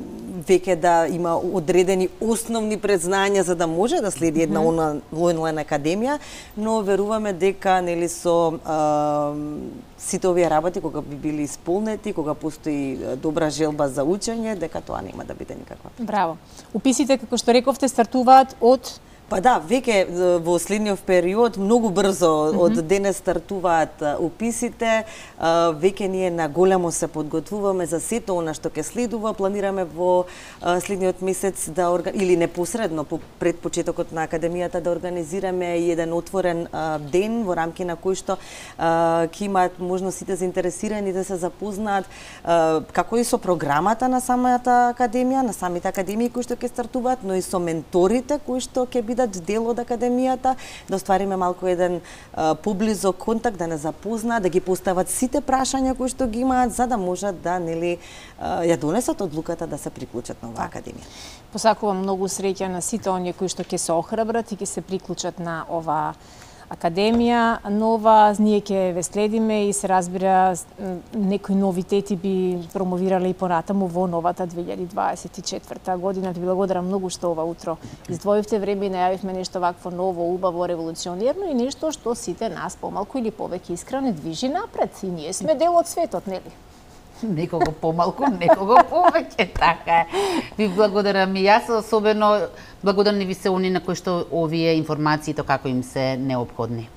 веќе да има одредени основни предзнања за да може да следи една Мгм. онлайн академија, но веруваме дека нели со а, сите овие работи кога би били исполнети, кога постои добра желба за учење, дека тоа нема да биде никаква. Браво. Уписите, како што рековте, стартуваат од Па да, веќе во следниот период многу брзо Мгм. од денес стартуваат а, уписите, а, веќе ние на големо се подготвуваме за сето она што ќе следува, планираме во а, следниот месец да орга... или непосредно по пред почетокот на академијата да организираме еден отворен а, ден во рамки на кој што а, ќе имаат можност сите заинтересирани да се запознаат а, како и со програмата на самата академија, на самите академии кои што ќе стартуваат, но и со менторите кои што ќе бидат дел од академијата, да оствариме малку еден а, поблизок контакт, да не запознаат, да ги постават сите прашања кои што ги имаат, за да можат да нели а, ја донесат одлуката да се приклучат на оваа академија. Посакувам многу среќа на сите оние кои што ќе се охрабрат и ќе се приклучат на оваа академија нова. Ние ќе ве следиме и се разбира некои новитети би промовирале и понатаму во новата две илјади дваесет и четврта година. Ви благодарам многу што ова утро издвоивте време и најавивме нешто вакво ново, убаво, револуционерно и нешто што сите нас помалку или повеќе искрено движи напред. И ние сме дел од светот, нели? Некого помалку, некого повеќе, така е. Ви благодарам и јас, особено благодарни ви се они на кои што овие информации то како им се неопходни.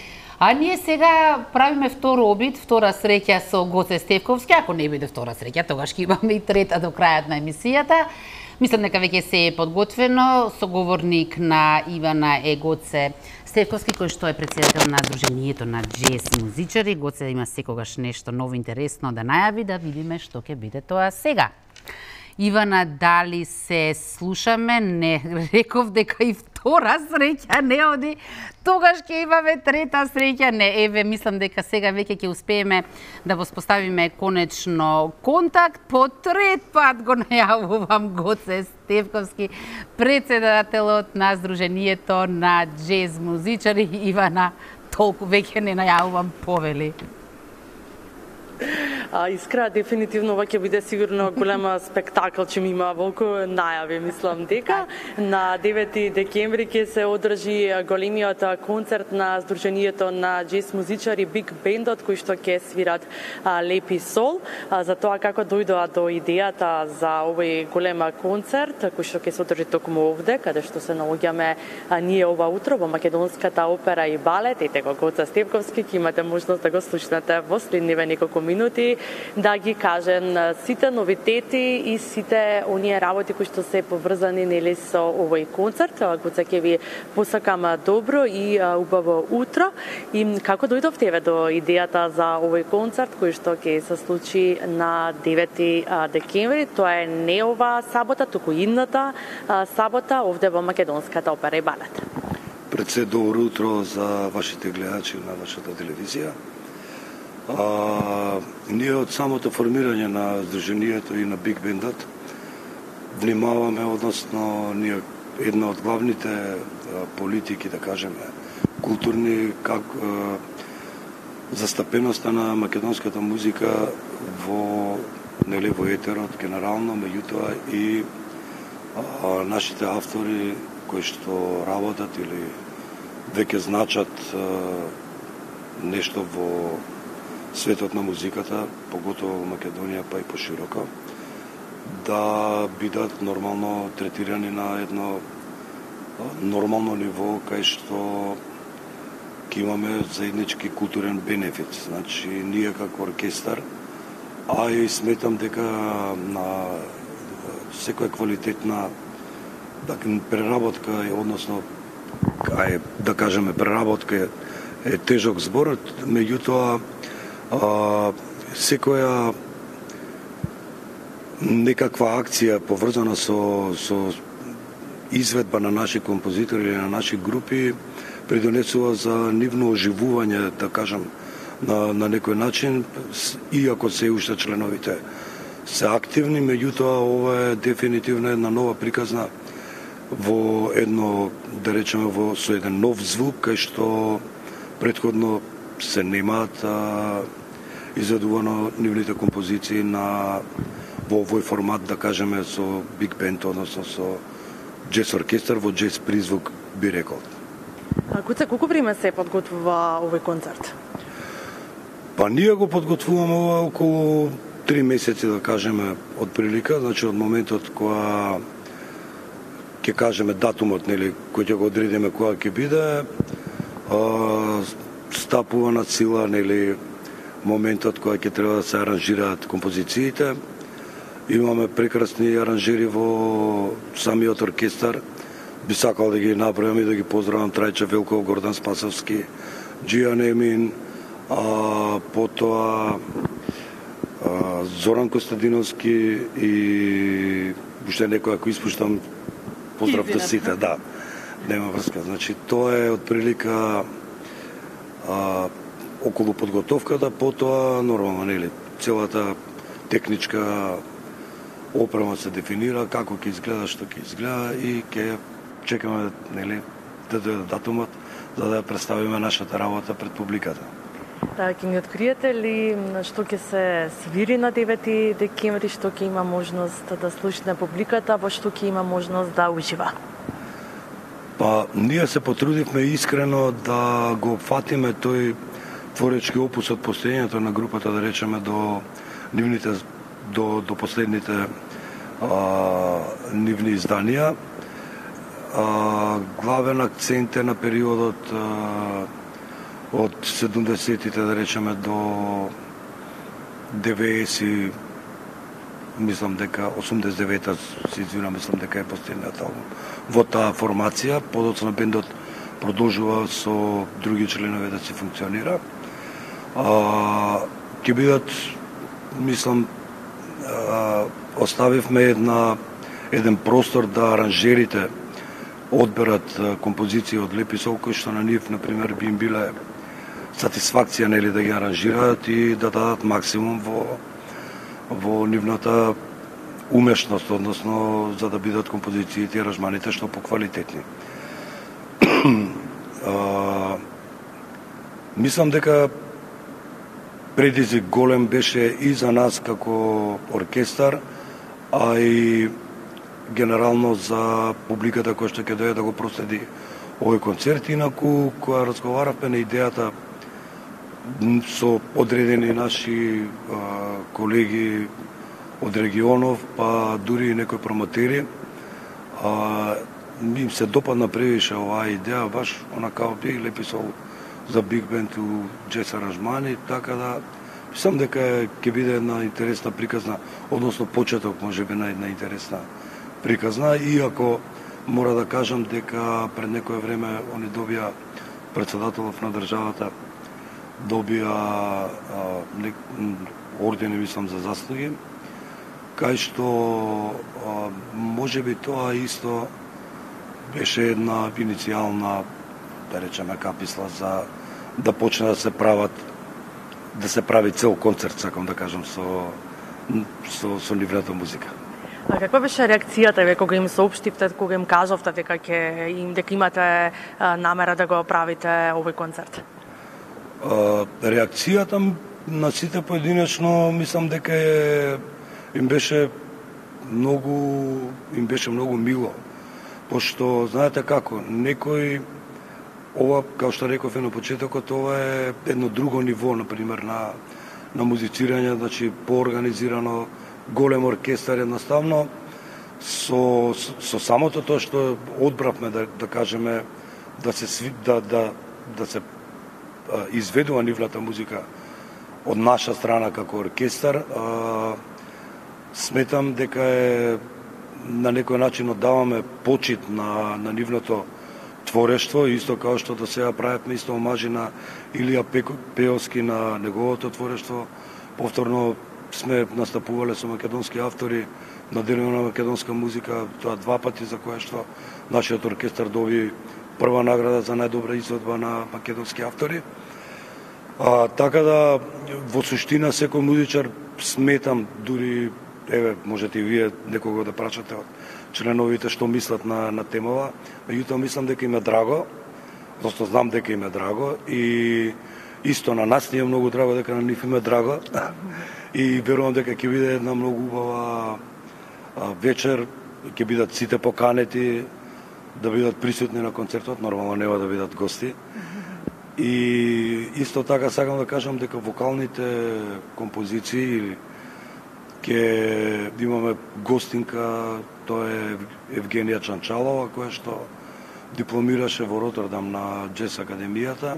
А ние сега правиме втор обид, втора среќа со Гоце Стевковски, ако не биде втора среќа, тогаш ќе имаме и трета до крајот на емисијата. Мислам дека веќе се е подготвено, соговорник на Ивана е Гоце Стевковски, кој што е претседател на Сдруженијето на джез музичари. Гоце има секогаш нешто ново интересно да најави, да видиме што ќе биде тоа сега. Ивана, дали се слушаме? Не, реков дека и втора среќа не оди, тогаш ќе имаме трета среќа. Не, еве, мислам дека сега веќе ќе успееме да воспоставиме конечно контакт. По трет пат го најавувам Гоце Стевковски, претседателот на Сдруженијето на джез музичари. Ивана, толку веќе не најавувам, повели. А, Искра, дефинитивно ова ќе биде сигурно голема спектакл, че ми има волку најави, мислам дека. На девети декември ќе се одржи големиот концерт на Сдруженијето на джез музичари Биг Бендот, кои што ќе свират а, Лепи Сол. А, за тоа како дојдоа до идејата за овој голем концерт, кој што ќе се одржи токму овде, каде што се наоѓаме а, ние ова утро во Македонската опера и балет. Ете го Гоце Стевковски, ќе имате можност да го слушнете во следниве неколку минути, да ги кажем сите новитети и сите оние работи кои што се поврзани нели со овој концерт. Гоце, ќе ви посакам добро и убаво утро. И како дојдовте еве до идејата за овој концерт кој што ќе се случи на девети декември? Тоа е не ова сабота, туку идната сабота овде во Македонската опера и балет. Пред се добро утро за вашите гледачи на вашата телевизија. А, ние од самото формирање на Сдруженијето и на Биг Бендот внимаваме, односно ние една од главните а, политики, да кажеме, културни, как а, застапеноста на македонската музика во нели во етерот генерално, меѓутоа и а, нашите автори кои што работат или веќе значат а, нешто во светот на музиката, поготово во Македонија, па и пошироко, да бидат нормално третирани на едно нормално ниво, кај што ќе имаме заеднички културен бенефит. Значи, ние како оркестар, а и сметам дека на секоја квалитетна преработка, односно, да кажеме, преработка е тежок збор, меѓутоа, А, секоја некаква акција поврзана со, со изведба на наши композитори или на наши групи придонесува за нивно оживување, да кажам, на, на некој начин, иако се уште членовите се активни, меѓутоа ова е дефинитивно една нова приказна во едно, да речеме, во, со еден нов звук, кај што претходно се немаат изведувано нивните композиции на во овој формат, да кажеме, со биг бенд, односно со джез оркестар, во джез призвук, би рекол. Куце, колку време се подготвува овој концерт? Па ние го подготвуваме ова околу три месеци, да кажеме, од прилика, значи од моментот кога ќе кажеме датумот, нели, кој ќе го одредиме кога ќе биде, а, стапува на сила, нели, моментот кога ќе треба да се аранжираат композициите. Имаме прекрасни аранжери во самиот оркестар. Би сакал да ги направам и да ги поздравам Трајче Велков, Гордан Спасовски, Джијан Емин, а, потоа а, Зоран Костадиновски и уште некој, ако испуштам, поздрав до сите, да, нема врска. Значи, тоа е од прилика а, околу подготовката, потоа нормално, нели, целата техничка опрема се дефинира, како ќе изгледа, што ќе изгледа и ќе чекаме, нели, да дојде датумот за да ја представиме нашата работа пред публиката. Да, ќе ни откриете ли што ќе се свири на девети декември, што ќе има можност да слушне публиката, во што ќе има можност да ужива? Па, ние се потрудивме искрено да го опфатиме тој творечки опус од постоењето на групата, да речеме, до нивните, до, до последните а, нивни изданија. А, главен акцент е на периодот а, од седумдесетите, да речеме, до деветдесет, мислам дека осумдесет и девета, се извинам, мислам дека е последниот албум. Во таа формација, подоцна бендот продолжува со други членови да се функционира. А, ќе бидат, мислам, а, оставивме една, еден простор да аранжерите одберат композиции од Лепи Сол, кои што на нив, например, би им биле сатисфакција, нели, да ги аранжираат и да дадат максимум во, во нивната умешност, односно за да бидат композициите и аранжманите што поквалитетни. а, мислам дека предизвик голем беше и за нас како оркестар, а и генерално за публиката која што ќе дојде да го проследи овој концерт. Инаку, кога разговаравме на идејата со одредени наши а, колеги од регионов, па дури и некои промотери, а, им се допадна превише оваа идеја, баш онака би Лепи Сол за биг бенд у джез аранжмани, така да мислам дека ќе биде една интересна приказна, односно почеток можеби на една интересна приказна, иако мора да кажам дека пред некое време они добија председателов на државата, добија а, не, ордени, мислам, за заслуги, кај што а, можеби тоа исто беше една иницијална, да речеме, каписла за да почне да се прават, да се прави цел концерт, сакам да кажам, со, со, со нивната музика. А каква беше реакцијата ве кога им соопштивте, кога им кажавте дека ќе им дека имате а, намера да го правите овој концерт? А, реакцијата на сите поединечно мислам дека е, им беше многу им беше многу мило, пошто знаете како некој ова, како што реков на почетокот, ова е едно друго ниво, например, на на музицирање, значи поорганизирано, голем оркестар, едноставно со, со, со самото тоа што одбравме да, да кажеме да се да да да се а, изведува нивната музика од наша страна како оркестар, а, сметам дека е на некој начин оддаваме почит на на нивното творештво, исто како што до сега правевме исто омажи на Илија Пеовски на неговото творештво. Повторно сме настапувале со македонски автори на Денот на македонска музика, тоа два пати, за кое што нашиот оркестар доби прва награда за најдобра изведба на македонски автори. А, така да, во суштина, секој музичар, сметам, дури, еве, можете и вие некого да прашате од членовите што мислат на, на темава, меѓутоа мислам дека им е драго, зашто знам дека им е драго и исто на нас ни е многу драго, дека на нив им е драго. И верувам дека ќе биде една многу убава вечер, ќе бидат сите поканети да бидат присутни на концертот, нормално нема да бидат гости. И исто така сакам да кажам дека вокалните композиции ќе имаме гостинка, тоа е Евгенија Чанчалова, која што дипломираше во Ротердам на Джез Академијата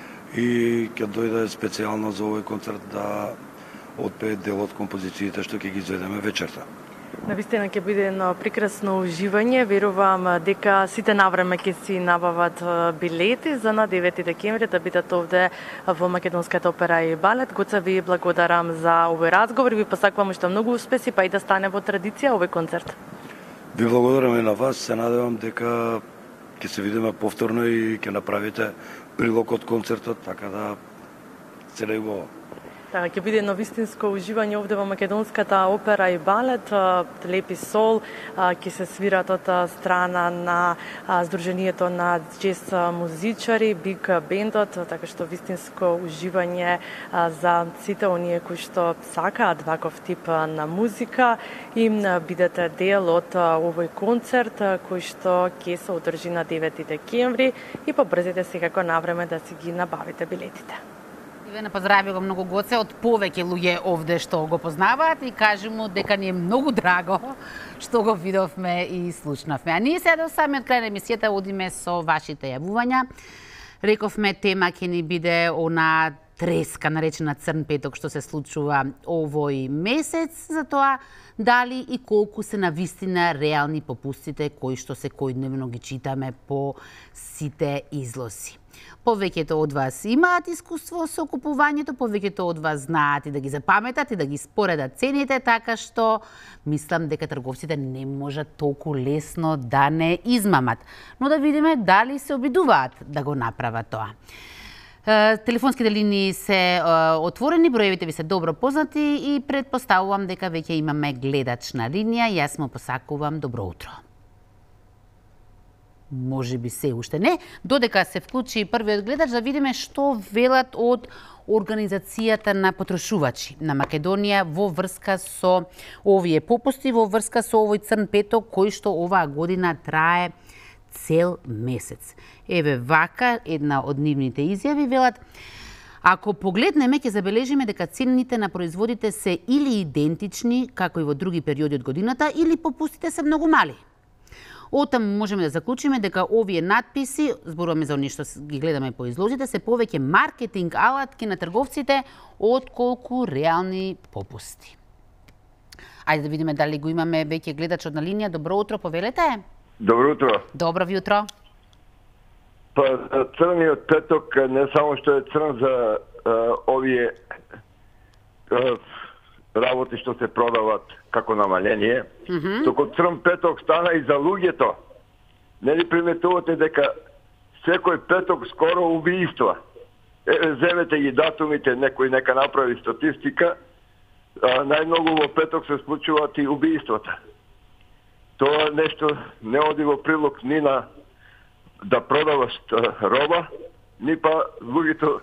и ќе дојде специјално за овој концерт да отпее дел од композициите што ќе ги изведеме вечерта. Навистина ќе биде едно прекрасно уживање. Верувам дека сите навреме ќе си набават билети за на девети декември да бидат овде во Македонската опера и балет. Гоце, ви благодарам за овој разговор и ви посакувам уште многу успеси, па и да стане во традиција овој концерт. Ви благодарам и на вас. Се надевам дека ќе се видиме повторно и ќе направите прилог од концертот, така да се најубаво. Така, ќе биде едно вистинско уживање овде во Македонската опера и балет. Лепи сол ќе се свират од страна на Сдруженијето на джез музичари, Биг бендот, така што вистинско уживање за сите оние кои што сакаат ваков тип на музика и бидете дел од овој концерт кој што ќе се одржи на девети декември и побрзете секако навреме да си ги набавите билетите. Ивена, поздрави го многу Гоце од повеќе луѓе овде што го познаваат и кажи му дека ни е многу драго што го видовме и слушнавме. А ние сега до самиот крај на емисијата одиме со вашите јавувања. Рековме тема ќе ни биде она треска наречена Црн петок што се случува овој месец, за тоа дали и колку се навистина реални попустите кои што секојдневно ги читаме по сите излози. Повеќето од вас имаат искуство со купувањето, повеќето од вас знаат и да ги запаметат и да ги споредат цените, така што мислам дека трговците не можат толку лесно да не измамат. Но да видиме дали се обидуваат да го направат тоа. Телефонските линии се отворени, броевите ви се добро познати и предпоставувам дека веќе имаме гледач на линија. Јас му посакувам добро утро. Може би се уште не, додека се вклучи првиот гледач да видиме што велат од Организацијата на потрошувачи на Македонија во врска со овие попусти, во врска со овој Црн петок кој што оваа година трае цел месец. Еве вака една од нивните изјави велат: ако погледнеме ќе забележиме дека цените на производите се или идентични како и во други периоди од годината или попустите се многу мали. Оттаму можеме да заклучиме дека овие надписи, зборуваме за оние што ги гледаме по изложите, се повеќе маркетинг алатки на трговците отколку реални попусти. Ајде да видиме дали го имаме веќе гледачот на линија. Добро утро, повелете. Добро утро. Добро ви утро. Па Црниот петок не само што е црн за а, овие а, работи што се продават како намаление, mm -hmm. току Црн петок стана и за луѓето. Нели приметувате дека секој петок скоро убиства? Е, земете ги датумите, некој нека направи статистика, а, најмногу во петок се случуваат и убиствата. Тоа нешто не оди во прилог ни на да продаваш роба, ни па луѓето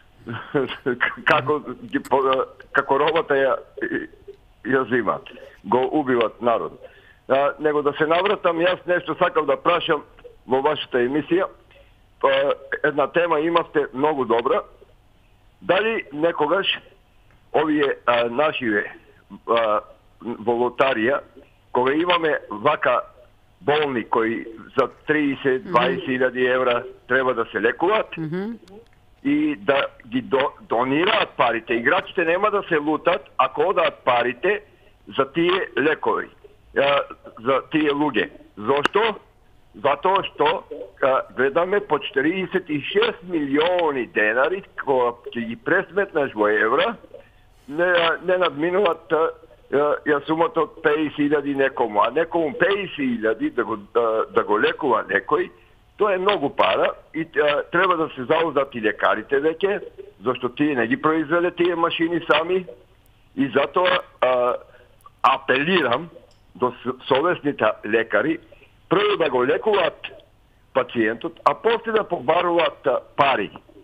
како ги како робата ја ја зимат, го убиват народ. А, него да се навратам, јас нешто сакам да прашам во вашата емисија. Па, една тема имавте многу добра. Дали некогаш овие а, наши а, волонтарија, кога имаме вака болни кои за триесет до дваесет илјади евра треба да се лекуваат, mm -hmm. и да ги до, донираат парите. Играчите нема да се лутат ако одаат парите за тие лекови, за тие луѓе. Зошто? Затоа што а, гледаме по четириесет и шест милиони денари кога ќе ги пресметнеш во евра, не, не надминуват ја сумата од петдесет илјади некому, а некому петдесет илјади да го, да, да го лекува некој. Тоа е многу пара и а, треба да се зауздат и лекарите веќе, зашто тие не ги произвеле тие машини сами, и затоа а, апелирам до совесните лекари прво да го лекуваат пациентот, а после да побаруваат пари.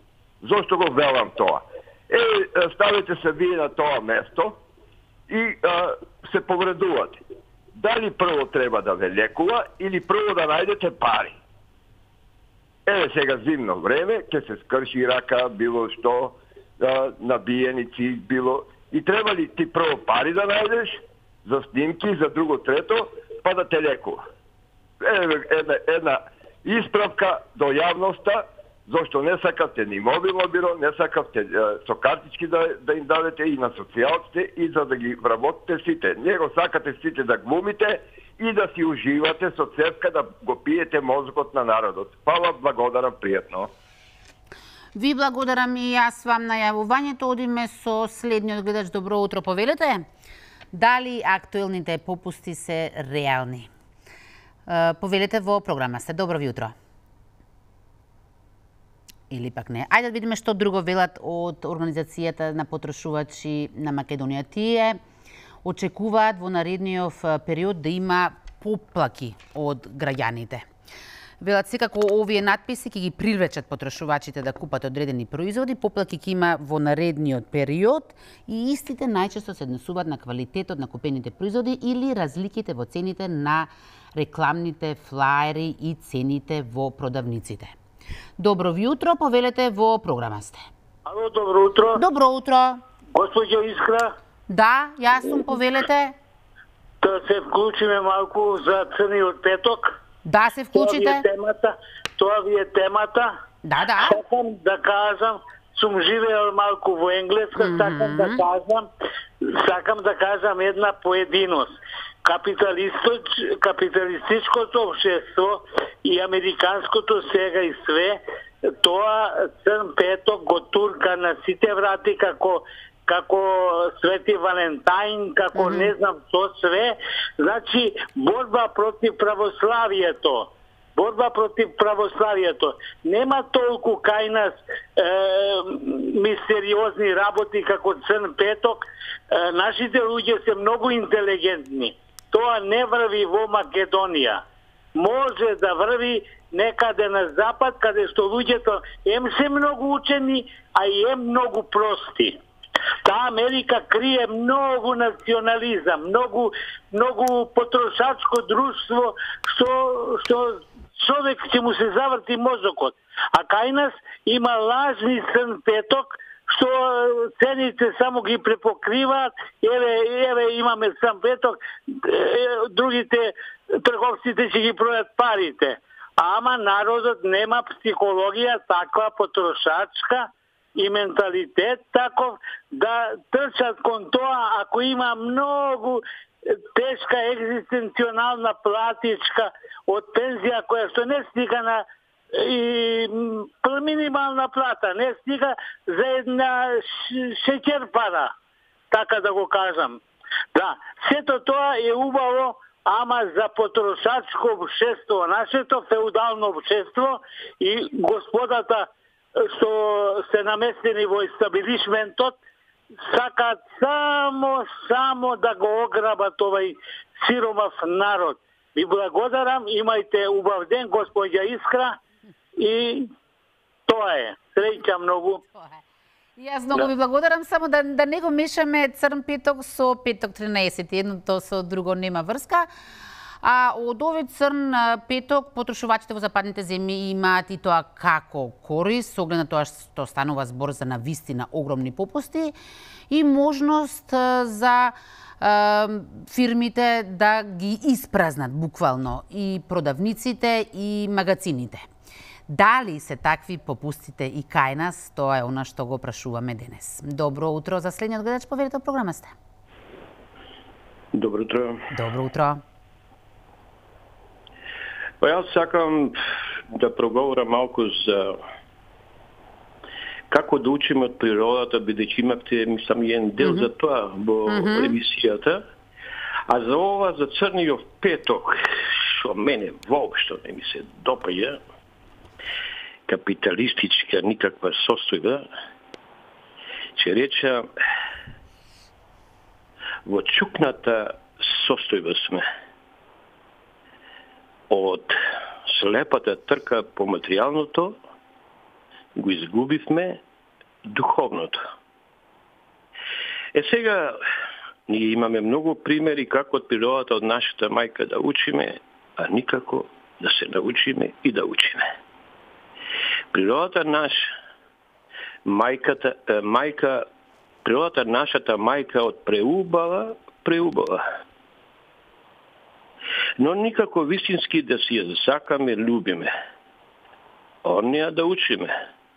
Зошто го велам тоа? Е, ставите се вие на тоа место и а, се повредувате. Дали прво треба да ве лекува или прво да најдете пари? Еве сега зимно време, ќе се скрши рака, било што, а, набиеници, било... И треба ли ти прво пари да најдеш, за снимки, за друго трето, па да те лекува? Еве една, една исправка до јавноста, зашто не сакавте ни мобилно биро, не сакавте е, со картички да, да им дадете и на социјалците и за да ги вработите сите. Него сакате сите да глумите и да си уживате со цевка да го пиете мозокот на народот. Фала, благодарам, пријатно. Ви благодарам и јас вам на јавувањето. Одиме со следниот гледач. Добро утро, повелете. Дали актуелните попусти се реални? Повелете во програма сте. Добро ви утро. Или пак не. Ајде да видиме што друго велат од Организацијата на потрошувачи на Македонија. Тие очекуваат во наредниот период да има поплаки од граѓаните. Велат секако овие надписи ќе ги привлечат потрошувачите да купат одредени производи, поплаки ќе има во наредниот период и истите најчесто се однесуваат на квалитетот на купените производи или разликите во цените на рекламните флаери и цените во продавниците. Добро ви утро, повелете во програма сте. Ало, добро утро. Добро утро. Госпоѓо Искра. Да, јас сум, повелете. Да се вклучиме малку за црниот петок. Да, се вклучите. Тоа ви е темата. Тоа ви е темата. Да, да. Сакам да кажам, сум живеел малку во Енглеска, mm -hmm. сакам да кажам, сакам да кажам една поединост. Капиталистичкото општество и американското сега и све, тоа црн петок го турка на сите врати како како Свети Валентајн, како mm -hmm. не знам што све. Значи, борба против православието. Борба против православието. Нема толку кај нас е, мистериозни работи како црн петок. Е, нашите луѓе се многу интелигентни. Тоа не врви во Македонија. Може да врви некаде на запад, каде што луѓето ем се многу учени, а и ем многу прости. Таа Америка крие многу национализам, многу многу потрошачко друштво, што што човек ќе му се заврти мозокот. А кај нас има лажни црн петок, што цените само ги препокриваат. Еве, еве имаме црн петок, другите трговците ќе ги продаат парите. Ама народот нема психологија таква потрошачка и менталитет таков да трчат кон тоа ако има многу тешка екзистенционална платичка од пензија која што не стига на и минимална плата, не стига за една шеќер пара, така да го кажам. Да, сето тоа е убаво, ама за потрошачко општество, нашето феудално општество и господата што се наместени во естаблишментот, сакаат само, само да го ограбат овај сиромав народ. Ви благодарам, имајте убав ден, господја Искра, и тоа е. Среќа многу. Јас многу ви благодарам, само да, да не го мешаме црн петок со петок тринаесет, едното со друго нема врска. А од овој црн петок потрошувачите во западните земји имаат и тоа како корис, со оглед на тоа што станува збор за навистина огромни попусти и можност за е, фирмите да ги испразнат буквално и продавниците и магазините. Дали се такви попустите и кај нас, тоа е она што го прашуваме денес. Добро утро за следниот гледач, повелете програма сте. Добро утро. Добро утро. Па јас сакам да проговорам малку за како да учиме од природата, бидејќи имавте мислам еден дел mm -hmm. за тоа во mm -hmm. емисијата. А за ова, за црниот петок, што мене воопшто не ми се допаѓа, капиталистичка никаква состојба, ќе реча во чукната состојба сме. Од слепата трка по материјалното го изгубивме духовното. Е сега, ние имаме многу примери како од природата од нашата мајка да учиме, а никако да се научиме и да учиме. Природата наша, мајката, мајка, природата нашата мајка од преубава, преубава. Но никако вистински да си ја сакаме, любиме. Онија да учиме.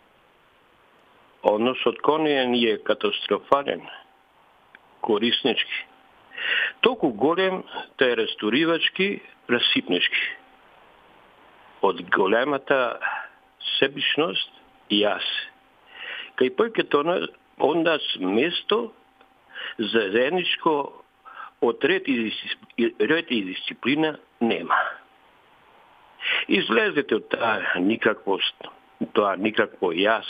Односот кон неја ни е катастрофален, кориснички. Толку голем да е растуривачки, расипнички. Од големата себичност и јас. Кај појкето он нас место за заедничко од ред и, ред и дисциплина нема. Излезете од таа никаквост, тоа никакво јас.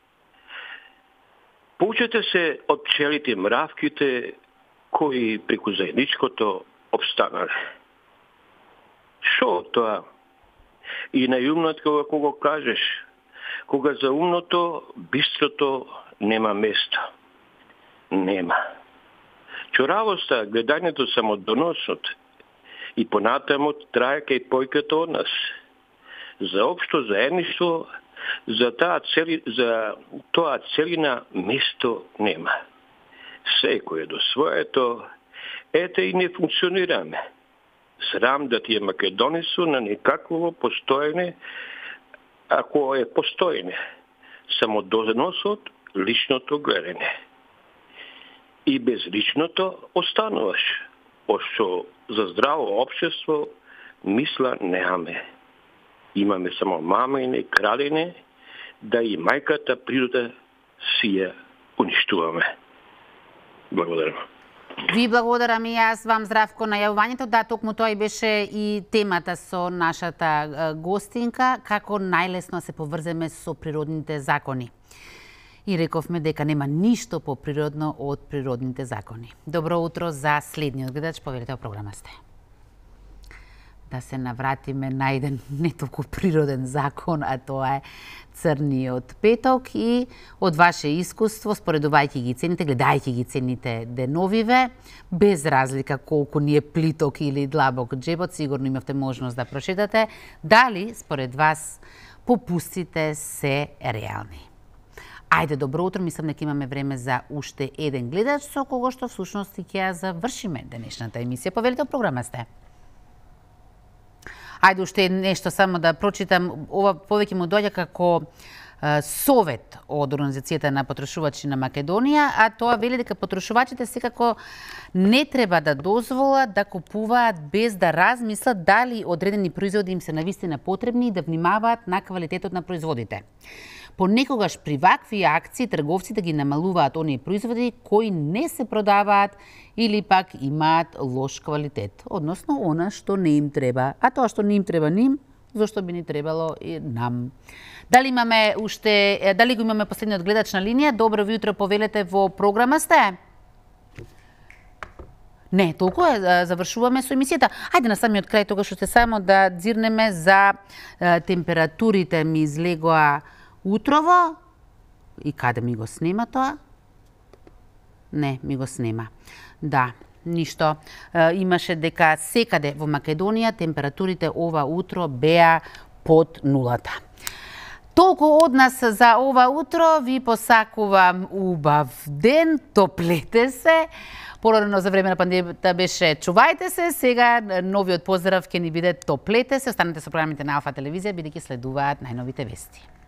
Поучете се од пчелите мравките кои преку заедничкото обстанале. Шо тоа? И најумнот кога го кажеш, кога за умното, бистрото нема место. Нема. Чоравоста, гледањето самодоноснот и понатамот трае кај појката од нас. За општо заедништво, за таа цели, за тоа целина место нема. Секој е до своето, ете и не функционираме. Срам да ти е македонисо на никакво постоење, ако е постоење. Самодоносот, личното гледање. И без личното остануваш. Ошто за здраво општество мисла немаме. Имаме само мамине, кралине, да и мајката природа си ја уништуваме. Благодарам. Ви благодарам и јас вам, Здравко, на јавувањето. Да, токму тоа и беше и темата со нашата гостинка, како најлесно се поврземе со природните закони. И рековме дека нема ништо поприродно од природните закони. Добро утро за следниот гледач, поверите, програма сте. Да се навратиме на еден не толку природен закон, а тоа е црниот петок, и од ваше искуство, споредувајќи ги цените, гледајќи ги цените деновиве, без разлика колку ни е плиток или длабок джебот, сигурно имавте можност да прочитате, дали според вас попустите се реални. Ајде, добро утро, мислам дека имаме време за уште еден гледач, со кого што всушност ќе ја завршиме денешната емисија. Повелите, програма сте. Ајде, уште нешто само да прочитам. Ова повеќе му доаѓа како е, совет од Организацијата на потрошувачи на Македонија, а тоа вели дека потрошувачите секако не треба да дозволат да купуваат без да размислат дали одредени производи им се навистина потребни и да внимаваат на квалитетот на производите. Понекогаш при вакви акции трговците ги намалуваат оние производи кои не се продаваат или пак имаат лош квалитет, односно она што не им треба. А тоа што не им треба ним, зашто би ни требало и нам. Дали имаме уште, дали го имаме последниот гледач на линија? Добро ви утро, повелете, во програма сте? Не, толку е, завршуваме со емисијата. Ајде на самиот крај, тогаш што се само да дзирнеме за е, температурите. Ми излегоа утрово. И каде ми го снема тоа? Не, ми го снема. Да, ништо. Е, имаше дека секаде во Македонија температурите ова утро беа под нулата. Толку од нас за ова утро. Ви посакувам убав ден, топлете се. Порано за време на пандемијата беше чувајте се, сега новиот поздрав ќе ни биде топлете се. Останете со програмите на Алфа телевизија, бидејќи следуваат најновите вести.